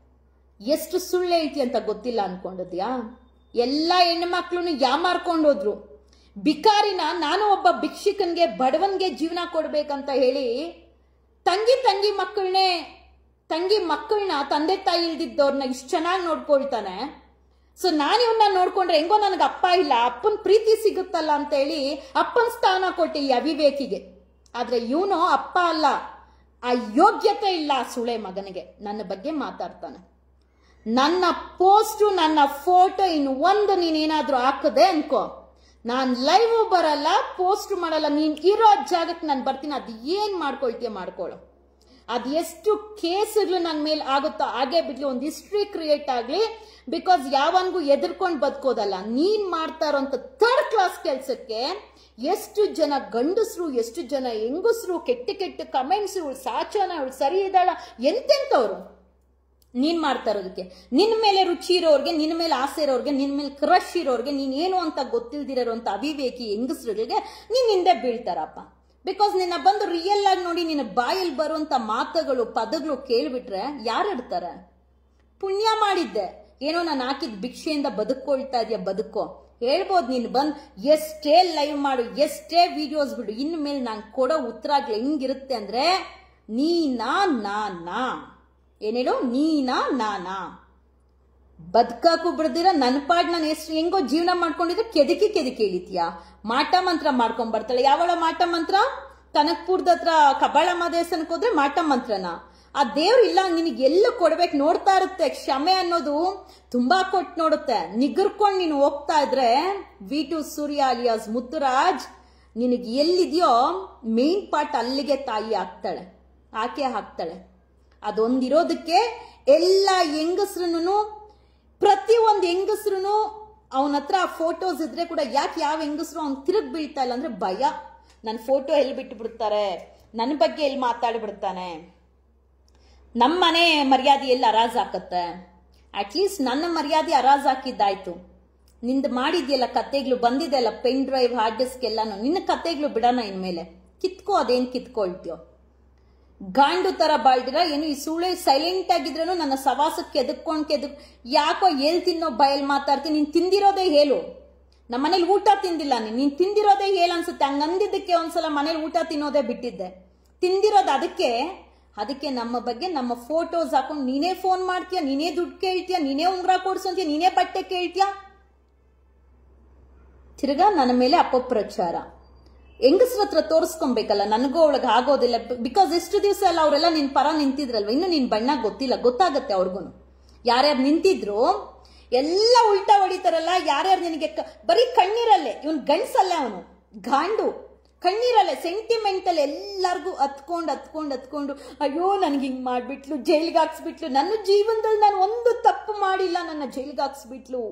ಎಷ್ಟು ಸುಳ್ಳು ಹೇಳ್ತಿ ಅಂತ ಗೊತ್ತಿಲ್ಲ ಅನ್ಕೊಂಡಿದ್ಯಾ? ಎಲ್ಲ ಹೆಣ್ಮಕ್ಳು ಯಾಮಾರ್ಕೊಂಡೋದ್ರು. ಬಿಕಾರಿನ ನಾನು ಒಬ್ಬ ಭಿಕ್ಷುಕನ್ಗೆ ಬಡವನ್ಗೆ ಜೀವನ ಕೊಡ್ಬೇಕಂತ ಹೇಳಿ ತಂಗಿ ತಂಗಿ ಮಕ್ಕಳನ್ನೇ ತಂಗಿ ಮಕ್ಕಳನ್ನ ತಂದೆ ತಾಯಿ ಇಲ್ದಿದ್ದವ್ರನ್ನ ಇಷ್ಟು ಚೆನ್ನಾಗಿ ನೋಡ್ಕೊಳ್ತಾನೆ. ಸೊ ನಾನು ಇವನ್ನ ನೋಡ್ಕೊಂಡ್ರೆ ಹೆಂಗೋ ನನಗೆ ಅಪ್ಪ ಇಲ್ಲ, ಅಪ್ಪನ ಪ್ರೀತಿ ಸಿಗುತ್ತಲ್ಲ ಅಂತ ಹೇಳಿ ಅಪ್ಪನ ಸ್ಥಾನ ಕೊಟ್ಟೆ ಈ ಅವಿವೇಕಿಗೆ. ಆದ್ರೆ ಇವನು ಅಪ್ಪ ಅಲ್ಲ, ಆ ಯೋಗ್ಯತೆ ಇಲ್ಲ ಸುಳೆ ಮಗನಿಗೆ. ನನ್ನ ಬಗ್ಗೆ ಮಾತಾಡ್ತಾನೆ. ನನ್ನ ಪೋಸ್ಟು ನನ್ನ ಫೋಟೋ ಇನ್ನು ಒಂದು ನೀನೇನಾದ್ರೂ ಹಾಕದೆ ಅನ್ಕೋ, ನಾನ್ ಲೈವ್ ಬರಲ್ಲ, ಪೋಸ್ಟ್ ಮಾಡಲ್ಲ, ನೀನ್ ಇರೋ ಜಾಗಕ್ಕೆ ನಾನು ಬರ್ತೀನಿ. ಅದು ಏನ್ ಮಾಡ್ಕೊಳ್ತೀಯ ಮಾಡ್ಕೊಳ್ಳೋ. ಅದು ಎಷ್ಟು ಕೇಸ್ಗಳು ನನ್ನ ಮೇಲೆ ಆಗುತ್ತೋ ಹಾಗೆ ಬಿಡ್ಲಿ, ಒಂದು ಹಿಸ್ಟ್ರಿ ಕ್ರಿಯೇಟ್ ಆಗ್ಲಿ. ಬಿಕಾಸ್ ಯಾವನ್ಗೂ ಎದುರ್ಕೊಂಡು ಬದುಕೋದಲ್ಲ. ನೀನ್ ಮಾಡ್ತಾ ಇರೋಂಥ ಥರ್ಡ್ ಕ್ಲಾಸ್ ಕೆಲ್ಸಕ್ಕೆ ಎಷ್ಟು ಜನ ಗಂಡಸರು, ಎಷ್ಟು ಜನ ಹೆಂಗಸರು, ಕೆಟ್ಟ ಕೆಟ್ಟ ಕಮೆಂಟ್ಸ್, ಇವಳು ಸಾಚನ, ಇವಳು ಸರಿ ಇದ್ದಾಳ, ಎಂತೆಂತವ್ರು ನೀನ್ ಮಾಡ್ತಾ ಇರೋದಕ್ಕೆ. ನಿನ್ ಮೇಲೆ ರುಚಿ ಇರೋರ್ಗೆ, ನಿನ್ ಮೇಲೆ ಆಸೆ ಇರೋರ್ಗೆ, ನಿನ್ ಮೇಲೆ ಕ್ರಶ್ ಇರೋರ್ಗೆ, ನೀನ್ ಏನು ಅಂತ ಗೊತ್ತಿಲ್ದಿರೋಂಥ ಅವಿವೇಕಿ ಹೆಂಗಸರುಗಳಿಗೆ ನೀನ್ ಹಿಂದೆ ಬೀಳ್ತಾರಪ್ಪ. ಬಿಕಾಸ್ ನಿನ್ನ ಬಂದು ರಿಯಲ್ ಆಗಿ ನೋಡಿ, ನಿನ್ನ ಬಾಯಲ್ಲಿ ಬರುವಂತ ಮಾತುಗಳು, ಪದಗಳು ಕೇಳ್ಬಿಟ್ರೆ ಯಾರು ಇಡ್ತಾರೆ? ಪುಣ್ಯ ಮಾಡಿದ್ದೆ, ಏನೋ ನಾನು ಹಾಕಿದ ಭಿಕ್ಷೆಯಿಂದ ಬದುಕೊಳ್ತಾ ಇದೆಯಾ, ಬದುಕೋ. ಹೇಳ್ಬೋದು ನೀನು ಬಂದು ಎಷ್ಟೇ ಲೈವ್ ಮಾಡು, ಎಷ್ಟೇ ವಿಡಿಯೋಸ್ ಬಿಡು, ಇನ್ನು ಮೇಲೆ ನಾನು ಕೊಡೋ ಉತ್ತರಾಗ್ಲಿ ಹೆಂಗಿರುತ್ತೆ ಅಂದ್ರೆ, ನೀನಾ ನಾನಾ, ಏನೇಳು, ನೀನಾ ನಾನಾ, ಬದುಕಾಕು ಬಿಡ್ದಿರ ನನ್ನ ಪಾಡ್ ನಾನು ಎಷ್ಟು ಹೆಂಗೋ ಜೀವನ ಮಾಡ್ಕೊಂಡಿದ್ರೆ ಕೆದಕಿ ಕೆದಕಿ ಇಳಿತೀಯ. ಮಾಟ ಮಂತ್ರ ಮಾಡ್ಕೊಂಡ್ ಬರ್ತಾಳೆ. ಯಾವಳ ಮಾಟ ಮಂತ್ರ? ಕನಕಪುರದ ಹತ್ರ ಕಬಾಳಮ್ಮ ದೇವಸ್ಥಾನಕ್ಕೆ ಹೋದ್ರೆ ಮಾಟ ಮಂತ್ರನ. ಆ ದೇವ್ರು ಇಲ್ಲ ನಿನಗೆ ಎಲ್ಲ ಕೊಡ್ಬೇಕು ನೋಡ್ತಾ ಇರುತ್ತೆ. ಕ್ಷಮೆ ಅನ್ನೋದು ತುಂಬಾ ಕೊಟ್ಟು ನೋಡುತ್ತೆ. ನಿಗರ್ಕೊಂಡು ನೀನು ಹೋಗ್ತಾ ಇದ್ರೆ V two Surya alias Muthuraj ನಿನಗೆ ಎಲ್ಲಿದೆಯೋ ಮೇನ್ ಪಾರ್ಟ್ ಅಲ್ಲಿಗೆ ತಾಯಿ ಆಗ್ತಾಳೆ, ಆಕೆ ಹಾಕ್ತಾಳೆ. ಅದೊಂದಿರೋದಕ್ಕೆ ಎಲ್ಲ ಹೆಂಗಸ್ರನ್ನು, ಪ್ರತಿ ಒಂದು ಹೆಂಗಸ್ರು ಅವನ ಹತ್ರ ಫೋಟೋಸ್ ಇದ್ರೆ ಕೂಡ ಯಾಕೆ ಯಾವ ಹೆಂಗಸರು ಅವ್ನು ತಿರುಗಿ ಬೀಳ್ತಾ ಇಲ್ಲ ಅಂದ್ರೆ ಭಯ. ನನ್ನ ಫೋಟೋ ಎಲ್ಲಿ ಬಿಟ್ಟು ಬಿಡ್ತಾರೆ, ನನ್ನ ಬಗ್ಗೆ ಎಲ್ಲಿ ಮಾತಾಡ್ಬಿಡ್ತಾನೆ, ನಮ್ಮ ಮನೆ ಮರ್ಯಾದೆ ಎಲ್ಲಿ ಅರಾಜ್ ಹಾಕತ್ತೆ. ಅಟ್ಲೀಸ್ಟ್ ನನ್ನ ಮರ್ಯಾದೆ ಅರಾಜ್ ಹಾಕಿದ್ದಾಯ್ತು. ನಿಂದು ಮಾಡಿದ್ಯಲ್ಲ ಕತೆಗಳು, ಬಂದಿದೆಯಲ್ಲ ಪೆನ್ ಡ್ರೈವ್, ಹಾರ್ಡ್ ಡಿಸ್ಕ್ ಎಲ್ಲಾನು, ನಿನ್ನ ಕತೆಗಳು ಬಿಡೋಣ ಇನ್ಮೇಲೆ. ಕಿತ್ಕೋ, ಅದೇನು ಕಿತ್ಕೊಳ್ತೀಯೋ. ಗಾಂಡು ತರ ಬಾಳ್ದಿರ ಏನು ಈ ಸೂಳೆ ಸೈಲೆಂಟ್ ಆಗಿದ್ರೂ ನನ್ನ ಸವಾಸಕ್ಕೆ ಎದಕ್ಕೊಂಡ್ ಕೆದಕ್ ಯಾಕೋ ಎಲ್ ತಿನ್ನೋ ಬಯಲ್ ಮಾತಾಡ್ತೀನಿ. ನೀನ್ ತಿಂದಿರೋದೇ ಹೇಳು. ನಮ್ಮ ಮನೇಲಿ ಊಟ ತಿಂದಿಲ್ಲ ನೀನ್ ನೀನ್ ತಿಂದಿರೋದೇ ಹೇಳು ಅನ್ಸುತ್ತೆ. ಹಂಗಂದಿದ್ದಕ್ಕೆ ಒಂದ್ಸಲ ಮನೇಲಿ ಊಟ ತಿನ್ನೋದೇ ಬಿಟ್ಟಿದ್ದೆ. ತಿಂದಿರೋದು ಅದಕ್ಕೆ ಅದಕ್ಕೆ ನಮ್ಮ ಬಗ್ಗೆ ನಮ್ಮ ಫೋಟೋಸ್ ಹಾಕೊಂಡು ನೀನೇ ಫೋನ್ ಮಾಡ್ತೀಯ, ನೀನೇ ದುಡ್ಡು ಕೇಳ್ತೀಯ, ನೀನೇ ಉಂಗ್ರ ಕೊಡ್ಸಂತೀಯ, ನೀನೇ ಬಟ್ಟೆ ಕೇಳ್ತೀಯ. ತಿರ್ಗಾ ನನ್ನ ಮೇಲೆ ಅಪಪ್ರಚಾರ. ಹೆಂಗಸ್ರ ಹತ್ರ ತೋರಿಸ್ಕೊಬೇಕಲ್ಲ, ನನಗೂ ಅವಳಿಗೆ ಆಗೋದಿಲ್ಲ. ಬಿಕಾಸ್ ಎಷ್ಟು ದಿವಸ ಅಲ್ಲ ಅವರೆಲ್ಲ ನಿನ್ ಪರ ನಿಂತಿದ್ರಲ್ವ, ಇನ್ನು ನಿನ್ ಬಣ್ಣ ಗೊತ್ತಿಲ್ಲ, ಗೊತ್ತಾಗತ್ತೆ ಅವ್ರಿಗೂ. ಯಾರ್ಯಾರು ನಿಂತಿದ್ರು ಎಲ್ಲ ಉಲ್ಟಾ ಹೊಡಿತಾರಲ್ಲ. ಯಾರ್ಯಾರು ನಿನಗೆ ಬರೀ ಕಣ್ಣೀರಲ್ಲೇ, ಇವನ್ ಗಂಡ್ಸಲ್ಲ, ಅವನು ಗಾಂಡು, ಕಣ್ಣೀರಲ್ಲೇ ಸೆಂಟಿಮೆಂಟಲ್ ಎಲ್ಲಾರ್ಗು ಹತ್ಕೊಂಡು ಹತ್ಕೊಂಡು ಹತ್ಕೊಂಡು ಅಯ್ಯೋ ನನ್ಗೆ ಹಿಂಗ್ ಮಾಡ್ಬಿಟ್ಲು, ಜೈಲ್ಗೆ ಹಾಕ್ಸ್ಬಿಟ್ಲು, ನನ್ನ ಜೀವನದಲ್ಲಿ ನಾನು ಒಂದು ತಪ್ಪು ಮಾಡಿಲ್ಲ, ನನ್ನ ಜೈಲ್ಗೆ ಹಾಕ್ಸ್ಬಿಟ್ಲು.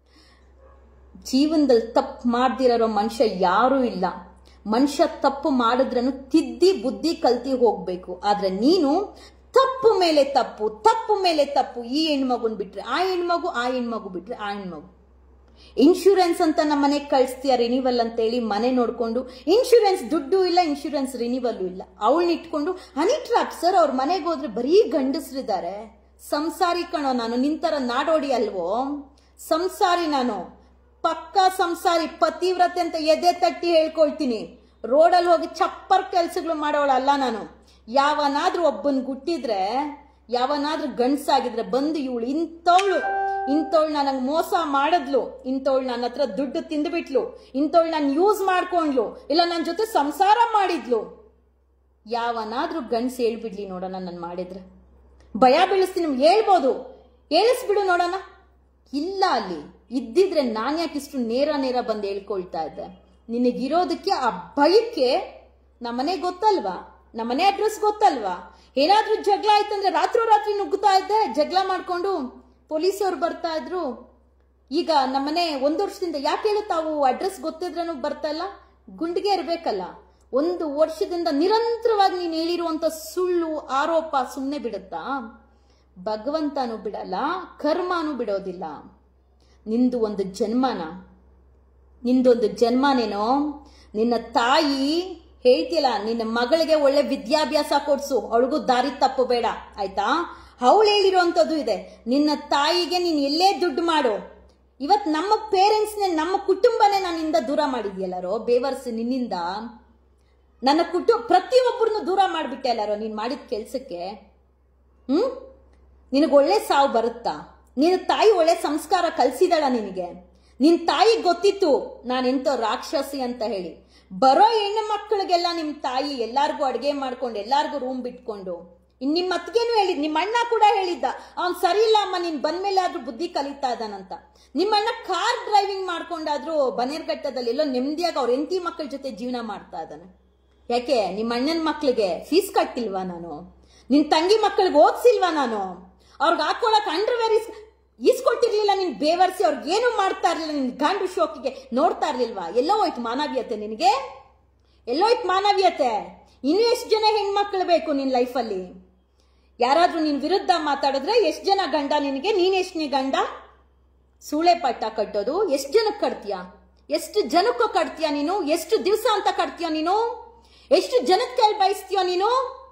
ಜೀವನದಲ್ಲಿ ತಪ್ಪು ಮಾಡ್ದಿರೋ ಮನುಷ್ಯ ಯಾರೂ ಇಲ್ಲ. ಮನುಷ್ಯ ತಪ್ಪು ಮಾಡಿದ್ರೂ ತಿದ್ದಿ ಬುದ್ಧಿ ಕಲ್ತಿ ಹೋಗ್ಬೇಕು. ಆದ್ರೆ ನೀನು ತಪ್ಪು ಮೇಲೆ ತಪ್ಪು, ತಪ್ಪು ಮೇಲೆ ತಪ್ಪು. ಈ ಹೆಣ್ಮಗುನ್ ಬಿಟ್ರೆ ಆ ಹೆಣ್ಮಗು, ಆ ಹೆಣ್ಮಗು ಬಿಟ್ರೆ ಆ ಹೆಣ್ಮಗು. ಇನ್ಶೂರೆನ್ಸ್ ಅಂತ ನಮ್ಮ ಮನೆಗೆ ಕಳಿಸ್ತೀಯ ರಿನಿವಲ್ ಅಂತ ಹೇಳಿ ಮನೆ ನೋಡ್ಕೊಂಡು, ಇನ್ಶೂರೆನ್ಸ್ ದುಡ್ಡು ಇಲ್ಲ, ಇನ್ಶೂರೆನ್ಸ್ ರಿನಿವಲ್ಲು ಇಲ್ಲ. ಅವಳನ್ನ ಇಟ್ಕೊಂಡು ಹನಿ ಟ್ರಾಪ್ ಸರ್, ಅವ್ರ ಮನೆಗೆ ಹೋದ್ರೆ ಬರೀ ಗಂಡಸ್ರಿದ್ದಾರೆ. ಸಂಸಾರಿ ಕಣೋ ನಾನು, ನಿಂತರ ನಾಡೋಡಿ ಅಲ್ವೋ, ಸಂಸಾರಿ ನಾನು, ಪಕ್ಕಾ ಸಂಸಾರಿ, ಪತಿವ್ರತೆ ಅಂತ ಎದೆ ತಟ್ಟಿ ಹೇಳ್ಕೊಳ್ತೀನಿ. ರೋಡಲ್ಲಿ ಹೋಗಿ ಚಪ್ಪರ್ ಕೆಲ್ಸಗಳು ಮಾಡೋಳಲ್ಲ ನಾನು. ಯಾವನಾದ್ರೂ ಒಬ್ಬನ್ ಗುಟ್ಟಿದ್ರೆ, ಯಾವನಾದ್ರೂ ಗಂಡ್ಸಾಗಿದ್ರೆ ಬಂದು ಇವಳು ಇಂಥವಳು ಇಂಥವಳು ನನಗೆ ಮೋಸ ಮಾಡಿದ್ಲು, ಇಂಥವಳು ನನ್ನ ಹತ್ರ ದುಡ್ಡು ತಿಂದ್ಬಿಟ್ಲು, ಇಂಥವಳು ನಾನು ಯೂಸ್ ಮಾಡ್ಕೊಂಡ್ಲು, ಇಲ್ಲ ನನ್ನ ಜೊತೆ ಸಂಸಾರ ಮಾಡಿದ್ಲು, ಯಾವನಾದ್ರೂ ಗಂಡ್ಸ್ ಹೇಳ್ಬಿಡ್ಲಿ ನೋಡೋಣ. ನಾನು ಮಾಡಿದ್ರೆ ಭಯ ಬೀಳಿಸ್ತೀನಿ. ಹೇಳ್ಬೋದು, ಹೇಳಿಸ್ಬಿಡು ನೋಡೋಣ. ಇಲ್ಲ, ಅಲ್ಲಿ ಇದ್ದಿದ್ರೆ ನಾನು ಯಾಕೆ ಇಷ್ಟು ನೇರ ನೇರ ಬಂದು ಹೇಳ್ಕೊಳ್ತಾ ಇದ್ದೆ. ನಿನಗಿರೋದಕ್ಕೆ ಆ ಭಯಕ್ಕೆ ನಮ್ಮನೆ ಗೊತ್ತಲ್ವಾ, ನಮ್ಮನೆ ಅಡ್ರೆಸ್ ಗೊತ್ತಲ್ವಾ. ಏನಾದ್ರೂ ಜಗಳ ಆಯ್ತಂದ್ರೆ ರಾತ್ರೋ ರಾತ್ರಿ ನುಗ್ಗುತ್ತಾ ಇದ್ದೆ, ಜಗಳ ಮಾಡ್ಕೊಂಡು ಪೊಲೀಸವ್ರು ಬರ್ತಾ ಇದ್ರು. ಈಗ ನಮ್ಮನೆ ಒಂದು ವರ್ಷದಿಂದ ಯಾಕೆ ಹೇಳು, ತಾವು ಅಡ್ರೆಸ್ ಗೊತ್ತಿದ್ರೂ ಬರ್ತಾ ಇಲ್ಲ, ಗುಂಡಿಗೆ ಇರ್ಬೇಕಲ್ಲ. ಒಂದು ವರ್ಷದಿಂದ ನಿರಂತರವಾಗಿ ನೀನು ಹೇಳಿರುವಂತ ಸುಳ್ಳು ಆರೋಪ ಸುಮ್ಮನೆ ಬಿಡುತ್ತಾ? ಭಗವಂತನೂ ಬಿಡಲ್ಲ, ಕರ್ಮನೂ ಬಿಡೋದಿಲ್ಲ. ನಿಂದು ಒಂದು ಜನ್ಮನ, ನಿಂದೊಂದು ಜನ್ಮನೇನೋ. ನಿನ್ನ ತಾಯಿ ಹೇಳ್ತಿಲ್ಲ, ನಿನ್ನ ಮಗಳಿಗೆ ಒಳ್ಳೆ ವಿದ್ಯಾಭ್ಯಾಸ ಕೊಡ್ಸು, ಅವಳಿಗೂ ದಾರಿ ತಪ್ಪು ಬೇಡ ಆಯ್ತಾ. ಅವಳು ಹೇಳಿರೋಂಥದ್ದು ಇದೆ, ನಿನ್ನ ತಾಯಿಗೆ ನೀನು ಎಲ್ಲೇ ದುಡ್ಡು ಮಾಡು. ಇವತ್ತು ನಮ್ಮ ಪೇರೆಂಟ್ಸ್ನೇ, ನಮ್ಮ ಕುಟುಂಬನೇ ನನ್ನಿಂದ ದೂರ ಮಾಡಿದ್ಯಲ್ಲಾರೋ, ಬೇವರ್ಸಿ ನಿನ್ನಿಂದ ನನ್ನ ಕುಟುಂಬ ಪ್ರತಿಯೊಬ್ಬರನ್ನು ದೂರ ಮಾಡಿಬಿಟ್ಟೆ ಅಲ್ಲಾರೋ ನೀನು ಮಾಡಿದ ಕೆಲ್ಸಕ್ಕೆ. ಹ್ಮ್ ನಿನಗೆ ಒಳ್ಳೆ ಸಾವು ಬರುತ್ತಾ? ನಿನ್ನ ತಾಯಿ ಒಳ್ಳೆ ಸಂಸ್ಕಾರ ಕಲಿಸಿದಳ ನಿನಗೆ? ನಿನ್ನ ತಾಯಿ ಗೊತ್ತಿತ್ತು ನಾನೆಂತ ರಾಕ್ಷಸಿ ಅಂತ ಹೇಳಿ. ಬರೋ ಹೆಣ್ಣು ಮಕ್ಕಳಿಗೆಲ್ಲ ನಿಮ್ಮ ತಾಯಿ ಎಲ್ಲಾರ್ಗೂ ಅಡುಗೆ ಮಾಡ್ಕೊಂಡು, ಎಲ್ಲಾರ್ಗೂ ರೂಮ್ ಬಿಟ್ಕೊಂಡು ಇನ್ ನಿಮ್ಮ ಅತ್ತಿಗೆನೂ ಹೇಳಿದ್, ನಿಮ್ಮ ಅಣ್ಣ ಕೂಡ ಹೇಳಿದ್ದ ಅವ್ನ್ ಸರಿ ಇಲ್ಲ ಅಮ್ಮ, ನೀನ್ ಬಂದ್ಮೇಲೆ ಆದ್ರೂ ಬುದ್ಧಿ ಕಲಿತಾ ಇದ್ದಾನಂತ. ನಿಮ್ಮ ಅಣ್ಣ ಕಾರ್ ಡ್ರೈವಿಂಗ್ ಮಾಡ್ಕೊಂಡಾದ್ರೂ ಬನ್ನೇರ್ಘಟ್ಟದಲ್ಲಿ ಎಲ್ಲೋ ನೆಮ್ಮದಿಯಾಗಿ ಅವ್ರ ಹೆಂಡತಿ ಮಕ್ಕಳ ಜೊತೆ ಜೀವನ ಮಾಡ್ತಾ ಇದ್ದಾನೆ. ಯಾಕೆ ನಿಮ್ಮ ಅಣ್ಣನ ಮಕ್ಳಿಗೆ ಫೀಸ್ ಕಟ್ಟಿಲ್ವಾ ನಾನು? ನಿನ್ ತಂಗಿ ಮಕ್ಕಳಿಗೆ ಓದ್ಸಿಲ್ವಾ ನಾನು? ಅವ್ರಿಗೆ ಹಾಕೊಳಕ್ ಅಂಡರ್ವೇರ್ ಇಸ್ ಈಸ್ಕೊಟ್ಟಿರ್ಲಿಲ್ಲ ನಿನ್ ಬೇವರ್ಸಿ? ಅವ್ರಿಗೆ ಏನು ಮಾಡ್ತಾ ಇರ್ಲಿಲ್ಲ ನಿನ್ ಗಂಡು ಶೋಕಿಗೆ ನೋಡ್ತಾ ಇರ್ಲಿಲ್ವಾ? ಎಲ್ಲೋ ಹೋಯ್ತು ಮಾನವೀಯತೆ ನಿನಗೆ? ಎಲ್ಲೋ ಹೋಯ್ತು ಮಾನವೀಯತೆ? ಇನ್ನು ಎಷ್ಟು ಜನ ಹೆಣ್ಮಕ್ಳು ಬೇಕು ನಿನ್ ಲೈಫಲ್ಲಿ? ಯಾರಾದ್ರೂ ನಿನ್ ವಿರುದ್ಧ ಮಾತಾಡಿದ್ರೆ ಎಷ್ಟು ಜನ ಗಂಡ ನಿನಗೆ? ನೀನ್ ಎಷ್ಟನೇ ಗಂಡ? ಸೂಳೆ ಪಟ್ಟ ಕಟ್ಟೋದು ಎಷ್ಟು ಜನಕ್ಕೆ ಕಟ್ತೀಯ? ಎಷ್ಟು ಜನಕ್ಕೂ ಕಟ್ತೀಯ ನೀನು? ಎಷ್ಟು ದಿವಸ ಅಂತ ಕಟ್ತೀಯ ನೀನು? ಎಷ್ಟು ಜನದ ಕೈಲಿ ಬಯಸ್ತೀಯ ನೀನು?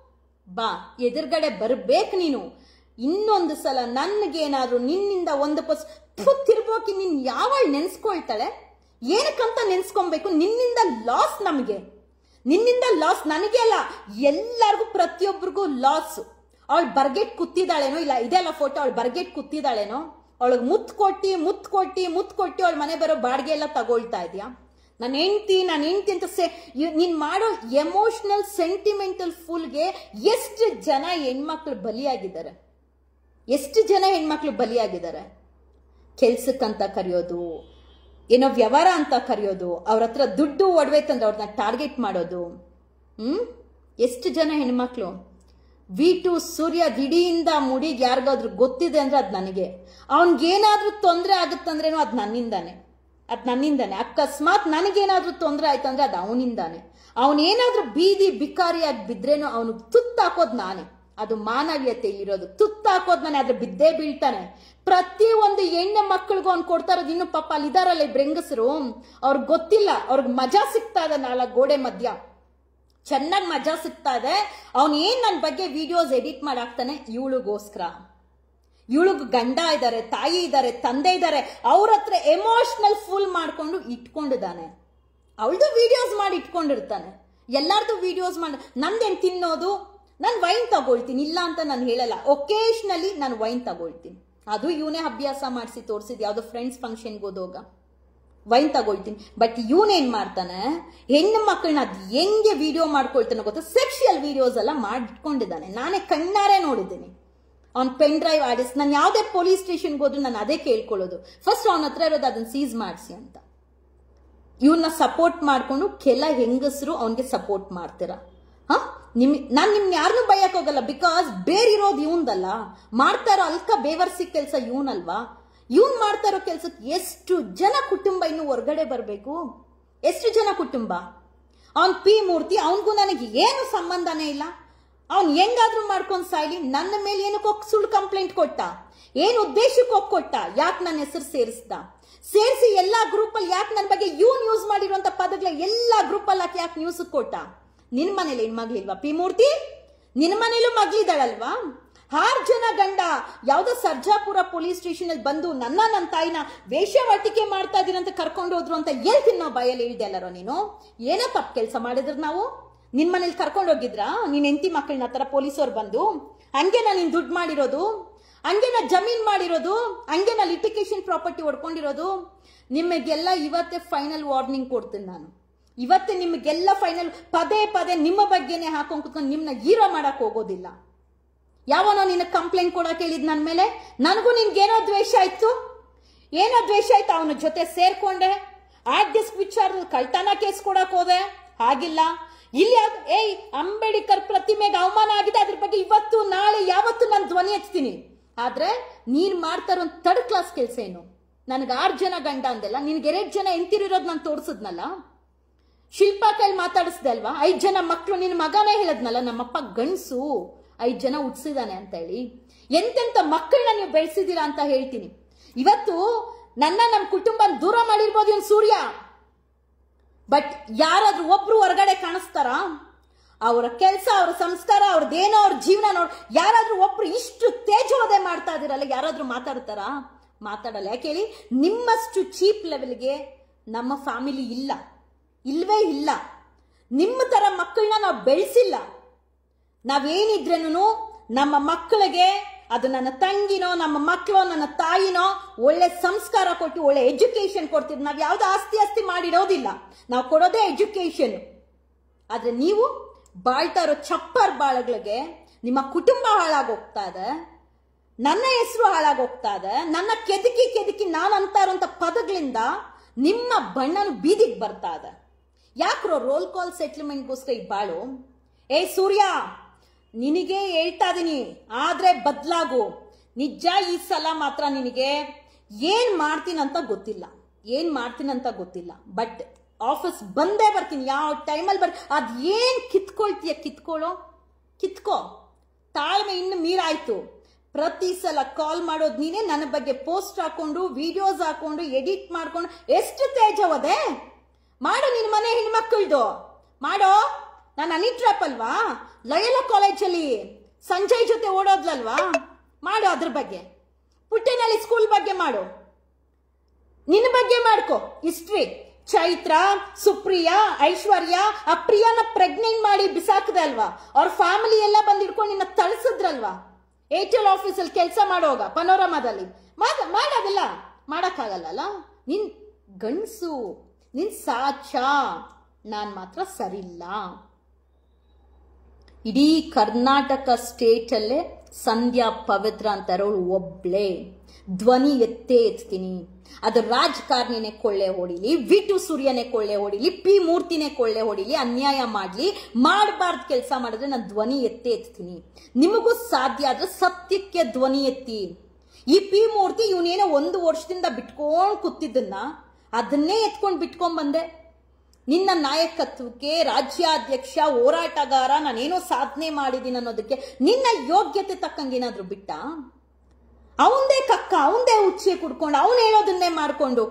ಬಾ, ಎದುರುಗಡೆ ಬರ್ಬೇಕು ನೀನು. ಇನ್ನೊಂದು ಸಲ ನನ್ಗೇನಾದ್ರು ನಿನ್ನಿಂದ ಒಂದು ಪಸ್ ತಿರ್ಬೋಕಿ ನಿನ್ ಯಾವಳು ನೆನ್ಸ್ಕೊಳ್ತಾಳೆ? ಏನಕ್ಕಂತ ನೆನ್ಸ್ಕೊಬೇಕು? ನಿನ್ನಿಂದ ಲಾಸ್ ನಮಗೆ, ನಿನ್ನಿಂದ ಲಾಸ್ ನನಗೆ ಅಲ್ಲ, ಎಲ್ಲರಿಗೂ ಪ್ರತಿಯೊಬ್ಬರಿಗೂ ಲಾಸ್. ಅವಳು ಬರ್ಗೆಟ್ ಕೂತಿದ್ದಾಳೇನೋ, ಇಲ್ಲ ಇದೆಲ್ಲ ಫೋಟೋ, ಅವಳು ಬರ್ಗೆಟ್ ಕೂತಿದ್ದಾಳೇನೋ, ಅವಳಿಗೆ ಮುತ್ ಕೊಟ್ಟಿ ಮುತ್ ಕೊಟ್ಟಿ ಮುತ್ ಕೊಟ್ಟಿ ಅವಳ ಮನೆ ಬರೋ ಬಾಡಿಗೆ ಎಲ್ಲ ತಗೊಳ್ತಾ ಇದೆಯಾ? ನಾನು ಹೆಂಡ್ತಿ ನಾನು ಹೆಂಡ್ತಿ ಅಂತ ಸೇ ನೀನ್ ಮಾಡೋ ಎಮೋಷನಲ್ ಸೆಂಟಿಮೆಂಟಲ್ ಫುಲ್ಗೆ ಎಷ್ಟು ಜನ ಹೆಣ್ಮಕ್ಳು ಬಲಿಯಾಗಿದ್ದಾರೆ? ಎಷ್ಟು ಜನ ಹೆಣ್ಮಕ್ಳು ಬಲಿಯಾಗಿದ್ದಾರೆ? ಕೆಲ್ಸಕ್ಕಂತ ಕರೆಯೋದು, ಏನೋ ವ್ಯವಹಾರ ಅಂತ ಕರೆಯೋದು, ಅವ್ರ ಹತ್ರ ದುಡ್ಡು ಒಡವೆ ತಂದ್ರೆ ಅವ್ರನ್ನ ಟಾರ್ಗೆಟ್ ಮಾಡೋದು. ಹ್ಮ್ ಎಷ್ಟು ಜನ ಹೆಣ್ಮಕ್ಳು? ವಿ ಟು ಸೂರ್ಯ ದಿಢೀಯಿಂದ ಮುಡಿಗೆ ಯಾರಿಗಾದ್ರೂ ಗೊತ್ತಿದೆ ಅಂದ್ರೆ ಅದು ನನಗೆ. ಅವನ್ಗೇನಾದ್ರೂ ತೊಂದರೆ ಆಗುತ್ತಂದ್ರೇನು ಅದು ನನ್ನಿಂದಾನೆ, ಅದು ನನ್ನಿಂದಾನೆ. ಅಕಸ್ಮಾತ್ ನನಗೇನಾದ್ರೂ ತೊಂದರೆ ಆಯ್ತಂದ್ರೆ ಅದು ಅವನಿಂದಾನೆ. ಅವನೇನಾದ್ರೂ ಬೀದಿ ಬಿಕಾರಿಯಾಗಿ ಬಿದ್ರೇನು ಅವನು ತುತ್ತಾಕೋದು ನಾನೇ. ಅದು ಮಾನವೀಯತೆ ಇಲ್ಲಿರೋದು. ತುತ್ತಾಕೋದು ನಾನೇ, ಆದ್ರೆ ಬಿದ್ದೇ ಬೀಳ್ತಾನೆ. ಪ್ರತಿ ಒಂದು ಹೆಣ್ಣು ಮಕ್ಕಳಿಗೂ ಅವ್ನು ಕೊಡ್ತಾ ಇರೋದು. ಇನ್ನು ಪಾಪ ಅಲ್ಲಿ ಇದಾರಲ್ಲ ಬೆಂಗಸರು, ಅವ್ರಿಗೆ ಗೊತ್ತಿಲ್ಲ, ಅವ್ರಿಗೆ ಮಜಾ ಸಿಗ್ತಾ ಇದೆ ನಾಲ್ಕು ಗೋಡೆ ಮಧ್ಯ, ಚೆನ್ನಾಗಿ ಮಜಾ ಸಿಗ್ತಾ ಇದೆ. ಅವನ್ ಏನ್ ನನ್ನ ಬಗ್ಗೆ ವಿಡಿಯೋಸ್ ಎಡಿಟ್ ಮಾಡಾಕ್ತಾನೆ ಇವಳಿಗೋಸ್ಕರ. ಇವಳಿಗೆ ಗಂಡ ಇದ್ದಾರೆ, ತಾಯಿ ಇದ್ದಾರೆ, ತಂದೆ ಇದ್ದಾರೆ, ಅವ್ರ ಹತ್ರ ಎಮೋಷನಲ್ ಫುಲ್ ಮಾಡ್ಕೊಂಡು ಇಟ್ಕೊಂಡಿದ್ದಾನೆ. ಅವಳದು ವಿಡಿಯೋಸ್ ಮಾಡಿ ಇಟ್ಕೊಂಡಿರ್ತಾನೆ, ಎಲ್ಲಾರ್ದು ವಿಡಿಯೋಸ್ ಮಾಡಿ. ನಂದೇನ್ ತಿನ್ನೋದು? ನಾನು ವೈನ್ ತಗೊಳ್ತೀನಿ, ಇಲ್ಲ ಅಂತ ನಾನು ಹೇಳಲ್ಲ. ಒಕೇಶನಲಿ ನಾನು ವೈನ್ ತಗೊಳ್ತೀನಿ, ಅದು ಇವನೇ ಅಭ್ಯಾಸ ಮಾಡಿಸಿ ತೋರಿಸಿದ್. ಯಾವ್ದೋ ಫ್ರೆಂಡ್ಸ್ ಫಂಕ್ಷನ್ಗೆ ಹೋದೋಗ ವೈನ್ ತಗೊಳ್ತೀನಿ. ಬಟ್ ಇವನೇನ್ ಮಾಡ್ತಾನೆ, ಹೆಣ್ಣು ಮಕ್ಕಳನ್ನ ಅದು ಹೆಂಗೆ ವಿಡಿಯೋ ಮಾಡ್ಕೊಳ್ತಾನೆ ಗೊತ್ತಾ? ಸೆಕ್ಷುಯಲ್ ವಿಡಿಯೋಸ್ ಎಲ್ಲ ಮಾಡಿಟ್ಕೊಂಡಿದ್ದಾನೆ. ನಾನೇ ಕಣ್ಣಾರೆ ನೋಡಿದ್ದೀನಿ. ಅವ್ನ್ ಪೆನ್ ಡ್ರೈವ್ ಆಡಿಸ್, ನಾನು ಯಾವುದೇ ಪೊಲೀಸ್ ಸ್ಟೇಷನ್ಗೆ ಹೋದ್ರು ನಾನು ಅದೇ ಕೇಳ್ಕೊಳ್ಳೋದು, ಫಸ್ಟ್ ಅವನ ಹತ್ರ ಇರೋದು ಅದನ್ನ ಸೀಸ್ ಮಾಡಿಸಿ ಅಂತ. ಇವನ್ನ ಸಪೋರ್ಟ್ ಮಾಡ್ಕೊಂಡು ಕೆಲ ಹೆಂಗಸರು ಅವನ್ಗೆ ಸಪೋರ್ಟ್ ಮಾಡ್ತೀರಾ? ಹಾ, ನಿಮ್ ನಾನ್ ನಿಮ್ನ ಯಾರನ್ನೂ ಬಯಕ್ ಹೋಗಲ್ಲ. ಬಿಕಾಸ್ ಬೇರಿರೋದು ಇವಂದಲ್ಲ, ಮಾಡ್ತಾ ಇರೋ ಅಲ್ಕ ಬೇವರ್ಸಿ ಕೆಲಸ ಇವನಲ್ವಾ? ಇವನ್ ಮಾಡ್ತಾ ಇರೋ ಕೆಲ್ಸಕ್ಕೆ ಎಷ್ಟು ಜನ ಕುಟುಂಬ ಇನ್ನು ಹೊರಗಡೆ ಬರ್ಬೇಕು? ಎಷ್ಟು ಜನ ಕುಟುಂಬ? ಅವನ್ ಪಿ ಮೂರ್ತಿ, ಅವನ್ಗೂ ನನಗೆ ಏನು ಸಂಬಂಧನೇ ಇಲ್ಲ. ಅವ್ನ್ ಹೆಂಗಾದ್ರೂ ಮಾಡ್ಕೊಂಡ್ ಸಾಯ್ಲಿ. ನನ್ನ ಮೇಲೆ ಏನಕ್ಕೆ ಹೋಗಿ ಸುಳ್ಳು ಕಂಪ್ಲೇಂಟ್ ಕೊಟ್ಟ? ಏನ್ ಉದ್ದೇಶಕ್ಕೆ ಹೋಗಿ ಕೊಟ್ಟ? ಯಾಕೆ ನನ್ನ ಹೆಸರು ಸೇರಿಸ್ದ? ಸೇರಿಸಿ ಎಲ್ಲಾ ಗ್ರೂಪ್ ಅಲ್ಲಿ ಯಾಕೆ ನನ್ನ ಬಗ್ಗೆ ಇವನ್ ಯೂಸ್ ಮಾಡಿರುವಂತ ಪದಗಳ ಎಲ್ಲಾ ಗ್ರೂಪ್ ಅಲ್ಲಿ ಯಾಕೆ ಯಾಕೆ ನ್ಯೂಸ್ ಕೊಟ್ಟ? ನಿನ್ ಮನೇಲಿ ಹೆಣ್ ಮಗ್ಲಿಲ್ವಾ ಪಿ ಮೂರ್ತಿ? ನಿನ್ ಮನೇಲೂ ಮಗ್ಲಿದಾಳಲ್ವಾ? ಆರ್ ಜನ ಗಂಡ ಯಾವ್ದೋ ಸರ್ಜಾಪುರ ಪೊಲೀಸ್ ಸ್ಟೇಷನ್ ಅಲ್ಲಿ ಬಂದು ನನ್ನ ನನ್ನ ತಾಯಿನ ವೇಶ್ಯಾವಾಟಿಕೆ ಮಾಡ್ತಾ ಇದೀರಂತ ಕರ್ಕೊಂಡು ಹೋದ್ರು ಅಂತ ಹೇಳ್ತೀನಿ ನಾವು ಬಾಯಲ್ಲಿ ಹೇಳ್ದೆ ಅಲ್ಲಾರೋ ನೀನು? ಏನೋ ತಪ್ಪು ಕೆಲಸ ಮಾಡಿದ್ರ ನಾವು? ನಿನ್ ಮನೇಲಿ ಕರ್ಕೊಂಡು ಹೋಗಿದ್ರಾ ನಿನ್ ಹೆಂಡತಿ ಮಕ್ಕಳನ್ನ ತರ ಪೊಲೀಸವ್ರು ಬಂದು? ಹಂಗೆ ನಾ ನಿನ್ ದುಡ್ಡು ಮಾಡಿರೋದು, ಹಂಗೆ ನಾ ಜಮೀನ್ ಮಾಡಿರೋದು, ಹಂಗೆ ನಾ ಲಿಟಿಗೇಷನ್ ಪ್ರಾಪರ್ಟಿ ಹೊಡ್ಕೊಂಡಿರೋದು. ನಿಮಗೆಲ್ಲ ಇವತ್ತೇ ಫೈನಲ್ ವಾರ್ನಿಂಗ್ ಕೊಡ್ತೀನಿ ನಾನು. ಇವತ್ತೇ ನಿಮಗೆಲ್ಲ ಫೈನಲ್. ಪದೇ ಪದೇ ನಿಮ್ಮ ಬಗ್ಗೆನೆ ಹಾಕೊಂಡ್ ಕುತ್ಕೊಂಡು ನಿಮ್ನ ಹೀರೋ ಮಾಡಕ್ ಹೋಗೋದಿಲ್ಲ. ಯಾವನೋ ನಿನ್ನ ಕಂಪ್ಲೇಂಟ್ ಕೊಡಕ್ ಹೇಳಿದ್ ನನ್ ಮೇಲೆ? ನನಗೂ ನಿನ್ಗೇನೋ ದ್ವೇಷ ಆಯ್ತು, ಏನೋ ದ್ವೇಷ ಆಯ್ತು, ಅವನ ಜೊತೆ ಸೇರ್ಕೊಂಡೆ, ಆಟ್ ದಿಸ್ ವಿಚಾರದಲ್ಲಿ ಕಳ್ತನ ಕೇಸ್ ಕೊಡಕ್ ಹೋದೆ. ಹಾಗಿಲ್ಲ. ಇಲ್ಲಿ ಏಯ್ ಅಂಬೇಡ್ಕರ್ ಪ್ರತಿಮೆಗೆ ಅವಮಾನ ಆಗಿದೆ, ಅದ್ರ ಬಗ್ಗೆ ಇವತ್ತು ನಾಳೆ ಯಾವತ್ತು ನಾನು ಧ್ವನಿ ಹಚ್ತೀನಿ. ಆದ್ರೆ ನೀನ್ ಮಾಡ್ತಾ ಇರೋ ಥರ್ಡ್ ಕ್ಲಾಸ್ ಕೆಲಸ ಏನು? ನನ್ಗೆ ಆರು ಜನ ಗಂಡ ಅಂದೆಲ್ಲ, ನಿನ್ಗೆ ಎರಡು ಜನ ಎಂತಿರೋದು ನಾನು ತೋರಿಸಿದ್ನಲ್ಲ. ಶಿಲ್ಪಾ ಕೈಲಿ ಮಾತಾಡಿಸ್ದೆ ಅಲ್ವಾ? ಐದ್ ಜನ ಮಕ್ಕಳು. ನಿನ್ನ ಮಗನೇ ಹೇಳದ್ನಲ್ಲ, ನಮ್ಮಪ್ಪ ಗಂಡ್ಸು ಐದ್ ಜನ ಹುಟ್ಸಿದಾನೆ ಅಂತ ಹೇಳಿ. ಎಂತೆಂತ ಮಕ್ಕಳನ್ನ ನೀವು ಬೆಳೆಸಿದೀರಾ ಅಂತ ಹೇಳ್ತೀನಿ. ಇವತ್ತು ನನ್ನ ನಮ್ಮ ಕುಟುಂಬ ದೂರ ಮಾಡಿರ್ಬೋದು ಇವನ್ ಸೂರ್ಯ, ಬಟ್ ಯಾರಾದ್ರೂ ಒಬ್ರು ಹೊರಗಡೆ ಕಾಣಿಸ್ತಾರ? ಅವರ ಕೆಲಸ, ಅವ್ರ ಸಂಸ್ಕಾರ, ಅವ್ರದ್ದೇನೋ ಅವ್ರ ಜೀವನ ನೋಡಿ ಯಾರಾದ್ರೂ ಒಬ್ರು ಇಷ್ಟು ತೇಜೋವಧೆ ಮಾಡ್ತಾ ಇದಿರಲ್ಲ, ಯಾರಾದ್ರೂ ಮಾತಾಡ್ತಾರಾ? ಮಾತಾಡಲ್ಲ. ಯಾಕೆ ಹೇಳಿ? ನಿಮ್ಮಷ್ಟು ಚೀಪ್ ಲೆವೆಲ್ಗೆ ನಮ್ಮ ಫ್ಯಾಮಿಲಿ ಇಲ್ಲ, ಇಲ್ವೇ ಇಲ್ಲ. ನಿಮ್ಮ ತರ ಮಕ್ಕಳನ್ನ ನಾವು ಬೆಳೆಸಿಲ್ಲ. ನಾವೇನಿದ್ರೇನು ನಮ್ಮ ಮಕ್ಕಳಿಗೆ, ಅದು ನನ್ನ ತಂಗಿನೋ ನಮ್ಮ ಮಕ್ಕಳೋ ನನ್ನ ತಾಯಿನೋ, ಒಳ್ಳೆ ಸಂಸ್ಕಾರ ಕೊಟ್ಟು ಒಳ್ಳೆ ಎಜುಕೇಶನ್ ಕೊಡ್ತಿದ್. ನಾವ್ ಯಾವ್ದು ಆಸ್ತಿ ಆಸ್ತಿ ಮಾಡಿರೋದಿಲ್ಲ, ನಾವು ಕೊಡೋದೇ ಎಜುಕೇಶನ್. ಆದ್ರೆ ನೀವು ಬಾಳ್ತಾ ಇರೋ ಚಪ್ಪರ್ ಬಾಳಗಳಿಗೆ ನಿಮ್ಮ ಕುಟುಂಬ ಹಾಳಾಗೋಗ್ತಾ ಇದೆ, ನನ್ನ ಹೆಸರು ಹಾಳಾಗೋಗ್ತಾ ಇದೆ, ನನ್ನ ಕೆದಕಿ ಕೆದಕಿ ನಾನು ಅಂತ ಇರುವಂತ ಪದಗಳಿಂದ ನಿಮ್ಮ ಬಣ್ಣನು ಬೀದಿಗೆ ಬರ್ತಾ ಇದೆ. ಯಾಕ್ರೋ ರೋಲ್ ಕಾಲ್ ಸೆಟ್ಲ್ಮೆಂಟ್ಗೋಸ್ಕರ ಈ ಬಾಳು? ಏ ಸೂರ್ಯ, ನಿನಗೆ ಹೇಳ್ತಾ ಇದೀನಿ, ಆದ್ರೆ ಬದ್ಲಾಗು. ನಿಜ ಈ ಸಲ ಮಾತ್ರ ನಿನಗೆ ಏನ್ ಮಾಡ್ತೀನಂತ ಗೊತ್ತಿಲ್ಲ, ಏನ್ ಮಾಡ್ತೀನಂತ ಗೊತ್ತಿಲ್ಲ, ಬಟ್ ಆಫೀಸ್ ಬಂದೇ ಬರ್ತೀನಿ. ಯಾವ ಟೈಮಲ್ಲಿ ಬರ್ ಅದ್ ಏನ್ ಕಿತ್ಕೊಳ್ತೀಯ ಕಿತ್ಕೊಳ್ಳೋ, ಕಿತ್ಕೋ. ತಾಳ್ಮೆ ಇನ್ನು ಮೀರಾಯ್ತು. ಪ್ರತಿ ಸಲ ಕಾಲ್ ಮಾಡೋದು ನೀನೇ, ನನ್ನ ಬಗ್ಗೆ ಪೋಸ್ಟ್ ಹಾಕೊಂಡು ವಿಡಿಯೋಸ್ ಹಾಕೊಂಡು ಎಡಿಟ್ ಮಾಡ್ಕೊಂಡು ಎಷ್ಟು ತೇಜವದೆ ಮಾಡು. ನಿನ್ನ ಮನೆ ಹೆಣ್ಮಕ್ಳದು ಮಾಡೋ. ನಾನು ಅನಿ ಟ್ರಾಪ್ ಅಲ್ವಾ? ಲಯೋಲಾ ಕಾಲೇಜಲ್ಲಿ ಸಂಜಯ್ ಜೊತೆ ಓಡೋದ್ಲಲ್ವಾ? ಮಾಡು. ಅದ್ರ ಬಗ್ಗೆ ಪುಟ್ಟೇನಹಳ್ಳಿ ಸ್ಕೂಲ್ ಬಗ್ಗೆ ಮಾಡು. ನಿನ್ನ ಬಗ್ಗೆ ಮಾಡ್ಕೋ. ಹಿಸ್ಟ್ರಿ ಚೈತ್ರ, ಸುಪ್ರಿಯಾ, ಐಶ್ವರ್ಯ, ಆ ಪ್ರಿಯಾನ ಪ್ರೆಗ್ನೆಂಟ್ ಮಾಡಿ ಬಿಸಾಕದೆ ಅಲ್ವಾ? ಅವ್ರ ಫ್ಯಾಮಿಲಿ ಎಲ್ಲ ಬಂದು ಹಿಡ್ಕೊಂಡು ನಿನ್ನ ತಳಿಸಿದ್ರಲ್ವಾ? ಏರ್ಟೆಲ್ ಆಫೀಸಲ್ಲಿ ಕೆಲಸ ಮಾಡೋಗ ಪನೋರಮಾದಲ್ಲಿ ಮಾಡೋದಿಲ್ಲ, ಮಾಡಕ್ಕಾಗಲ್ಲ. ನಿನ್ ಗಂಡಸು, ನಿನ್ ಸಾಚ, ನಾನ್ ಮಾತ್ರ ಸರಿಲ್ಲ. ಇಡೀ ಕರ್ನಾಟಕ ಸ್ಟೇಟ್ ಅಲ್ಲೇ ಸಂಧ್ಯಾ ಪವಿತ್ರ ಅಂತಾರೋಳು ಒಬ್ಳೆ. ಧ್ವನಿ ಎತ್ತೇ ಎತ್ತೀನಿ. ಅದು ರಾಜಕಾರಣಿನೇ ಕೊಳ್ಳೆ ಹೊಡಿಲಿ, ವಿಟು ಸೂರ್ಯನೇ ಕೊಳ್ಳೆ ಹೊಡಿಲಿ, ಪಿ ಮೂರ್ತಿನೇ ಕೊಳ್ಳೆ ಹೊಡಿಲಿ, ಅನ್ಯಾಯ ಮಾಡ್ಲಿ, ಮಾಡಬಾರ್ದು ಕೆಲಸ ಮಾಡಿದ್ರೆ ನಾನು ಧ್ವನಿ ಎತ್ತೇ ಎತ್ತೀನಿ. ನಿಮಗೂ ಸಾಧ್ಯ ಆದ್ರೆ ಸತ್ಯಕ್ಕೆ ಧ್ವನಿ ಎತ್ತಿ. ಈ ಪಿ ಮೂರ್ತಿ ಇವನೇನೋ ಒಂದು ವರ್ಷದಿಂದ ಬಿಟ್ಕೊಂಡ್ ಕೂತಿದ್ದನ್ನ ಅದನ್ನೇ ಎತ್ಕೊಂಡು ಬಿಟ್ಕೊಂಡ್ ಬಂದೆ. ನಿನ್ನ ನಾಯಕತ್ವಕ್ಕೆ ರಾಜ್ಯಾಧ್ಯಕ್ಷ, ಹೋರಾಟಗಾರ, ನಾನೇನೋ ಸಾಧನೆ ಮಾಡಿದ್ದೀನಿ ಅನ್ನೋದಕ್ಕೆ ನಿನ್ನ ಯೋಗ್ಯತೆ ತಕ್ಕಂಗೇನಾದ್ರೂ ಬಿಟ್ಟ? ಅವಂದೇ ಕಕ್ಕ, ಅವಂದೇ ಉಚ್ಚೆ ಕುಡ್ಕೊಂಡು, ಅವನು ಹೇಳೋದನ್ನೇ ಮಾಡ್ಕೊಂಡು,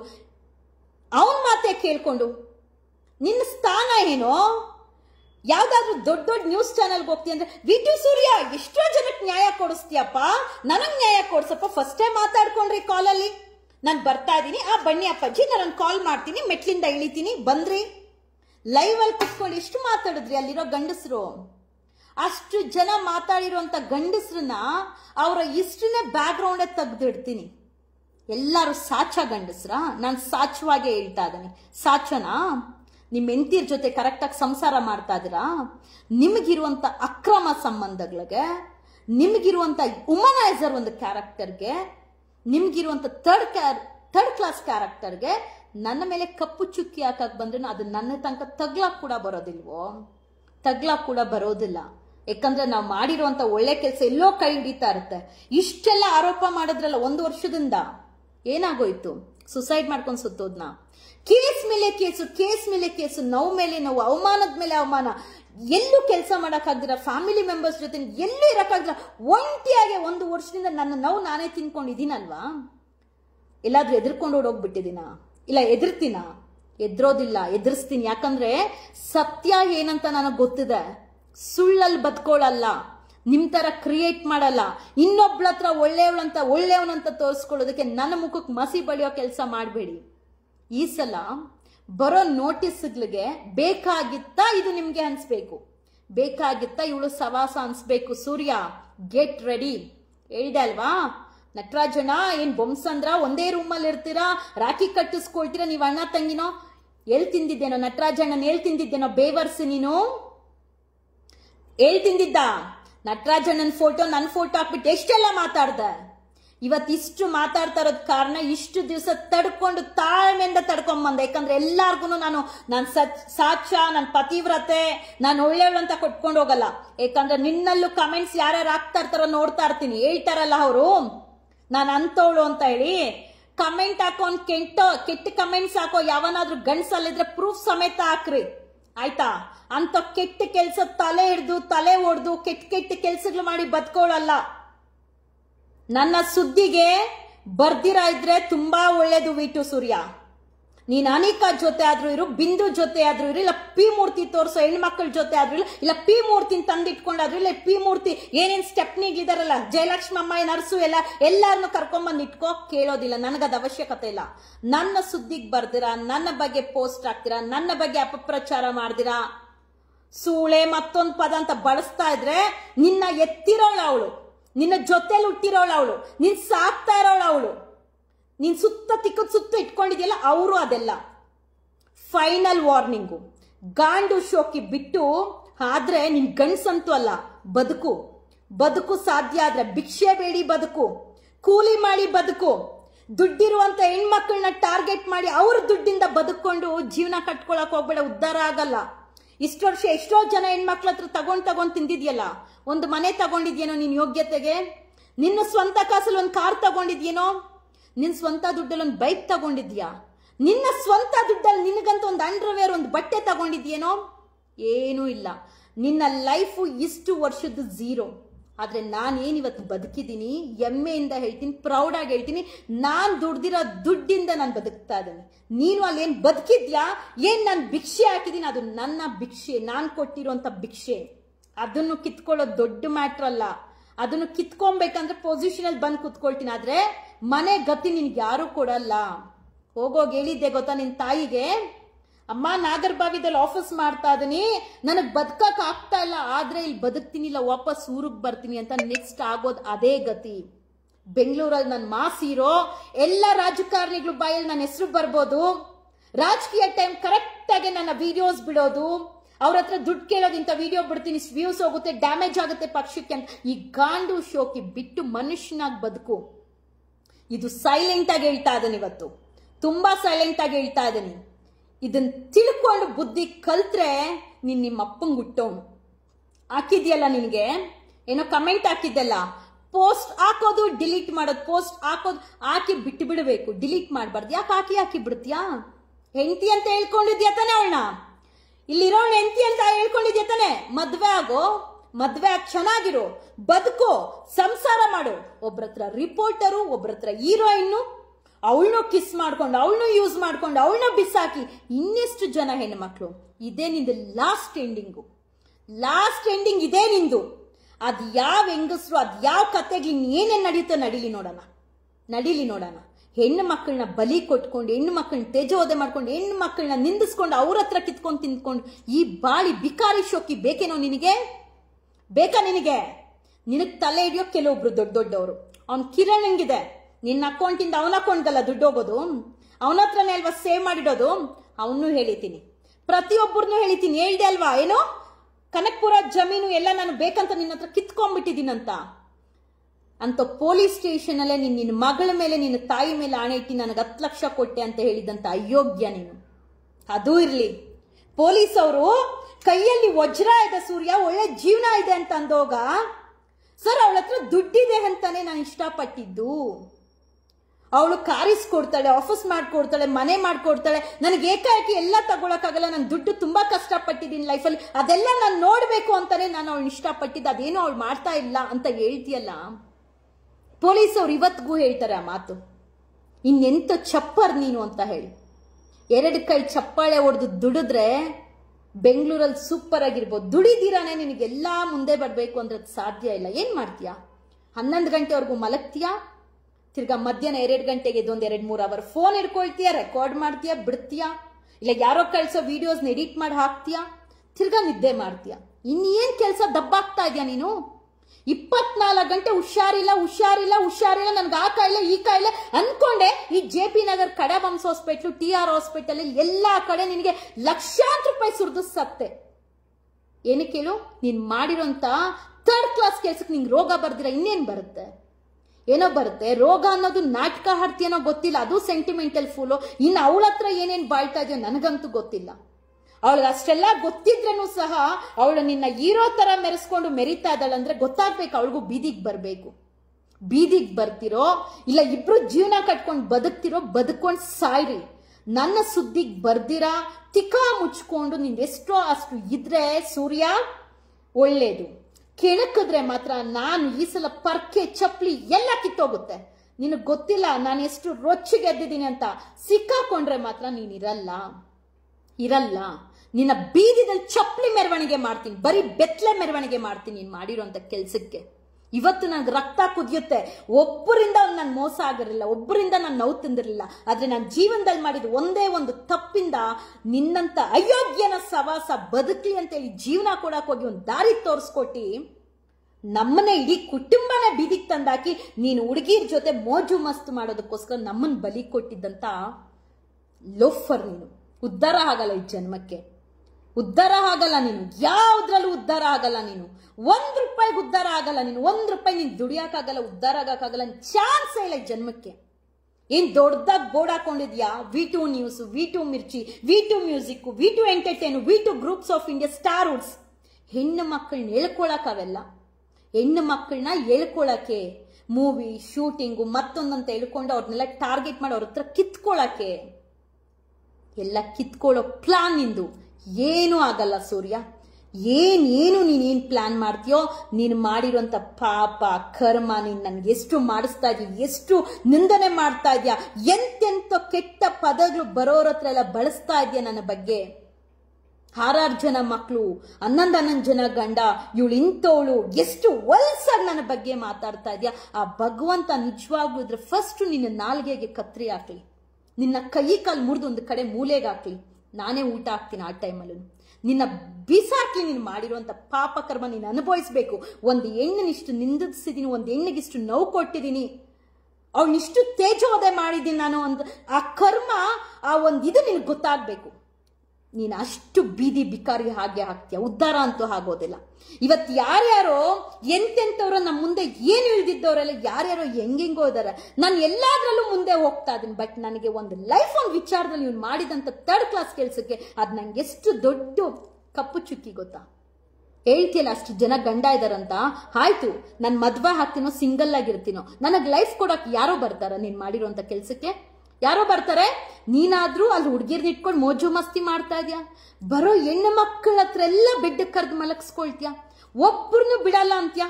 ಅವನ್ ಮಾತೇ ಕೇಳ್ಕೊಂಡು ನಿನ್ನ ಸ್ಥಾನ ಏನೋ? ಯಾವ್ದಾದ್ರು ದೊಡ್ಡ ದೊಡ್ಡ ನ್ಯೂಸ್ ಚಾನೆಲ್ಗೆ ಹೋಗ್ತೀಯ ಅಂದ್ರೆ, ವಿಟು ಸೂರ್ಯ ಎಷ್ಟೋ ಜನಕ್ಕೆ ನ್ಯಾಯ ಕೊಡಿಸ್ತೀಯಪ್ಪ, ನನಗ್ ನ್ಯಾಯ ಕೊಡ್ಸಪ್ಪ. ಫಸ್ಟೇ ಮಾತಾಡ್ಕೊಂಡ್ರಿ ಕಾಲಲ್ಲಿ, ನಾನು ಬರ್ತಾ ಇದ್ದೀನಿ, ಆ ಬನ್ನಿ ಅಪ್ಪಾಜಿ ನಾನು ಕಾಲ್ ಮಾಡ್ತೀನಿ, ಮೆಟ್ಲಿಂದ ಇಳಿತೀನಿ, ಬಂದ್ರಿ. ಲೈವ್ ಅಲ್ಲಿ ಕುತ್ಕೊಂಡು ಎಷ್ಟು ಮಾತಾಡಿದ್ರಿ ಅಲ್ಲಿರೋ ಗಂಡಸರು? ಅಷ್ಟು ಜನ ಮಾತಾಡಿರುವಂತ ಗಂಡಸ್ರನ್ನ ಅವರ ಇಷ್ಟನೇ ಬ್ಯಾಕ್ ಗ್ರೌಂಡೇ ತೆಗ್ದಿಡ್ತೀನಿ. ಎಲ್ಲರೂ ಸಾಚ ಗಂಡಸ್ರ? ನಾನು ಸಾಚವಾಗೆ ಹೇಳ್ತಾ ಇದ್ದೀನಿ. ಸಾಚನಾ? ನಿಮ್ಮ ಹೆಂಡತಿರ ಜೊತೆ ಕರೆಕ್ಟಾಗಿ ಸಂಸಾರ ಮಾಡ್ತಾ ಇದ್ದೀರಾ? ನಿಮಗಿರುವಂತ ಅಕ್ರಮ ಸಂಬಂಧಗಳಿಗೆ, ನಿಮಗಿರುವಂತ ವುಮನೈಸರ್ ಒಂದು ಕ್ಯಾರೆಕ್ಟರ್ಗೆ, ನಿಮ್ಗಿರುವಂತ ಥರ್ಡ್ ಕ್ಯಾರ್ ಥರ್ಡ್ ಕ್ಲಾಸ್ ಕ್ಯಾರೆಕ್ಟರ್ಗೆ ನನ್ನ ಮೇಲೆ ಕಪ್ಪು ಚುಕ್ಕಿ ಹಾಕಕ್ ಬಂದ್ರೆ ಅದು ನನ್ನ ತನಕ ತಗ್ಲಾಕ್ ಕೂಡ ಬರೋದಿಲ್ವೋ? ತಗ್ಲಾಕ್ ಕೂಡ ಬರೋದಿಲ್ಲ. ಯಾಕಂದ್ರೆ ನಾವು ಮಾಡಿರುವಂತ ಒಳ್ಳೆ ಕೆಲಸ ಎಲ್ಲೋ ಕೈ ಹಿಡಿತಾ ಇರುತ್ತೆ. ಇಷ್ಟೆಲ್ಲ ಆರೋಪ ಮಾಡಿದ್ರಲ್ಲ ಒಂದು ವರ್ಷದಿಂದ, ಏನಾಗೋಯ್ತು? ಸುಸೈಡ್ ಮಾಡ್ಕೊಂಡು ಸುತ್ತೋದ್ನ? ಕೇಸ್ ಮೇಲೆ ಕೇಸು, ಕೇಸ್ ಮೇಲೆ ಕೇಸು, ನೋವು ಮೇಲೆ ನೋವು, ಅವಮಾನದ ಮೇಲೆ ಅವಮಾನ, ಎಲ್ಲೂ ಕೆಲಸ ಮಾಡಕ್ಕಾಗ್ದಿರ, ಫ್ಯಾಮಿಲಿ ಮೆಂಬರ್ಸ್ ಜೊತೆ ಎಲ್ಲೂ ಇರಕ್ಕಾಗ್ದಿರ, ಒಂಟಿಯಾಗೆ ಒಂದು ವರ್ಷದಿಂದ ನನ್ನ ನೋವು ನಾನೇ ತಿನ್ಕೊಂಡಿದ್ದೀನಲ್ವಾ? ಎಲ್ಲಾದ್ರೂ ಎದುರ್ಕೊಂಡು ಓಡೋಗ್ಬಿಟ್ಟಿದ್ದೀನ? ಇಲ್ಲ ಎದುರ್ತೀನ? ಎದ್ರೋದಿಲ್ಲ, ಎದುರಿಸ್ತೀನಿ. ಯಾಕಂದ್ರೆ ಸತ್ಯ ಏನಂತ ನನಗೆ ಗೊತ್ತಿದೆ. ಸುಳ್ಳಲ್ಲಿ ಬದುಕೊಳ್ಳಲ್ಲ, ನಿಮ್ ತರ ಕ್ರಿಯೇಟ್ ಮಾಡಲ್ಲ. ಇನ್ನೊಬ್ಳ ಹತ್ರ ಒಳ್ಳೆಯವಳಂತ ಒಳ್ಳೆಯವನಂತ ತೋರಿಸ್ಕೊಳ್ಳೋದಕ್ಕೆ ನನ್ನ ಮುಖಕ್ಕೆ ಮಸಿ ಬಳಿಯೋ ಕೆಲಸ ಮಾಡಬೇಡಿ. ಈ ಸಲ ಬರೋ ನೋಟಿಸ್ಗಳಿಗೆ ಬೇಕಾಗಿತ್ತಾ ಇದು ನಿಮ್ಗೆ ಅನ್ಸ್ಬೇಕು, ಬೇಕಾಗಿತ್ತಾ ಇವಳು ಸವಾಸ ಅನ್ಸ್ಬೇಕು. ಸೂರ್ಯ ಗೆಟ್ ರೆಡಿ. ಹೇಳ್ದೆ ಅಲ್ವಾ, ನಟರಾಜಣ್ಣ ಏನ್ ಬೊಮ್ಸಂದ್ರ ಒಂದೇ ರೂಮಲ್ಲಿ ಇರ್ತೀರಾ, ರಾಖಿ ಕಟ್ಟಿಸ್ಕೊಳ್ತೀರಾ, ನೀವ್ ಅಣ್ಣ ತಂಗಿನೋ? ಎಲ್ ತಿಂದಿದ್ದೇನೋ ನಟರಾಜಣ್ಣನ, ಎಲ್ ತಿಂದಿದ್ದೇನೋ ಬೇವರ್ಸಿ ನೀನು? ಎಲ್ ತಿಂದಿದ್ದ? ನಟರಾಜಣ್ಣನ ಫೋಟೋ ನನ್ನ ಫೋಟೋ ಹಾಕ್ಬಿಟ್ಟು ಎಷ್ಟೆಲ್ಲ ಮಾತಾಡ್ದೆ. ಇವತ್ತಿಷ್ಟು ಮಾತಾಡ್ತಾ ಇರೋದ್ ಕಾರಣ ಇಷ್ಟು ದಿವಸ ತಡ್ಕೊಂಡು ತಾಳ್ಮೆಯಿಂದ ತಡ್ಕೊಂಡ್ ಬಂದೆ. ಯಾಕಂದ್ರೆ ಎಲ್ಲಾರ್ಗು ನಾನು ನಾನು ಸಾಚ, ನನ್ನ ಪತಿವ್ರತೆ, ನಾನು ಒಳ್ಳೆಯವಳು ಅಂತ ಕೊಟ್ಕೊಂಡು ಹೋಗಲ್ಲ. ಯಾಕಂದ್ರೆ ನಿನ್ನಲ್ಲೂ ಕಮೆಂಟ್ಸ್ ಯಾರ್ಯಾರು ಹಾಕ್ತಾ ಇರ್ತಾರೋ ನೋಡ್ತಾ ಇರ್ತೀನಿ. ಹೇಳ್ತಾರಲ್ಲ ಅವರು ನಾನು ಅಂತವಳು ಅಂತ ಹೇಳಿ, ಕಮೆಂಟ್ ಹಾಕೋನ್ ಕೆಟ್ಟ ಕೆಟ್ಟ ಕಮೆಂಟ್ಸ್ ಹಾಕೋ ಯಾವನಾದ್ರೂ ಗಂಡ್ಸಲ್ಲಿದ್ರೆ ಪ್ರೂಫ್ ಸಮೇತ ಹಾಕ್ರಿ ಆಯ್ತಾ? ಅಂತ ಕೆಟ್ಟ ಕೆಲ್ಸ ತಲೆ ಹಿಡ್ದು ತಲೆ ಒಡ್ದು ಕೆಟ್ಟ ಕೆಟ್ಟ ಕೆಲ್ಸಗಳು ಮಾಡಿ ಬದುಕೋಳಲ್ಲ. ನನ್ನ ಸುದ್ದಿಗೆ ಬರ್ದಿರ ಇದ್ರೆ ತುಂಬಾ ಒಳ್ಳೇದು ವಿಟು ಸೂರ್ಯ. ನೀನ್ ಅನಿಕಾ ಜೊತೆ ಆದ್ರೂ ಇರು, ಬಿಂದು ಜೊತೆ ಆದ್ರೂ ಇರು, ಇಲ್ಲ ಪಿ ಮೂರ್ತಿ ತೋರ್ಸೋ ಹೆಣ್ಮಕ್ಳ ಜೊತೆ ಆದ್ರೂ ಇಲ್ಲ, ಇಲ್ಲ ಪಿ ಮೂರ್ತಿನ ತಂದಿಟ್ಕೊಂಡಾದ್ರು ಇಲ್ಲ, ಪಿ ಮೂರ್ತಿ ಏನೇನ್ ಸ್ಟೆಪ್ನಿಗಳಿದಾರಲ್ಲ, ಜಯಲಕ್ಷ್ಮಿ ಅಮ್ಮ, ನರ್ಸು ಎಲ್ಲ ಎಲ್ಲಾರನ್ನು ಕರ್ಕೊಂಬಂದ್ ಇಟ್ಕೋ. ಕೇಳೋದಿಲ್ಲ, ನನಗದ ಅವಶ್ಯಕತೆ ಇಲ್ಲ. ನನ್ನ ಸುದ್ದಿಗೆ ಬರ್ದಿರಾ, ನನ್ನ ಬಗ್ಗೆ ಪೋಸ್ಟ್ ಹಾಕ್ತೀರಾ, ನನ್ನ ಬಗ್ಗೆ ಅಪಪ್ರಚಾರ ಮಾಡ್ದಿರಾ, ಸೂಳೆ ಮತ್ತೊಂದು ಪದ ಅಂತ ಬಳಸ್ತಾ ಇದ್ರೆ ನಿನ್ನ ಎತ್ತಿರೋಳು ಅವಳು, ನಿನ್ನ ಜೊತೆಲಿ ಹುಟ್ಟಿರೋಳು ಅವಳು, ನಿನ್ ಸಾಕ್ತಾ ಇರೋಳು ಅವಳು, ನೀನ್ ಸುತ್ತ ತಿಕ್ಕದ ಸುತ್ತ ಇಟ್ಕೊಂಡಿದ್ಯಲ್ಲ ಅವರು. ಅದೆಲ್ಲ ಫೈನಲ್ ವಾರ್ನಿಂಗು. ಗಾಂಡು ಶೋಕಿ ಬಿಟ್ಟು ಆದ್ರೆ ನಿನ್ ಗಂಡ್ಸಂತೂ ಅಲ್ಲ, ಬದುಕು. ಬದುಕು ಸಾಧ್ಯ ಆದ್ರೆ ಭಿಕ್ಷೆ ಬೇಡಿ ಬದುಕು, ಕೂಲಿ ಮಾಡಿ ಬದುಕು, ದುಡ್ಡಿರುವಂತ ಹೆಣ್ಮಕ್ಳನ್ನ ಟಾರ್ಗೆಟ್ ಮಾಡಿ ಅವ್ರ ದುಡ್ಡಿಂದ ಬದುಕೊಂಡು ಜೀವನ ಕಟ್ಕೊಳಕ್ ಹೋಗ್ಬೇಡ, ಉದ್ಧಾರ ಆಗಲ್ಲ. ಇಷ್ಟು ವರ್ಷ ಎಷ್ಟೋ ಜನ ಹೆಣ್ಮಕ್ಳ ಹತ್ರ ತಗೊಂಡ್ ತಗೊಂಡ್ ತಿಂದಿದ್ಯಲ್ಲ, ಒಂದು ಮನೆ ತಗೊಂಡಿದ್ಯೇನೋ ನಿನ್ ಯೋಗ್ಯತೆಗೆ, ನಿನ್ನ ಸ್ವಂತ ಕಾಸಲ್ಲಿ ಒಂದು ಕಾರ್ ತಗೊಂಡಿದ್ಯೇನೋ, ನಿನ್ ಸ್ವಂತ ದುಡ್ಡಲ್ಲಿ ಒಂದು ಬೈಕ್ ತಗೊಂಡಿದ್ಯಾ, ನಿನ್ನ ಸ್ವಂತ ದುಡ್ಡಲ್ಲಿ ನಿನಗಂತ ಒಂದು ಅಂಡರ್ವೇರ್ ಒಂದು ಬಟ್ಟೆ ತಗೊಂಡಿದ್ಯೇನೋ? ಏನೂ ಇಲ್ಲ. ನಿನ್ನ ಲೈಫು ಇಷ್ಟು ವರ್ಷದ್ದು ಝೀರೋ. ಆದ್ರೆ ನಾನೇನಿವತ್ತು ಬದುಕಿದ್ದೀನಿ, ಹೆಮ್ಮೆಯಿಂದ ಹೇಳ್ತೀನಿ, ಪ್ರೌಡಾಗಿ ಹೇಳ್ತೀನಿ, ನಾನು ದುಡ್ದಿರೋ ದುಡ್ಡಿಂದ ನಾನು ಬದುಕ್ತಾ ಇದ್ದೀನಿ. ನೀನು ಅಲ್ಲಿ ಏನು ಬದುಕಿದ್ಯಾ, ಏನು ನಾನು ಭಿಕ್ಷೆ ಹಾಕಿದ್ದೀನಿ, ಅದು ನನ್ನ ಭಿಕ್ಷೆ, ನಾನು ಕೊಟ್ಟಿರೋಂಥ ಭಿಕ್ಷೆ. ಅದನ್ನು ಕಿತ್ಕೊಳ್ಳೋದು ದೊಡ್ಡ ಮ್ಯಾಟ್ರ್ ಅಲ್ಲ. ಅದನ್ನು ಕಿತ್ಕೊಬೇಕಂದ್ರೆ ಪೊಸಿಷನಲ್ಲಿ ಬಂದು ಕುತ್ಕೊಳ್ತೀನಿ. ಆದ್ರೆ ಮನೆ ಗತಿ ನಿನ್ಗೆ ಯಾರು ಕೊಡಲ್ಲ. ಹೋಗೋಗಿ ಹೇಳಿದ್ದೆ ಗೊತ್ತಾ ನಿನ್ ತಾಯಿಗೆ, ಅಮ್ಮ ನಾಗರಬಾವಿದಲ್ಲಿ ಆಫೀಸ್ ಮಾಡ್ತಾ ಇದೀನಿ, ನನಗ್ ಬದುಕಕ್ ಆಗ್ತಾ ಇಲ್ಲ, ಆದ್ರೆ ಇಲ್ಲಿ ಬದುಕ್ತೀನಿ, ಇಲ್ಲ ವಾಪಸ್ ಊರಿಗೆ ಬರ್ತೀನಿ ಅಂತ. ನೆಕ್ಸ್ಟ್ ಆಗೋದು ಅದೇ ಗತಿ. ಬೆಂಗಳೂರಲ್ಲಿ ನನ್ನ ಮಾಸ್ ಹೀರೋ, ಎಲ್ಲ ರಾಜಕಾರಣಿಗಳು ಬಾಯಲ್ಲಿ ನನ್ನ ಹೆಸರು ಬರ್ಬೋದು, ರಾಜಕೀಯ ಟೈಮ್ ಕರೆಕ್ಟ್ ಆಗಿ ನನ್ನ ವಿಡಿಯೋಸ್ ಬಿಡೋದು, ಅವ್ರ ಹತ್ರ ದುಡ್ಡು ಕೇಳೋದು, ಇಂಥ ವಿಡಿಯೋ ಬಿಡ್ತೀನಿ, ವ್ಯೂಸ್ ಹೋಗುತ್ತೆ, ಡ್ಯಾಮೇಜ್ ಆಗುತ್ತೆ ಪಕ್ಷಕ್ಕೆ ಅಂತ. ಈ ಗಾಂಡು ಶೋಕಿ ಬಿಟ್ಟು ಮನುಷ್ಯನಾಗಿ ಬದುಕು. ಇದು ಸೈಲೆಂಟ್ ಆಗಿ ಹೇಳ್ತಾ ಇದ್ದೀನಿ, ಇವತ್ತು ತುಂಬಾ ಸೈಲೆಂಟ್ ಆಗಿ ಹೇಳ್ತಾ ಇದ್ದೀನಿ. ಇದನ್ನ ತಿಳ್ಕೊಂಡು ಬುದ್ಧಿ ಕಲ್ತ್ರೆ ನೀನ್ ನಿಮ್ಮ ಅಪ್ಪಂಗ್ ಹುಟ್ಟೋನು. ಹಾಕಿದ್ಯಲ್ಲ ನಿನ್ಗೆ ಏನೋ ಕಮೆಂಟ್ ಹಾಕಿದ್ದಲ್ಲ, ಪೋಸ್ಟ್ ಹಾಕೋದು ಡಿಲೀಟ್ ಮಾಡೋದು, ಪೋಸ್ಟ್ ಹಾಕೋದು ಹಾಕಿ ಬಿಟ್ಟು ಬಿಡಬೇಕು, ಡಿಲೀಟ್ ಮಾಡಬಾರ್ದು. ಯಾಕೆ ಹಾಕಿ ಹಾಕಿ ಬಿಡ್ತೀಯಾ? ಹೆಂಡತಿ ಅಂತ ಹೇಳ್ಕೊಂಡಿದ್ಯಾ ತಾನೆ ಅವಳನ್ನ, ಇಲ್ಲಿರೋ ಹೆಂಡತಿ ಅಂತ ಹೇಳ್ಕೊಂಡಿದ್ಯಾ ತಾನೆ? ಮದ್ವೆ ಆಗೋ, ಮದ್ವೆ ಆಗಿ ಚೆನ್ನಾಗಿರೋ, ಬದುಕೋ, ಸಂಸಾರ ಮಾಡು. ಒಬ್ರತ್ರ ರಿಪೋರ್ಟರು, ಒಬ್ರತ್ರ ಹೀರೋಯಿನ್ನು, ಅವಳನ್ನು ಕಿಸ್ ಮಾಡ್ಕೊಂಡು, ಅವಳನ್ನು ಯೂಸ್ ಮಾಡ್ಕೊಂಡು, ಅವಳನ್ನ ಬಿಸಾಕಿ ಇನ್ನೆಷ್ಟು ಜನ ಹೆಣ್ಮಕ್ಳು. ಇದೇ ನಿಂದು ಲಾಸ್ಟ್ ಎಂಡಿಂಗು, ಲಾಸ್ಟ್ ಎಂಡಿಂಗ್ ಇದೇ ನಿಂದು. ಅದ್ ಯಾವ ಹೆಂಗಸ್ರು, ಅದ್ ಯಾವ ಕತೆಗೆ ಏನೇನ್ ನಡೀತೋ ನಡೀಲಿ ನೋಡೋಣ, ನಡೀಲಿ ನೋಡೋಣ. ಹೆಣ್ಣು ಮಕ್ಕಳನ್ನ ಬಲಿ ಕೊಟ್ಕೊಂಡು, ಹೆಣ್ಣು ಮಕ್ಕಳನ್ನ ತೇಜೋವಧೆ ಮಾಡ್ಕೊಂಡು, ಹೆಣ್ಣು ಮಕ್ಕಳನ್ನ ನಿಂದಿಸ್ಕೊಂಡು, ಅವ್ರ ಹತ್ರ ಕಿತ್ಕೊಂಡು ತಿಂದ್ಕೊಂಡು ಈ ಬಾಳಿ ಬಿಕಾರಿ ಶೋಕಿ ಬೇಕೇನೋ ನಿನಗೆ? ಬೇಕಾ ನಿನಗೆ? ನಿನಗ್ ತಲೆ ಹಿಡಿಯೋ ಕೆಲವೊಬ್ರು ದೊಡ್ಡ ದೊಡ್ಡವರು. ಅವ್ನ್ ಕಿರಣ್ ಹಂಗಿದೆ, ನಿನ್ನ ಅಕೌಂಟಿಂದ ಅವನ ಅಕೌಂಟ್ಗಲ್ಲ ದುಡ್ಡು ಹೋಗೋದು, ಅವನ ಹತ್ರನೇ ಅಲ್ವಾ ಸೇವ್ ಮಾಡಿಡೋದು. ಅವನು ಹೇಳಿತೀನಿ, ಪ್ರತಿಯೊಬ್ಬರನ್ನು ಹೇಳಿತೀನಿ. ಹೇಳ್ದೆ ಅಲ್ವಾ ಏನೋ ಕನಕಪುರ ಜಮೀನು ಎಲ್ಲ ನಾನು ಬೇಕಂತ ನಿನ್ನ ಹತ್ರ ಕಿತ್ಕೊಂಡ್ಬಿಟ್ಟಿದ್ದೀನಂತ. ಅಂತ ಪೊಲೀಸ್ ಸ್ಟೇಷನ್ ಅಲ್ಲೇ ನಿನ್ ನಿನ್ನ ಮಗಳ ಮೇಲೆ, ನಿನ್ನ ತಾಯಿ ಮೇಲೆ ಆಣೆ ಇಟ್ಟು ನನಗೆ ಹತ್ತು ಲಕ್ಷ ಕೊಟ್ಟೆ ಅಂತ ಹೇಳಿದಂತ ಅಯೋಗ್ಯ ನೀನು. ಅದು ಇರ್ಲಿ, ಪೊಲೀಸ್ ಅವರು ಕೈಯಲ್ಲಿ ವಜ್ರ ಇದೆ ಸೂರ್ಯ, ಒಳ್ಳೆ ಜೀವನ ಇದೆ ಅಂತ ಅಂದೋಗ, ಸರ್ ಅವಳ ಹತ್ರ ದುಡ್ಡಿದೆ ಅಂತಾನೆ ನಾನು ಇಷ್ಟಪಟ್ಟಿದ್ದು. ಅವಳು ಕಾರಿಸ್ಕೊಡ್ತಾಳೆ, ಆಫೀಸ್ ಮಾಡ್ಕೊಡ್ತಾಳೆ, ಮನೆ ಮಾಡ್ಕೊಡ್ತಾಳೆ, ನನಗೆ ಏಕಾಏಕಿ ಎಲ್ಲ ತಗೊಳಕ್ಕಾಗಲ್ಲ, ನಾನು ದುಡ್ಡು ತುಂಬಾ ಕಷ್ಟಪಟ್ಟಿದ್ದೀನಿ ಲೈಫಲ್ಲಿ, ಅದೆಲ್ಲ ನಾನು ನೋಡ್ಬೇಕು ಅಂತಾನೆ ನಾನು ಅವಳು ಇಷ್ಟಪಟ್ಟಿದ್ದು. ಅದೇನೋ ಅವಳು ಮಾಡ್ತಾ ಇಲ್ಲ ಅಂತ ಹೇಳ್ತೀಯಲ್ಲ. ಪೊಲೀಸ್ ಅವ್ರು ಇವತ್ತಿಗೂ ಹೇಳ್ತಾರೆ ಆ ಮಾತು. ಇನ್ನೆಂತ ಚಪ್ಪರ್ ನೀನು ಅಂತ ಹೇಳಿ. ಎರಡು ಕೈ ಚಪ್ಪಾಳೆ ಹೊಡೆದು ದುಡಿದ್ರೆ ಬೆಂಗಳೂರಲ್ಲಿ ಸೂಪರ್ ಆಗಿರ್ಬೋದು. ದುಡಿದಿರಾನೆ ನಿನಗೆಲ್ಲಾ ಮುಂದೆ ಬರಬೇಕು ಅಂದ್ರೆ ಸಾಧ್ಯ ಇಲ್ಲ. ಏನ್ ಮಾಡ್ತೀಯಾ? ಹನ್ನೊಂದು ಗಂಟೆವರೆಗೂ ಮಲಗ್ತೀಯಾ, ತಿರ್ಗಾ ಮಧ್ಯಾಹ್ನ ಎರಡು ಗಂಟೆಗೆ ಇದೊಂದು ಎರಡು ಮೂರು ಅವರ್ ಫೋನ್ ಇಟ್ಕೊಳ್ತೀಯಾ, ರೆಕಾರ್ಡ್ ಮಾಡ್ತೀಯಾ, ಬಿಡ್ತೀಯಾ, ಇಲ್ಲ ಯಾರೋ ಕಳ್ಸೋ ವಿಡಿಯೋಸ್ನ ಎಡಿಟ್ ಮಾಡಿ ಹಾಕ್ತೀಯಾ, ತಿರ್ಗಾ ನಿದ್ದೆ ಮಾಡ್ತೀಯಾ. ಇನ್ನೇನ್ ಕೆಲಸ ದಬ್ಬಾಗ್ತಾ ಇದೆಯಾ ನೀನು? ಇಪ್ಪತ್ನಾಲ್ಕು ಗಂಟೆ ಹುಷಾರಿಲ್ಲ ಹುಷಾರಿಲ್ಲ ಹುಷಾರಿಲ್ಲ, ನನ್ಗೆ ಆ ಕಾಯಿಲೆ ಈ ಕಾಯಿಲೆ ಅನ್ಕೊಂಡೆ ಈ ಜೆ ಪಿ ನಗರ್ ಕಡೆ ಬಂಸ್ ಹಾಸ್ಪಿಟ್ಲು, ಟಿ ಆರ್ ಹಾಸ್ಪಿಟಲ್, ಎಲ್ಲಾ ಕಡೆ ನಿನಗೆ ಲಕ್ಷಾಂತರ ರೂಪಾಯಿ ಸುರಿದು ಸತ್ತೆ. ಏನಕ್ಕೆ ಹೇಳು? ನೀನ್ ಮಾಡಿರೋಂತ ಥರ್ಡ್ ಕ್ಲಾಸ್ ಕೆಲ್ಸಕ್ಕೆ ನಿಂಗೆ ರೋಗ ಬರ್ದಿರ ಇನ್ನೇನ್ ಬರುತ್ತೆ? ಏನೋ ಬರುತ್ತೆ. ರೋಗ ಅನ್ನೋದು ನಾಟಕ ಹಾಡ್ತೀಯನೋ ಗೊತ್ತಿಲ್ಲ, ಅದು ಸೆಂಟಿಮೆಂಟಲ್ ಫೂಲು. ಇನ್ನು ಅವಳ ಹತ್ರ ಏನೇನ್ ಬಾಳ್ತಾ ಇದೆಯೋ ನನಗಂತೂ ಗೊತ್ತಿಲ್ಲ. ಅವಳಿಗೆ ಅಷ್ಟೆಲ್ಲ ಗೊತ್ತಿದ್ರೂ ಸಹ ಅವಳು ನಿನ್ನ ಹೀರೋ ತರ ಮೆರೆಸ್ಕೊಂಡು ಮೆರಿತಾ ಇದ್ದಾಳಂದ್ರೆ ಗೊತ್ತಾಗ್ಬೇಕು, ಅವಳಿಗೂ ಬೀದಿಗೆ ಬರಬೇಕು. ಬೀದಿಗೆ ಬರ್ತಿರೋ ಇಲ್ಲ ಇಬ್ರು ಜೀವನ ಕಟ್ಕೊಂಡು ಬದುಕ್ತಿರೋ, ಬದುಕೊಂಡು ಸಾಯ್ರಿ. ನನ್ನ ಸುದ್ದಿಗೆ ಬರ್ದಿರಾ ತಿಕಾ ಮುಚ್ಕೊಂಡು ನಿಂದೆಷ್ಟೋ ಅಷ್ಟು ಇದ್ರೆ ಸೂರ್ಯ ಒಳ್ಳೇದು. ಕೆಣಕಿದ್ರೆ ಮಾತ್ರ ನಾನು ಈ ಸಲ ಪರ್ಕೆ ಚಪ್ಲಿ ಎಲ್ಲ ಕಿತ್ತೋಗುತ್ತೆ. ನಿನಗೆ ಗೊತ್ತಿಲ್ಲ ನಾನು ಎಷ್ಟು ರೊಚ್ಚಿಗೆದ್ದಿದ್ದೀನಿ ಅಂತ. ಸಿಕ್ಕಾಕೊಂಡ್ರೆ ಮಾತ್ರ ನೀನಿರಲ್ಲ ಇರಲ್ಲ ನಿನ್ನ ಬೀದಿದಲ್ಲಿ ಚಪ್ಪಲಿ ಮೆರವಣಿಗೆ ಮಾಡ್ತೀನಿ, ಬರೀ ಬೆತ್ತಲೆ ಮೆರವಣಿಗೆ ಮಾಡ್ತೀನಿ ನೀನು ಮಾಡಿರೋಂಥ ಕೆಲ್ಸಕ್ಕೆ. ಇವತ್ತು ನನಗೆ ರಕ್ತ ಕುದಿಯುತ್ತೆ. ಒಬ್ಬರಿಂದ ನಾನು ಮೋಸ ಆಗಿರಲಿಲ್ಲ, ಒಬ್ಬರಿಂದ ನಾನು ನೋವು ತಿಂದಿರಲಿಲ್ಲ. ಆದ್ರೆ ನಾನು ಜೀವನದಲ್ಲಿ ಮಾಡಿದ ಒಂದೇ ಒಂದು ತಪ್ಪಿಂದ ನಿನ್ನಂತ ಅಯೋಗ್ಯನ ಸವಾಸ ಬದುಕಲಿ ಅಂತೇಳಿ ಜೀವನ ಕೊಡಕ್ ಹೋಗಿ ಒಂದು ದಾರಿ ತೋರಿಸ್ಕೊಟ್ಟಿ ನಮ್ಮನ್ನೇ ಇಡೀ ಕುಟುಂಬನೇ ಬೀದಿಗೆ ತಂದಾಕಿ ನೀನು ಹುಡುಗಿರ ಜೊತೆ ಮೋಜು ಮಸ್ತ್ ಮಾಡೋದಕ್ಕೋಸ್ಕರ ನಮ್ಮನ್ನ ಬಲಿ ಕೊಟ್ಟಿದ್ದಂತ ಲೋಫರ್ ನೀನು. ಉದ್ಧಾರ ಆಗಲ್ಲ ಈ ಜನ್ಮಕ್ಕೆ, ಉದ್ಧಾರ ಆಗಲ್ಲ ನೀನು, ಯಾವುದ್ರಲ್ಲೂ ಉದ್ಧಾರ ಆಗಲ್ಲ ನೀನು. ಒಂದ್ ರೂಪಾಯಿಗೆ ಉದ್ಧಾರ ಆಗಲ್ಲ ನೀನು, ಒಂದ್ ರೂಪಾಯಿ ನೀನ್ ದುಡಿಯಕ್ಕಾಗಲ್ಲ, ಉದ್ಧಾರ ಆಗಕ್ಕಾಗಲ್ಲ, ಚಾನ್ಸ್ ಇಲ್ಲ ಜನ್ಮಕ್ಕೆ. ಏನ್ ದೊಡ್ಡದಾಗಿ ಬೋರ್ಡ್ ಹಾಕೊಂಡಿದ್ಯಾ, V two news, V two Mirchi, V two music, V two entertain, V two groups of India, star woods. ಹೆಣ್ಣು ಮಕ್ಕಳನ್ನ ಹೇಳ್ಕೊಳಕ್ ಅವೆಲ್ಲ, ಹೆಣ್ಣು ಮಕ್ಕಳನ್ನ ಹೇಳ್ಕೊಳಕ್ಕೆ ಮೂವಿ ಶೂಟಿಂಗು ಮತ್ತೊಂದಂತ ಹೇಳ್ಕೊಂಡು ಅವ್ರನ್ನೆಲ್ಲ ಟಾರ್ಗೆಟ್ ಮಾಡಿ ಅವ್ರ ಹತ್ರ ಕಿತ್ಕೊಳಕ್ಕೆ, ಎಲ್ಲ ಕಿತ್ಕೊಳ್ಳೋ ಪ್ಲಾನ್ ನಿಂದು. ಏನೂ ಆಗಲ್ಲ ಸೂರ್ಯ. ಏನೇನು ನೀನೇನು ಪ್ಲಾನ್ ಮಾಡ್ತೀಯೋ, ನೀನು ಮಾಡಿರುವಂತ ಪಾಪ ಕರ್ಮ, ನೀನು ನನ್ಗೆ ಎಷ್ಟು ಮಾಡಿಸ್ತಾ ಇದೀಯ, ಎಷ್ಟು ನಿಂದನೆ ಮಾಡ್ತಾ ಇದೀಯ, ಎಂತೆಂತ ಕೆಟ್ಟ ಪದಗಳು ಬರೋರ ಹತ್ರ ಎಲ್ಲ ಬಳಸ್ತಾ ಇದೆಯಾ ನನ್ನ ಬಗ್ಗೆ. ಆರಾರು ಜನ ಮಕ್ಕಳು, ಹನ್ನೊಂದು ಹನ್ನೊಂದು ಜನ ಗಂಡ, ಇವಳು ಇಂಥವಳು, ಎಷ್ಟು ವಲ್ಸಾಗಿ ನನ್ನ ಬಗ್ಗೆ ಮಾತಾಡ್ತಾ ಇದೆಯಾ. ಆ ಭಗವಂತ ನಿಜವಾಗ್ಲೂ ಇದ್ರೆ ಫಸ್ಟ್ ನಿನ್ನ ನಾಲ್ಗೆಗೆ ಕತ್ರಿ ಹಾಕ್ಲಿ, ನಿನ್ನ ಕೈ ಕಾಲು ಮುರಿದು ಒಂದು ಕಡೆ ಮೂಲೆಗೆ ಹಾಕ್ಲಿ, ನಾನೇ ಊಟ ಹಾಕ್ತೀನಿ ಆ ಟೈಮಲ್ಲೂ. ನಿನ್ನ ಬಿಸಾಕಿ ನೀನು ಮಾಡಿರುವಂತ ಪಾಪ ಕರ್ಮ ನೀನು ಅನುಭವಿಸ್ಬೇಕು. ಒಂದು ಹೆಣ್ಣನಿಷ್ಟು ನಿಂದಿಸಿದೀನಿ, ಒಂದು ಹೆಣ್ಣಿಗಿಷ್ಟು ನೋವು ಕೊಟ್ಟಿದ್ದೀನಿ, ಅವನಿಷ್ಟು ತೇಜೋವಧೆ ಮಾಡಿದ್ದೀನಿ ನಾನು, ಒಂದು ಆ ಕರ್ಮ, ಆ ಒಂದು ಇದು ನಿನಗೆ ಗೊತ್ತಾಗಬೇಕು. ನೀನು ಅಷ್ಟು ಬೀದಿ ಬಿಕಾರಿ ಹಾಗೆ ಹಾಕ್ತೀಯ, ಉದ್ಧಾರ ಅಂತೂ ಆಗೋದಿಲ್ಲ. ಇವತ್ತು ಯಾರ್ಯಾರೋ ಎಂತೆಂಥವ್ರು ನಮ್ಮ ಮುಂದೆ ಏನು ಇಳಿದಿದ್ದವರೆಲ್ಲ ಯಾರ್ಯಾರೋ ಹೆಂಗೆಂಗೋ ಇದ್ದಾರೆ. ನಾನು ಎಲ್ಲಾದ್ರಲ್ಲೂ ಮುಂದೆ ಹೋಗ್ತಾ ಇದ್ದೀನಿ. ಬಟ್ ನನಗೆ ಒಂದು ಲೈಫ್ ಒಂದು ವಿಚಾರದಲ್ಲಿ ಇವ್ನು ಮಾಡಿದಂಥ ಥರ್ಡ್ ಕ್ಲಾಸ್ ಕೆಲಸಕ್ಕೆ ಅದು ನಂಗೆ ಎಷ್ಟು ದೊಡ್ಡ ಕಪ್ಪು ಚುಕ್ಕಿ ಗೊತ್ತಾ. ಹೇಳ್ತಿಯಲ್ಲ ಅಷ್ಟು ಜನ ಗಂಡ ಇದಾರಂತ, ಆಯ್ತು ನಾನು ಮದ್ವೆ ಹಾಕ್ತೀನೋ ಸಿಂಗಲ್ ಆಗಿರ್ತೀನೋ, ನನಗೆ ಲೈಫ್ ಕೊಡಕ್ಕೆ ಯಾರೋ ಬರ್ತಾರ ನೀನು ಮಾಡಿರುವಂಥ ಕೆಲಸಕ್ಕೆ? ಯಾರೋ ಬರ್ತಾರೆ? ನೀನಾದ್ರೂ ಅಲ್ಲಿ ಹುಡುಗಿರ್ನ ಇಟ್ಕೊಂಡು ಮೋಜು ಮಸ್ತಿ ಮಾಡ್ತಾ ಇದೆಯಾ. ಬರೋ ಹೆಣ್ಣು ಮಕ್ಕಳ ಹತ್ರ ಎಲ್ಲ ಬೆಡ್ ಕರೆದು ಮಲಗಿಸ್ಕೊಳ್ತೀಯ, ಒಬ್ಬರನ್ನು ಬಿಡಲ್ಲ ಅಂತ್ಯ,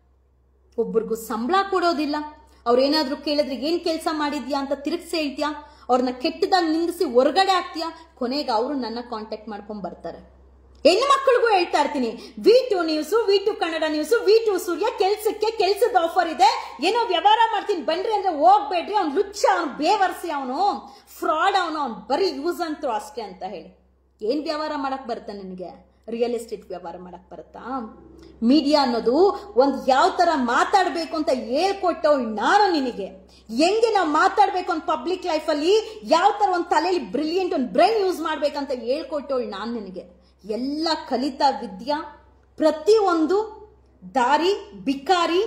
ಒಬ್ಬರಿಗೂ ಸಂಬಳ ಕೊಡೋದಿಲ್ಲ. ಅವ್ರೇನಾದ್ರೂ ಕೇಳಿದ್ರೆ ಏನ್ ಕೆಲಸ ಮಾಡಿದ್ಯಾ ಅಂತ ತಿರುಗಿಸಿ ಹೇಳ್ತೀಯಾ, ಅವ್ರನ್ನ ಕೆಟ್ಟದಾಗಿ ನಿಂದಿಸಿ ಹೊರಗಡೆ ಹಾಕ್ತೀಯಾ. ಕೊನೆಗೆ ಅವರು ನನ್ನ ಕಾಂಟ್ಯಾಕ್ಟ್ ಮಾಡ್ಕೊಂಡ್ ಬರ್ತಾರೆ. ಹೆಣ್ಣು ಮಕ್ಕಳಿಗೂ ಹೇಳ್ತಾ ಇರ್ತೀನಿ, V two news, V two Kannada news, V two Surya ಕೆಲ್ಸಕ್ಕೆ ಕೆಲ್ಸದ ಆಫರ್ ಇದೆ, ಏನೋ ವ್ಯವಹಾರ ಮಾಡ್ತೀನಿ ಬನ್ರಿ ಅಂದ್ರೆ ಹೋಗ್ಬೇಡ್ರಿ, ಅವ್ನು ಲುಚ್ಚ, ಅವ್ನು ಬೇವರ್ಸಿ, ಅವನು ಫ್ರಾಡ್, ಅವನು ಅವ್ನು ಬರೀ ಯೂಸ್ ಅಂತೂ ಅಷ್ಟೇ ಅಂತ ಹೇಳಿ. ಏನ್ ವ್ಯವಹಾರ ಮಾಡಕ್ ಬರುತ್ತಾ ನಿನಗೆ? ರಿಯಲ್ ಎಸ್ಟೇಟ್ ವ್ಯವಹಾರ ಮಾಡಕ್ ಬರುತ್ತಾ? ಮೀಡಿಯಾ ಅನ್ನೋದು ಒಂದು ಯಾವ ತರ ಮಾತಾಡ್ಬೇಕು ಅಂತ ಹೇಳ್ಕೊಟ್ಟವಳು ನಾನು ನಿನಗೆ. ಹೆಂಗೆ ನಾವು ಮಾತಾಡ್ಬೇಕು ಒಂದು ಪಬ್ಲಿಕ್ ಲೈಫ್ ಅಲ್ಲಿ, ಯಾವ ತರ ಒಂದು ತಲೆಯಲ್ಲಿ ಬ್ರಿಲಿಯಂಟ್ ಒಂದು ಬ್ರೈನ್ ಯೂಸ್ ಮಾಡ್ಬೇಕಂತ ಹೇಳ್ಕೊಟ್ಟವಳು ನಾನು ನಿನಗೆ. ಎಲ್ಲ ಕಲಿತಾ ವಿದ್ಯಾ, ಪ್ರತಿ ಒಂದು ದಾರಿ ಬಿಕಾರಿ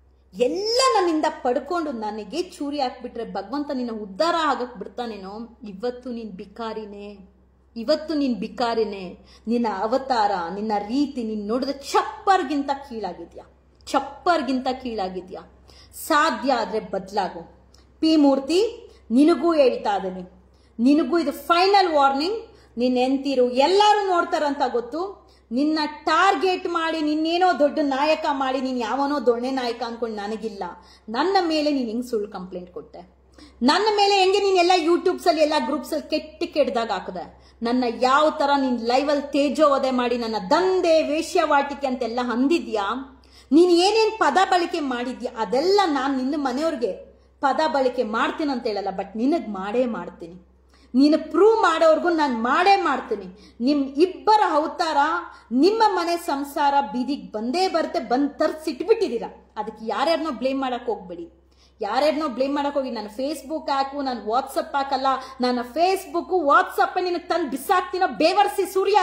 ಎಲ್ಲ ನನ್ನಿಂದ ಪಡ್ಕೊಂಡು ನನಗೆ ಚೂರಿ ಹಾಕ್ಬಿಟ್ರೆ ಭಗವಂತ ನಿನ್ನ ಉದ್ಧಾರ ಆಗಕ್ ಬಿಡ್ತಾನೇನೋ. ಇವತ್ತು ನೀನ್ ಬಿಕಾರಿನೇ, ಇವತ್ತು ನೀನ್ ಬಿಕಾರಿನೇ. ನಿನ್ನ ಅವತಾರ, ನಿನ್ನ ರೀತಿ ನೀನ್ ನೋಡಿದ್ರೆ ಚಪ್ಪರ್ಗಿಂತ ಕೀಳಾಗಿದ್ಯಾ, ಚಪ್ಪರ್ಗಿಂತ ಕೀಳಾಗಿದ್ಯಾ. ಸಾಧ್ಯ ಆದ್ರೆ ಬದಲಾಗು. ಪಿ ಮೂರ್ತಿ, ನಿನಗೂ ಹೇಳ್ತಾ ಇದ್ದೀನಿ, ನಿನಗೂ ಇದು ಫೈನಲ್ ವಾರ್ನಿಂಗ್. ನಿನ್ನ ಎಂತಿರು ಎಲ್ಲರೂ ನೋಡ್ತಾರಂತ ಗೊತ್ತು. ನಿನ್ನ ಟಾರ್ಗೆಟ್ ಮಾಡಿ ನಿನ್ನೇನೋ ದೊಡ್ಡ ನಾಯಕ ಮಾಡಿ ನೀನ್ ಯಾವನೋ ದೊಣ್ಣೆ ನಾಯಕ ಅನ್ಕೊಂಡು ನನಗಿಲ್ಲ. ನನ್ನ ಮೇಲೆ ನೀನ್ ಹೆಂಗ್ ಸುಳ್ಳು ಕಂಪ್ಲೇಂಟ್ ಕೊಟ್ಟೆ, ನನ್ನ ಮೇಲೆ ಹೆಂಗೆ ನೀನ್ ಎಲ್ಲ ಯೂಟ್ಯೂಬ್ಸ್ ಅಲ್ಲಿ ಎಲ್ಲ ಗ್ರೂಪ್ಸ್ ಅಲ್ಲಿ ಕೆಟ್ಟ ಕೆಟ್ಟದಾಗ ಹಾಕದೆ, ನನ್ನ ಯಾವ ತರ ನೀನ್ ಲೈವ್ ಅಲ್ಲಿ ತೇಜೋವಧೆ ಮಾಡಿ ನನ್ನ ದಂಧೆ ವೇಶ್ಯವಾಟಿಕೆ ಅಂತೆಲ್ಲ ಅಂದಿದ್ಯಾ. ನೀನ್ ಏನೇನ್ ಪದ ಬಳಕೆ ಮಾಡಿದ್ಯಾ ಅದೆಲ್ಲ ನಾನು ನಿನ್ನ ಮನೆಯವ್ರಿಗೆ ಪದ ಬಳಕೆ ಮಾಡ್ತೀನಿ ಅಂತ ಹೇಳಲ್ಲ, ಬಟ್ ನಿನಗ್ ಮಾಡೇ ಮಾಡ್ತೀನಿ. ನೀನು ಪ್ರೂವ್ ಮಾಡೋರ್ಗು ನಾನು ಮಾಡೇ ಮಾಡ್ತೀನಿ. ನಿಮ್ ಇಬ್ಬರ ಅವತಾರ, ನಿಮ್ಮ ಮನೆ ಸಂಸಾರ ಬೀದಿಗೆ ಬಂದೇ ಬರುತ್ತೆ. ಬಂದ್ ತರ್ಸಿಟ್ಬಿಟ್ಟಿದ್ದೀರಾ. ಅದಕ್ಕೆ ಯಾರ್ಯಾರನ್ನೋ ಬ್ಲೇಮ್ ಮಾಡಕ್ ಹೋಗ್ಬೇಡಿ, ಯಾರ್ಯಾರನ್ನೋ ಬ್ಲೇಮ್ ಮಾಡಕ್ ಹೋಗಿ. ನನ್ನ ಫೇಸ್ಬುಕ್ ಹಾಕು, ನಾನು ವಾಟ್ಸಪ್ ಹಾಕಲ್ಲ. ನನ್ನ ಫೇಸ್ಬುಕ್ ವಾಟ್ಸಪ್ ನಿನಗೆ ತಂದು ಬಿಸಾಕ್ತೀನೋ ಬೇವರ್ಸಿ ಸೂರ್ಯ.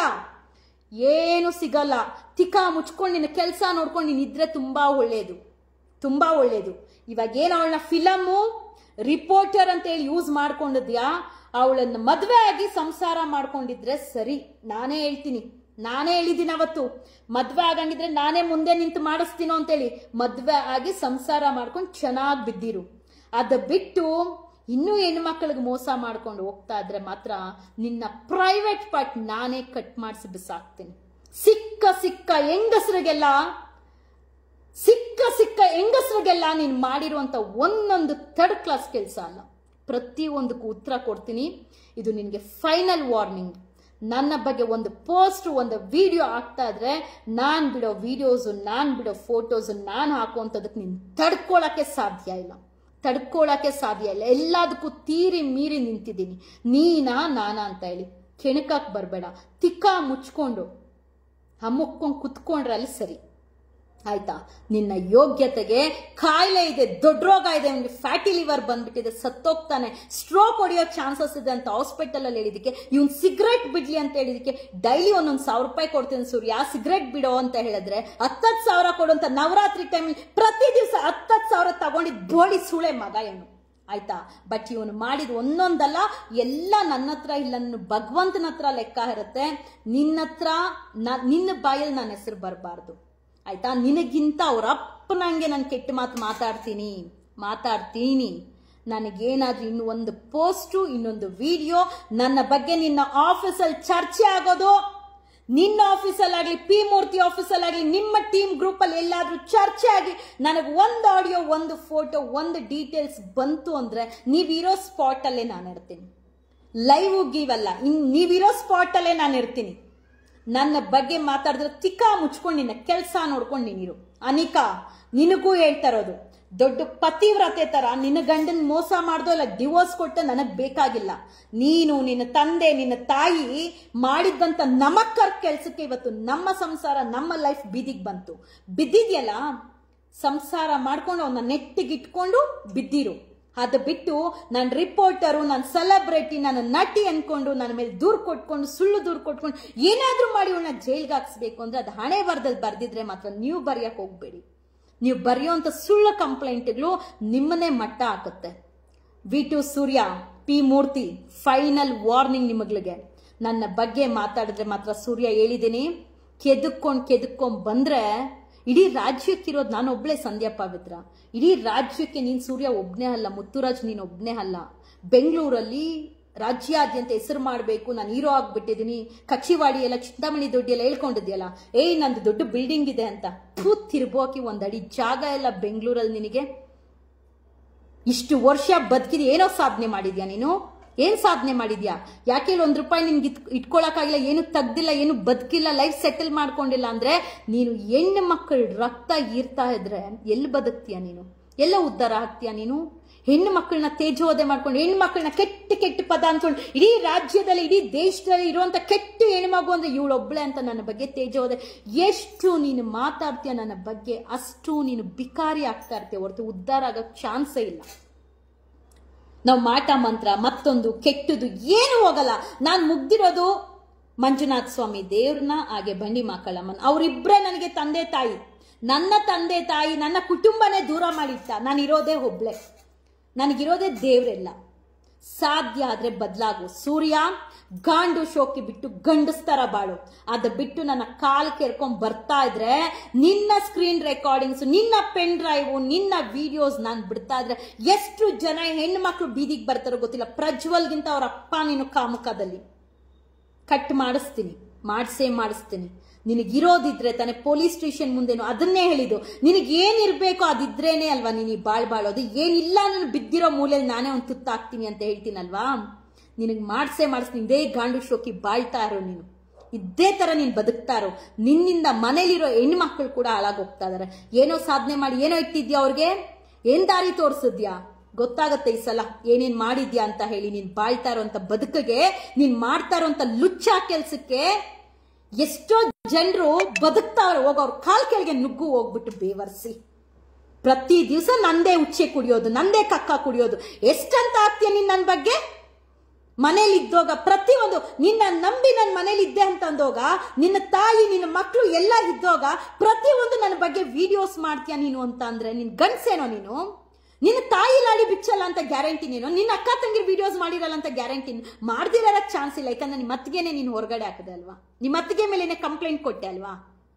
ಏನು ಸಿಗಲ್ಲ. ತಿಕಾ ಮುಚ್ಕೊಂಡು ನಿನ್ನ ಕೆಲಸ ನೋಡ್ಕೊಂಡು ನೀನ್ ಇದ್ರೆ ತುಂಬಾ ಒಳ್ಳೇದು, ತುಂಬಾ ಒಳ್ಳೇದು. ಇವಾಗ ಏನು ಅವಳನ್ನ ಫಿಲಮು ರಿಪೋರ್ಟರ್ ಅಂತ ಹೇಳಿ ಯೂಸ್ ಮಾಡ್ಕೊಂಡಿದ್ಯಾ, ಅವಳನ್ನ ಮದ್ವೆ ಆಗಿ ಸಂಸಾರ ಮಾಡ್ಕೊಂಡಿದ್ರೆ ಸರಿ. ನಾನೇ ಹೇಳ್ತೀನಿ, ನಾನೇ ಹೇಳಿದ್ದೀನಿ ಅವತ್ತು, ಮದ್ವೆ ಆಗಂಗಿದ್ರೆ ನಾನೇ ಮುಂದೆ ನಿಂತು ಮಾಡಿಸ್ತೀನೋ ಅಂತೇಳಿ. ಮದ್ವೆ ಆಗಿ ಸಂಸಾರ ಮಾಡ್ಕೊಂಡು ಚೆನ್ನಾಗಿ ಬಿದ್ದಿರು. ಅದ ಬಿಟ್ಟು ಇನ್ನೂ ಹೆಣ್ಮಕ್ಳಿಗೆ ಮೋಸ ಮಾಡ್ಕೊಂಡು ಹೋಗ್ತಾ ಇದ್ರೆ ಮಾತ್ರ ನಿನ್ನ ಪ್ರೈವೇಟ್ ಪಾರ್ಟ್ ನಾನೇ ಕಟ್ ಮಾಡಿಸಿ ಬಿಸಾಕ್ತೀನಿ. ಸಿಕ್ಕ ಸಿಕ್ಕ ಹೆಂಗಸರಿಗೆಲ್ಲ ಸಿಕ್ಕ ಸಿಕ್ಕ ಹೆಂಗಸರಿಗೆಲ್ಲ ನೀನು ಮಾಡಿರುವಂತ ಒಂದೊಂದು ಥರ್ಡ್ ಕ್ಲಾಸ್ ಕೆಲಸ ಅಲ್ಲ, ಪ್ರತಿಯೊಂದಕ್ಕೂ ಉತ್ತರ ಕೊಡ್ತೀನಿ. ಇದು ನಿನಗೆ ಫೈನಲ್ ವಾರ್ನಿಂಗ್. ನನ್ನ ಬಗ್ಗೆ ಒಂದು ಪೋಸ್ಟ್ ಒಂದು ವಿಡಿಯೋ ಆಗ್ತಾ ಇದ್ರೆ ನಾನು ಬಿಡೋ ವಿಡಿಯೋಸು, ನಾನು ಬಿಡೋ ಫೋಟೋಸು, ನಾನು ಹಾಕುವಂಥದಕ್ಕೆ ನೀನು ತಡ್ಕೊಳಕ್ಕೆ ಸಾಧ್ಯ ಇಲ್ಲ, ತಡ್ಕೊಳಕ್ಕೆ ಸಾಧ್ಯ ಇಲ್ಲ. ಎಲ್ಲದಕ್ಕೂ ತೀರಿ ಮೀರಿ ನಿಂತಿದ್ದೀನಿ. ನೀನಾ ನಾನಾ ಅಂತ ಹೇಳಿ ಕೆಣಕಕ್ಕೆ ಬರಬೇಡ. ತಿಕ್ಕ ಮುಚ್ಕೊಂಡು ಹಮ್ಮಕ್ಕೊಂಡು ಕುತ್ಕೊಂಡ್ರೆ ಅಲ್ಲಿ ಸರಿ. ಆಯ್ತಾ? ನಿನ್ನ ಯೋಗ್ಯತೆಗೆ ಕಾಯಿಲೆ ಇದೆ, ದೊಡ್ಡ ರೋಗ ಇದೆ, ಅವನಿಗೆ ಫ್ಯಾಟಿ ಲಿವರ್ ಬಂದ್ಬಿಟ್ಟಿದೆ, ಸತ್ತೋಗ್ತಾನೆ, ಸ್ಟ್ರೋಕ್ ಹೊಡೆಯೋ ಚಾನ್ಸಸ್ ಇದೆ ಅಂತ ಹಾಸ್ಪಿಟಲ್ ಅಲ್ಲಿ ಹೇಳಿದಕ್ಕೆ, ಇವ್ನು ಸಿಗರೆಟ್ ಬಿಡ್ಲಿ ಅಂತ ಹೇಳಿದಕ್ಕೆ ಡೈಲಿ ಒಂದೊಂದು ಸಾವಿರ ರೂಪಾಯಿ ಕೊಡ್ತೀನಿ ಸೂರ್ಯ ಸಿಗರೆಟ್ ಬಿಡೋ ಅಂತ ಹೇಳಿದ್ರೆ ಹತ್ತತ್ತು ಸಾವಿರ ಕೊಡುವಂತ ನವರಾತ್ರಿ ಟೈಮ್ ಪ್ರತಿ ದಿವಸ ಹತ್ತತ್ತು ಸಾವಿರ ತಗೊಂಡಿದ್ ಬೋಳಿ ಸೂಳೆ ಮಗ ಏನು, ಆಯ್ತಾ? ಬಟ್ ಇವನು ಮಾಡಿದ ಒಂದೊಂದಲ್ಲ ಎಲ್ಲ ನನ್ನ ಹತ್ರ ಇಲ್ಲ, ನನ್ನ ಭಗವಂತನ ಹತ್ರ ಲೆಕ್ಕ ಇರುತ್ತೆ. ನಿನ್ನ ಹತ್ರ ನಿನ್ನ ಬಾಯಲ್ಲಿ ನನ್ನ ಹೆಸರು ಬರಬಾರ್ದು, ಆಯ್ತಾ? ನಿನಗಿಂತ ಅವ್ರ ಅಪ್ಪನಂಗೆ ನಾನು ಕೆಟ್ಟ ಮಾತು ಮಾತಾಡ್ತೀನಿ ಮಾತಾಡ್ತೀನಿ ನನಗೇನಾದ್ರೂ ಇನ್ನು ಒಂದು ಪೋಸ್ಟು ಇನ್ನೊಂದು ವಿಡಿಯೋ ನನ್ನ ಬಗ್ಗೆ ನಿನ್ನ ಆಫೀಸಲ್ಲಿ ಚರ್ಚೆ ಆಗೋದು, ನಿನ್ನ ಆಫೀಸಲ್ಲಾಗ್ಲಿ ಪಿ ಮೂರ್ತಿ ಆಫೀಸಲ್ಲಾಗ್ಲಿ ನಿಮ್ಮ ಟೀಮ್ ಗ್ರೂಪ್ ಅಲ್ಲಿ ಎಲ್ಲಾದ್ರೂ ಚರ್ಚೆ ಆಗಿ ನನಗೆ ಒಂದು ಆಡಿಯೋ ಒಂದು ಫೋಟೋ ಒಂದು ಡೀಟೇಲ್ಸ್ ಬಂತು ಅಂದ್ರೆ ನೀವಿರೋ ಸ್ಪಾಟ್ ಅಲ್ಲೇ ನಾನು ಇರ್ತೀನಿ. ಲೈವ್ ಗೀವಲ್ಲ, ಇನ್ ನೀವಿರೋ ಸ್ಪಾಟ್ ಅಲ್ಲೇ ನಾನು ಇರ್ತೀನಿ. ನನ್ನ ಬಗ್ಗೆ ಮಾತಾಡಿದ್ರೆ ತಿಕ್ಕ ಮುಚ್ಕೊಂಡು ನಿನ್ನ ಕೆಲಸ ನೋಡ್ಕೊಂಡು ನೀನಿರು. ಅನಿಕಾ, ನಿನಗೂ ಹೇಳ್ತಾ ಇರೋದು, ದೊಡ್ಡ ಪತಿವ್ರತೆ ತರ ನಿನ್ನ ಗಂಡನ್ ಮೋಸ ಮಾಡ್ದೋ ಇಲ್ಲ ಡಿವೋರ್ಸ್ ಕೊಟ್ಟ ನನಗ್ ಬೇಕಾಗಿಲ್ಲ. ನೀನು ನಿನ್ನ ತಂದೆ ನಿನ್ನ ತಾಯಿ ಮಾಡಿದಂತ ನಮಕ್ಕರ್ ಕೆಲ್ಸಕ್ಕೆ ಇವತ್ತು ನಮ್ಮ ಸಂಸಾರ ನಮ್ಮ ಲೈಫ್ ಬೀದಿಗೆ ಬಂತು. ಬಿದ್ದಿದ್ಯಲ್ಲ, ಸಂಸಾರ ಮಾಡ್ಕೊಂಡು ಅವನ್ನ ನೆಟ್ಟಿಗಿಟ್ಕೊಂಡು ಬಿದ್ದಿರು. ಅದು ಬಿಟ್ಟು ನಾನು ರಿಪೋರ್ಟರು, ನಾನು ಸೆಲೆಬ್ರಿಟಿ, ನಾನು ನಟಿ ಅನ್ಕೊಂಡು ನನ್ನ ಮೇಲೆ ದೂರು ಕೊಟ್ಕೊಂಡು ಸುಳ್ಳು ದೂರು ಕೊಟ್ಕೊಂಡು ಏನಾದ್ರೂ ಮಾಡಿ ಅವನ್ನ ಜೈಲ್ಗೆ ಹಾಕ್ಸ್ಬೇಕು ಅಂದ್ರೆ ಅದು ಹಣೆ ಬರದಲ್ಲಿ ಬರ್ದಿದ್ರೆ ಮಾತ್ರ ನೀವು ಬರೆಯಕ್ಕೆ ಹೋಗ್ಬೇಡಿ. ನೀವು ಬರೆಯುವಂತ ಸುಳ್ಳು ಕಂಪ್ಲೇಂಟ್ಗಳು ನಿಮ್ಮನ್ನೇ ಮಟ್ಟ ಹಾಕುತ್ತೆ. V two Surya, P Murthy, final warning ನಿಮಗಳಿಗೆ. ನನ್ನ ಬಗ್ಗೆ ಮಾತಾಡಿದ್ರೆ ಮಾತ್ರ ಸೂರ್ಯ ಹೇಳಿದ್ದೀನಿ, ಕೆದಕ್ಕೊಂಡು ಕೆದಕ್ಕೊಂಡ್ ಬಂದ್ರೆ ಇಡೀ ರಾಜ್ಯಕ್ಕಿರೋದು ನಾನು ಒಬ್ಳೆ ಸಂಧ್ಯಾ ಪವಿತ್ರ. ಇಡೀ ರಾಜ್ಯಕ್ಕೆ ನೀನ್ ಸೂರ್ಯ ಒಬ್ನೇ ಅಲ್ಲ, ಮುತ್ತುರಾಜ್ ನೀನ್ ಒಬ್ನೇ ಅಲ್ಲ. ಬೆಂಗಳೂರಲ್ಲಿ ರಾಜ್ಯಾದ್ಯಂತ ಹೆಸರು ಮಾಡಬೇಕು, ನಾನು ಹೀರೋ ಆಗ್ಬಿಟ್ಟಿದ್ದೀನಿ, ಕಕ್ಷಿವಾಡಿ ಎಲ್ಲ ಚಿಂತಾಮಣಿ ದೊಡ್ಡಿ ಎಲ್ಲ ಹೇಳ್ಕೊಂಡಿದ್ಯಲ್ಲ, ಏಯ್ ನಂದು ದೊಡ್ಡ ಬಿಲ್ಡಿಂಗ್ ಇದೆ ಅಂತ ಪೂತ್ ತಿರ್ಬೋಕಿ ಒಂದಡಿ ಜಾಗ ಎಲ್ಲ ಬೆಂಗಳೂರಲ್ಲಿ ನಿನಗೆ. ಇಷ್ಟು ವರ್ಷ ಬದುಕಿದ ಏನೋ ಸಾಧನೆ ಮಾಡಿದ್ಯಾ ನೀನು? ಏನ್ ಸಾಧನೆ ಮಾಡಿದ್ಯಾ? ಯಾಕೆ ಒಂದ್ ರೂಪಾಯಿ ನಿನ್ಗೆ ಇಟ್ಕೊಳಕ್ಕಾಗಿಲ್ಲ, ಏನು ತೆಗ್ದಿಲ್ಲ, ಏನು ಬದುಕಿಲ್ಲ, ಲೈಫ್ ಸೆಟಲ್ ಮಾಡ್ಕೊಂಡಿಲ್ಲ ಅಂದ್ರೆ ನೀನು ಹೆಣ್ಣು ಮಕ್ಕಳ ರಕ್ತ ಈರ್ತಾ ಇದ್ರೆ ಎಲ್ಲಿ ಬದುಕ್ತೀಯ ನೀನು? ಎಲ್ಲ ಉದ್ಧಾರ ಆಗ್ತೀಯ ನೀನು? ಹೆಣ್ಣು ಮಕ್ಕಳನ್ನ ತೇಜೋವಧೆ ಮಾಡ್ಕೊಂಡು ಹೆಣ್ಣು ಮಕ್ಕಳನ್ನ ಕೆಟ್ಟ ಕೆಟ್ಟ ಪದ ಅನ್ಕೊಂಡು ಇಡೀ ರಾಜ್ಯದಲ್ಲಿ ಇಡೀ ದೇಶದಲ್ಲಿ ಇರುವಂತ ಕೆಟ್ಟ ಹೆಣ್ಮಗು ಅಂದ್ರೆ ಇವಳೊಬ್ಳೆ ಅಂತ ನನ್ನ ಬಗ್ಗೆ ತೇಜೋವಧೆ. ಎಷ್ಟು ನೀನು ಮಾತಾಡ್ತೀಯ ನನ್ನ ಬಗ್ಗೆ ಅಷ್ಟು ನೀನು ಬಿಕಾರಿ ಆಗ್ತಾ ಇರ್ತೀಯ ಹೊರತು ಉದ್ಧಾರ ಆಗಕ್ ಚಾನ್ಸೇ ಇಲ್ಲ. ನಾವು ಮಾಟ ಮಂತ್ರ ಮತ್ತೊಂದು ಕೆಟ್ಟದು ಏನು ಹೋಗಲ್ಲ. ನಾನು ಮುಗ್ದಿರೋದು ಮಂಜುನಾಥ ಸ್ವಾಮಿ ದೇವ್ರನ್ನ, ಹಾಗೆ ಬಂಡಿ ಮಕ್ಕಳಮ್ಮನ, ಅವರಿಬ್ಬರೇ ನನಗೆ ತಂದೆ ತಾಯಿ. ನನ್ನ ತಂದೆ ತಾಯಿ ನನ್ನ ಕುಟುಂಬನೇ ದೂರ ಮಾಡಿಟ್ಟ. ನಾನು ಇರೋದೇ ಒಬ್ಳೆ, ನನಗಿರೋದೇ ದೇವ್ರೆಲ್ಲ. ಸಾಧ್ಯ ಆದ್ರೆ ಬದಲಾಗು ಸೂರ್ಯ. ಗಾಂಡು ಶೋಕಿ ಬಿಟ್ಟು ಗಂಡಸ್ತರ ಬಾಳು. ಅದ ಬಿಟ್ಟು ನನ್ನ ಕಾಲ್ ಕೆರ್ಕೊಂಡ್ ಬರ್ತಾ ಇದ್ರೆ ನಿನ್ನ ಸ್ಕ್ರೀನ್ ರೆಕಾರ್ಡಿಂಗ್ಸ್, ನಿನ್ನ ಪೆನ್ ಡ್ರೈವ್, ನಿನ್ನ ವಿಡಿಯೋಸ್ ನಾನು ಬಿಡ್ತಾ ಇದ್ರೆ ಎಷ್ಟು ಜನ ಹೆಣ್ಮಕ್ಳು ಬೀದಿಗೆ ಬರ್ತಾರೋ ಗೊತ್ತಿಲ್ಲ. ಪ್ರಜ್ವಲ್ಗಿಂತ ಅವ್ರ ಅಪ್ಪ ನೀನು ಕಾಮುಕದಲ್ಲಿ ಕಟ್ ಮಾಡಿಸ್ತೀನಿ, ಮಾಡಿಸೇ ಮಾಡಿಸ್ತೀನಿ. ನಿನಗಿರೋದಿದ್ರೆ ತಾನೆ ಪೊಲೀಸ್ ಸ್ಟೇಷನ್ ಮುಂದೆನು ಅದನ್ನೇ ಹೇಳಿದ್ದು. ನಿನಗೇನಿರ್ಬೇಕೋ ಅದಿದ್ರೇನೆ ಅಲ್ವಾ ನೀನು ಬಾಳ್ ಬಾಳೋದು. ಏನಿಲ್ಲ ನಾನು ಬಿದ್ದಿರೋ ಮೂಲೆಯಲ್ಲಿ ನಾನೇ ಒಂದು ತುತ್ತಾಕ್ತೀನಿ ಅಂತ ಹೇಳ್ತೀನಲ್ವಾ. ನಿನಗೆ ಮಾಡಿಸೇ ಮಾಡಿಸ್ತೀನಿ. ಇದೇ ಗಾಂಡು ಶೋಕಿ ಬಾಳ್ತಾ ಇರೋ ನೀನು, ಇದೇ ತರ ನೀನು ಬದುಕ್ತಾ ಇರೋ. ನಿನ್ನಿಂದ ಮನೇಲಿರೋ ಹೆಣ್ಮಕ್ಳು ಕೂಡ ಹಾಳಾಗೋಗ್ತಾ ಇದಾರೆ. ಏನೋ ಸಾಧನೆ ಮಾಡಿ ಏನೋ ಇಟ್ಟಿದ್ಯಾ ಅವ್ರಿಗೆ, ಏನ್ ದಾರಿ ತೋರಿಸಿದ್ಯಾ ಗೊತ್ತಾಗತ್ತೆ ಈ ಸಲ ಏನೇನ್ ಮಾಡಿದ್ಯಾ ಅಂತ ಹೇಳಿ. ನೀನ್ ಬಾಳ್ತಾ ಇರೋಂತ ಬದುಕಿಗೆ, ನೀನ್ ಮಾಡ್ತಾ ಇರೋಂತ ಲುಚ್ಚ ಕೆಲ್ಸಕ್ಕೆ ಎಷ್ಟೋ ಜನರು ಬದುಕ್ತಾವ್ರೆ. ಹೋಗೋರ್ ಕಾಲ್ ಕೆಳಗೆ ನುಗ್ಗು ಹೋಗ್ಬಿಟ್ಟು ಬೇವರ್ಸಿ ಪ್ರತಿ ದಿವಸ ನಂದೇ ಉಚ್ಚೆ ಕುಡಿಯೋದು, ನಂದೇ ಕಕ್ಕ ಕುಡಿಯೋದು. ಎಷ್ಟಂತ ಆಗ್ತೀಯ ನೀನ್ ನನ್ನ ಬಗ್ಗೆ? ಮನೇಲಿ ಇದ್ದೋಗ ಪ್ರತಿಯೊಂದು ನಿನ್ನ ನಂಬಿ ನನ್ನ ಮನೇಲಿ ಇದ್ದೆ ಅಂತ ಅಂದೋಗ, ನಿನ್ನ ತಾಯಿ ನಿನ್ನ ಮಕ್ಕಳು ಎಲ್ಲ ಇದ್ದೋಗ ಪ್ರತಿಯೊಂದು ನನ್ನ ಬಗ್ಗೆ ವಿಡಿಯೋಸ್ ಮಾಡ್ತೀಯ ನೀನು ಅಂತ ಅಂದ್ರೆ ನಿನ್ ಗಂಡ್ಸೇನೋ ನೀನು? ನಿನ್ನ ತಾಯಿ ಲಾಡಿ ಬಿಚ್ಚಲ್ಲ ಅಂತ ಗ್ಯಾರಂಟಿ ನೀನು? ನಿನ್ನ ಅಕ್ಕ ತಂಗಿರ್ ವಿಡಿಯೋಸ್ ಮಾಡಿರಲ್ಲ ಅಂತ ಗ್ಯಾರಂಟಿ? ಮಾಡ್ದಿರಕ್ ಚಾನ್ಸ್ ಇಲ್ಲ, ಯಾಕಂದ್ರೆ ನಿಮ್ಮ ಅತ್ತಿಗೆನೆ ನೀನು ಹೊರಗಡೆ ಹಾಕದೆ ಅಲ್ವಾ? ನಿಮ್ಮ ಅತ್ತಿಗೆ ಮೇಲೆ ಕಂಪ್ಲೇಂಟ್ ಕೊಟ್ಟೆ ಅಲ್ವಾ?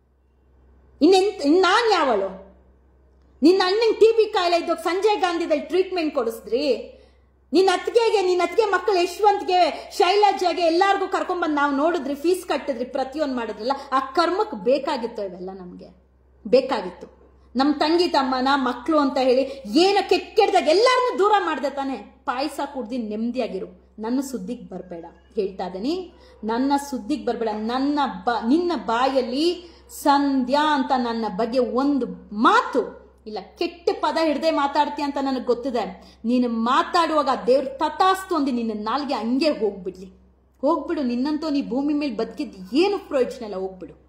ಇನ್ನೆಂತ ನಾನ್ ಯಾವಳು? ನಿನ್ನ ಅಣ್ಣಂಗೆ ಟಿ ಬಿ ಕಾಯಿಲೆ ಇದ್ದೋಗ ಸಂಜಯ್ ಗಾಂಧಿದಲ್ಲಿ ಟ್ರೀಟ್ಮೆಂಟ್ ಕೊಡಿಸಿದ್ರಿ. ನಿನ್ನ ಅತ್ತಿಗೆಗೆ, ನಿನ್ನ ಅತ್ತಿಗೆ ಮಕ್ಕಳು ಯಶವಂತ್ಗೆ, ಶೈಲಜಾಗೆ ಎಲ್ಲಾರ್ಗು ಕರ್ಕೊಂಡ್ಬಂದು ನಾವು ನೋಡಿದ್ರಿ, ಫೀಸ್ ಕಟ್ಟಿದ್ರಿ, ಪ್ರತಿಯೊಂದು ಮಾಡಿದ್ರಲ್ಲ. ಆ ಕರ್ಮಕ್ಕೆ ಬೇಕಾಗಿತ್ತು ಇವೆಲ್ಲ, ನಮ್ಗೆ ಬೇಕಾಗಿತ್ತು. ನಮ್ ತಂಗಿ ತಮ್ಮನ ಮಕ್ಕಳು ಅಂತ ಹೇಳಿ ಏನೋ ಕೆಟ್ಟ ಕೆಟ್ಟದಾಗ ಎಲ್ಲಾರನ್ನೂ ದೂರ ಮಾಡ್ದೆ ತಾನೆ. ಪಾಯಸ ಕುಡ್ದಿ ನೆಮ್ಮದಿಯಾಗಿರು. ನನ್ನ ಸುದ್ದಿಗೆ ಬರಬೇಡ ಹೇಳ್ತಾ ಇದೀನಿ, ನನ್ನ ಸುದ್ದಿಗೆ ಬರಬೇಡ. ನನ್ನ ಬಾ ನಿನ್ನ ಬಾಯಲ್ಲಿ ಸಂಧ್ಯಾ ಅಂತ ನನ್ನ ಬಗ್ಗೆ ಒಂದು ಮಾತು ಇಲ್ಲ. ಕೆಟ್ಟ ಪದ ಹಿಡ್ದೆ ಮಾತಾಡ್ತೀಯ ಅಂತ ನನಗೆ ಗೊತ್ತಿದೆ. ನೀನು ಮಾತಾಡುವಾಗ ದೇವ್ರ ತಥಾಸ್ತು ಅಂದು ನಿನ್ನ ನಾಲ್ಗೆ ಹಂಗೆ ಹೋಗ್ಬಿಡ್ಲಿ, ಹೋಗ್ಬಿಡು. ನಿನ್ನಂತೂ ನೀ ಭೂಮಿ ಮೇಲೆ ಬದುಕಿದ್ದು ಏನು ಪ್ರಯೋಜನ ಇಲ್ಲ, ಹೋಗ್ಬಿಡು.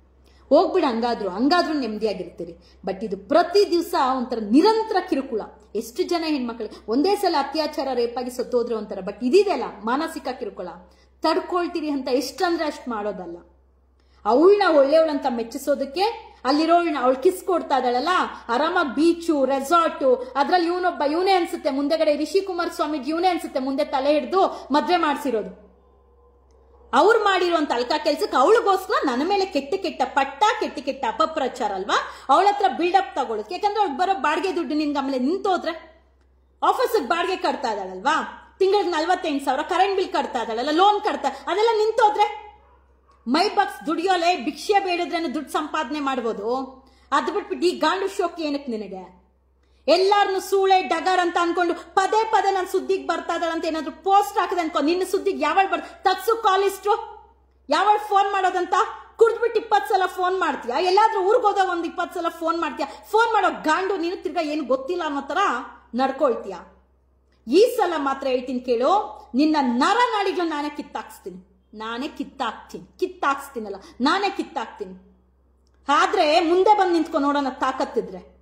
ಹೋಗ್ಬಿಡ, ಹಂಗಾದ್ರು ಹಂಗಾದ್ರೂ ನೆಮ್ಮದಿಯಾಗಿರ್ತೀರಿ. ಬಟ್ ಇದು ಪ್ರತಿ ದಿವಸ ಒಂಥರ ನಿರಂತರ ಕಿರುಕುಳ. ಎಷ್ಟು ಜನ ಹೆಣ್ಮಕ್ಳಿಗೆ ಒಂದೇ ಸಲ ಅತ್ಯಾಚಾರ ರೇಪಾಗಿ ಸತ್ತೋದ್ರೆ ಒಂಥರ, ಬಟ್ ಇದಿದೆಲ್ಲ ಮಾನಸಿಕ ಕಿರುಕುಳ. ತಡ್ಕೊಳ್ತೀರಿ ಅಂತ ಎಷ್ಟಂದ್ರೆ ಅಷ್ಟು ಮಾಡೋದಲ್ಲ. ಅವಳನ್ನ ಒಳ್ಳೆಯವಳಂತ ಮೆಚ್ಚಿಸೋದಕ್ಕೆ ಅಲ್ಲಿರೋಳನ್ನ ಅವಳು ಕಿಸ್ ಕೊಡ್ತಾ ಇದ್ದಾಳಲ್ಲ, ಆರಾಮಾಗಿ ಬೀಚು ರೆಸಾರ್ಟು, ಅದ್ರಲ್ಲಿ ಇವನೊಬ್ಬ ಇವನೇ ಅನ್ಸುತ್ತೆ ಮುಂದೆಗಡೆ ರಿಷಿ ಕುಮಾರ್ ಸ್ವಾಮೀಜಿ ಇವನೇ ಅನ್ಸುತ್ತೆ ಮುಂದೆ ತಲೆ ಹಿಡಿದು ಮದ್ವೆ ಮಾಡಿಸಿರೋದು. ಅವ್ರು ಮಾಡಿರುವಂತ ಅಲ್ಕ ಕೆಲ್ಸಕ್ಕೆ ಅವಳಿಗೋಸ್ಕರ ನನ್ನ ಮೇಲೆ ಕೆಟ್ಟ ಕೆಟ್ಟ ಪಟ್ಟ ಕೆಟ್ಟ ಕೆಟ್ಟ ಅಪಪ್ರಚಾರ ಅಲ್ವಾ, ಅವಳ ಹತ್ರ ಬಿಲ್ಡಪ್ ತಗೊಳ್ಳೋದು. ಯಾಕಂದ್ರೆ ಅವ್ಳು ಬರೋ ಬಾಡಿಗೆ ದುಡ್ಡು ನಿನ್ಗೆ ಆಮೇಲೆ ನಿಂತೋದ್ರೆ, ಆಫೀಸಿಗೆ ಬಾಡಿಗೆ ಕಟ್ತಾ ಇದ್ದಾಳಲ್ವಾ, ತಿಂಗಳಿಗೆ ನಲ್ವತ್ತೆಂಟು ಸಾವಿರ ಕರೆಂಟ್ ಬಿಲ್ ಕಟ್ತಾ ಇದ್ದಾಳಲ್ಲ, ಲೋನ್ ಕಟ್ತಾ, ಅದೆಲ್ಲ ನಿಂತೋದ್ರೆ ಮೈ ಬಾಕ್ಸ್ ದುಡಿಯೋಲೆ ಭಿಕ್ಷೆ ಬೇಡಿದ್ರೇನೆ ದುಡ್ಡು ಸಂಪಾದನೆ ಮಾಡ್ಬೋದು. ಅದ್ ಬಿಟ್ಬಿಟ್ಟು ಈ ಗಾಂಡು ಶೋಕಿ ಏನಕ್ಕೆ ನಿನಗೆ? ಎಲ್ಲಾರನ್ನು ಸೂಳೆ ಡಗರ್ ಅಂತ ಅನ್ಕೊಂಡು ಪದೇ ಪದೇ ನನ್ನ ಸುದ್ದಿಗೆ ಬರ್ತಾ ಇದ್ದಾಳ ಅಂತ ಏನಾದ್ರು ಪೋಸ್ಟ್ ಹಾಕದೆ ಅನ್ಕೊ, ನಿನ್ನ ಸುದ್ದಿಗೆ ಯಾವಳ ಬರ್ ತಗ್ಸು ಕಾಲಿಸ್ಟು, ಯಾವಳ ಫೋನ್ ಮಾಡೋದಂತ ಕುಡ್ದ್ಬಿಟ್ಟು ಇಪ್ಪತ್ತು ಸಲ ಫೋನ್ ಮಾಡ್ತೀಯಾ, ಎಲ್ಲಾದ್ರೂ ಊರ್ಗ್ ಹೋದಾಗ ಒಂದ್ ಇಪ್ಪತ್ತು ಸಲ ಫೋನ್ ಮಾಡ್ತೀಯಾ, ಫೋನ್ ಮಾಡೋ ಗಾಂಡು ನೀನು ತಿರ್ಗಾ ಏನು ಗೊತ್ತಿಲ್ಲ ಅನ್ನೋ ತರ ನಡ್ಕೊಳ್ತೀಯ. ಈ ಸಲ ಮಾತ್ರ ಹೇಳ್ತೀನಿ ಕೇಳು, ನಿನ್ನ ನರ ನಾಡಿಗಳು ನಾನೇ ಕಿತ್ತಾಕ್ಸ್ತೀನಿ, ನಾನೇ ಕಿತ್ತಾಕ್ತೀನಿ ಕಿತ್ತಾಕ್ಸ್ತೀನಲ್ಲ ನಾನೇ ಕಿತ್ತಾಕ್ತೀನಿ. ಆದ್ರೆ ಮುಂದೆ ಬಂದು ನಿಂತ್ಕೊಂಡು ನೋಡೋಣ ತಾಕತ್ತಿದ್ರೆ.